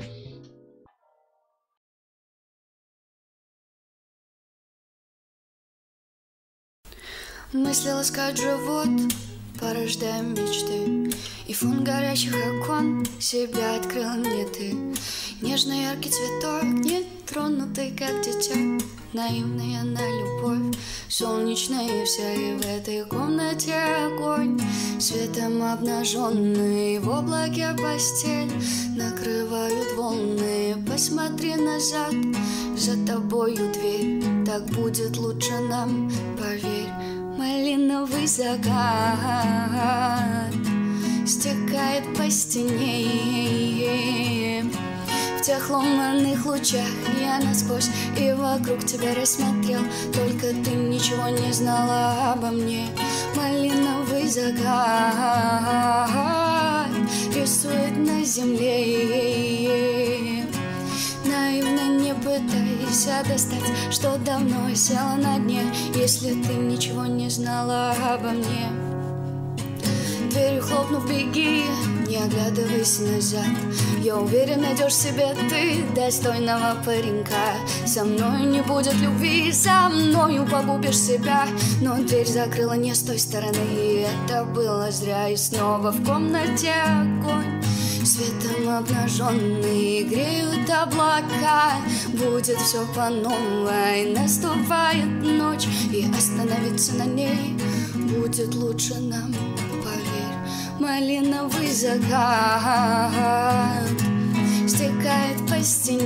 Мысли ласкают живот, порождая мечты. И фон горящих окон себя открыл мне ты. Нежный яркий цветок, не тронутый, как дитя. Наивная на любовь, солнечная вся. И в этой комнате огонь, светом обнаженный. В облаке постель накрывают волны. Посмотри назад, за тобою дверь. Так будет лучше нам, поверь. Малиновый закат стекает по стене. В тех ломаных лучах я насквозь и вокруг тебя рассмотрел. Только ты ничего не знала обо мне. Малиновый закат рисует на земле. Наивно не пытайся достать, что давно села на дне. Если ты ничего не знала обо мне. Дверью хлопнув, беги, не оглядывайся назад. Я уверен, найдешь себе ты достойного паренька. Со мной не будет любви, со мною погубишь себя. Но дверь закрыла не с той стороны, и это было зря. И снова в комнате огонь, светом обнаженный, греют облака. Будет все по новой, наступает ночь, и остановиться на ней будет лучше нам, поверь. Малиновый закат стекает по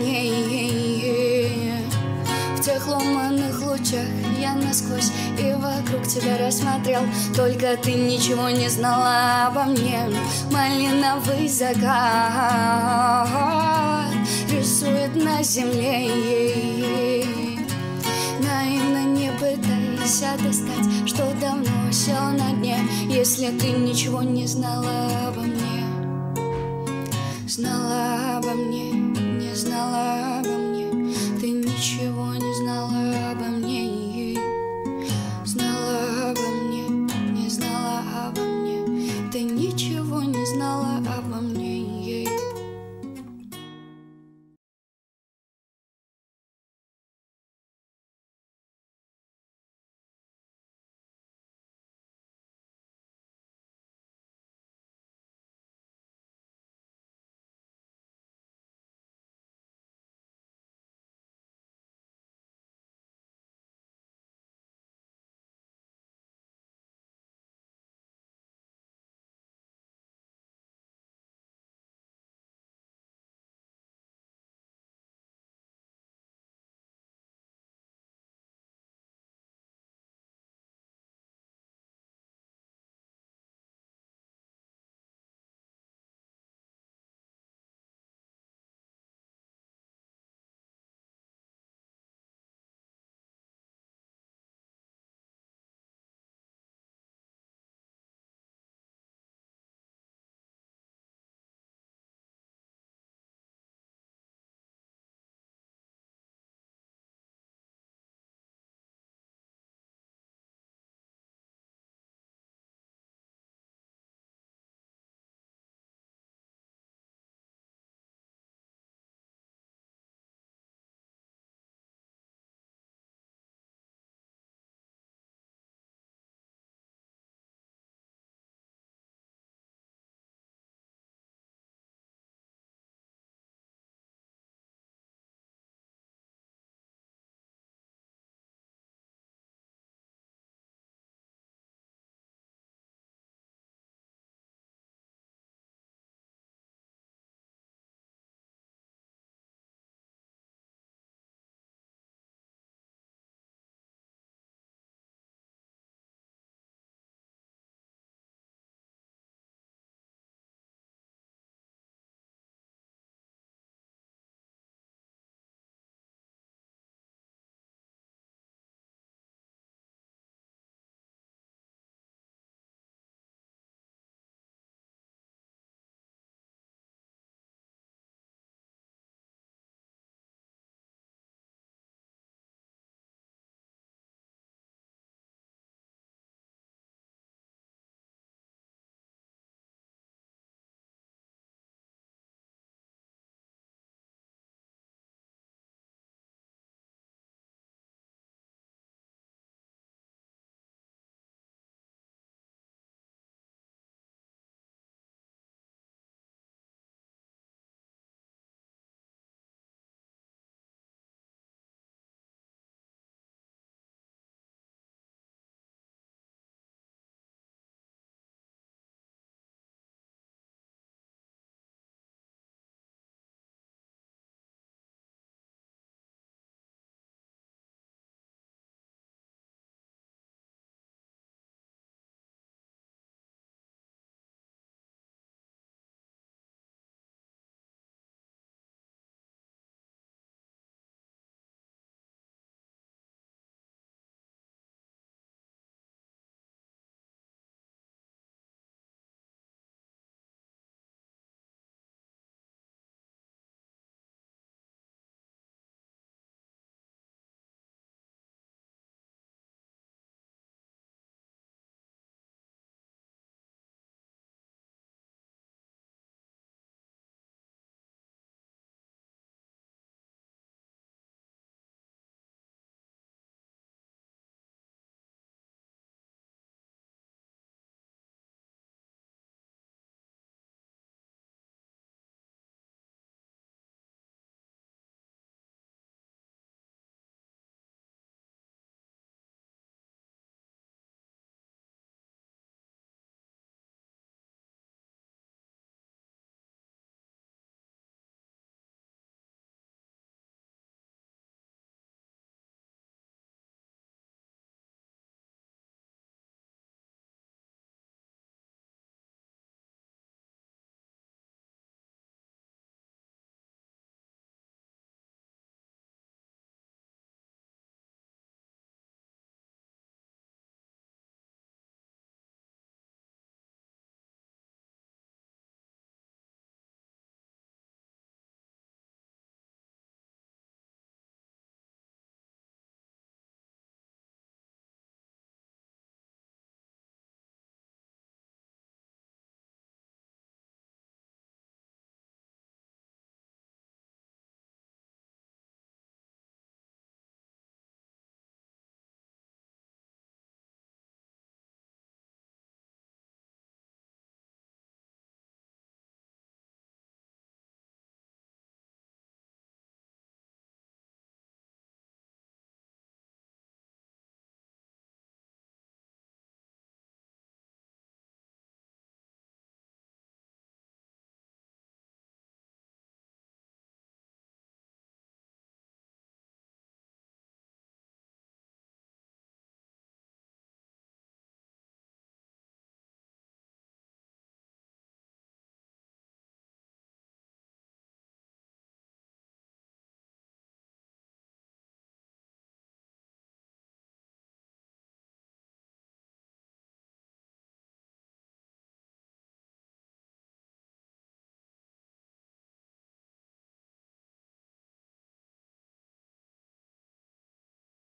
стене. В тех ломаных лучах я насквозь и вокруг тебя рассмотрел. Только ты ничего не знала обо мне. Малиновый закат рисует на земле. Наивно не пытайся достать, что давно сел на дне. Если ты ничего не знала обо мне. Знала обо мне, не знала обо мне. Ты ничего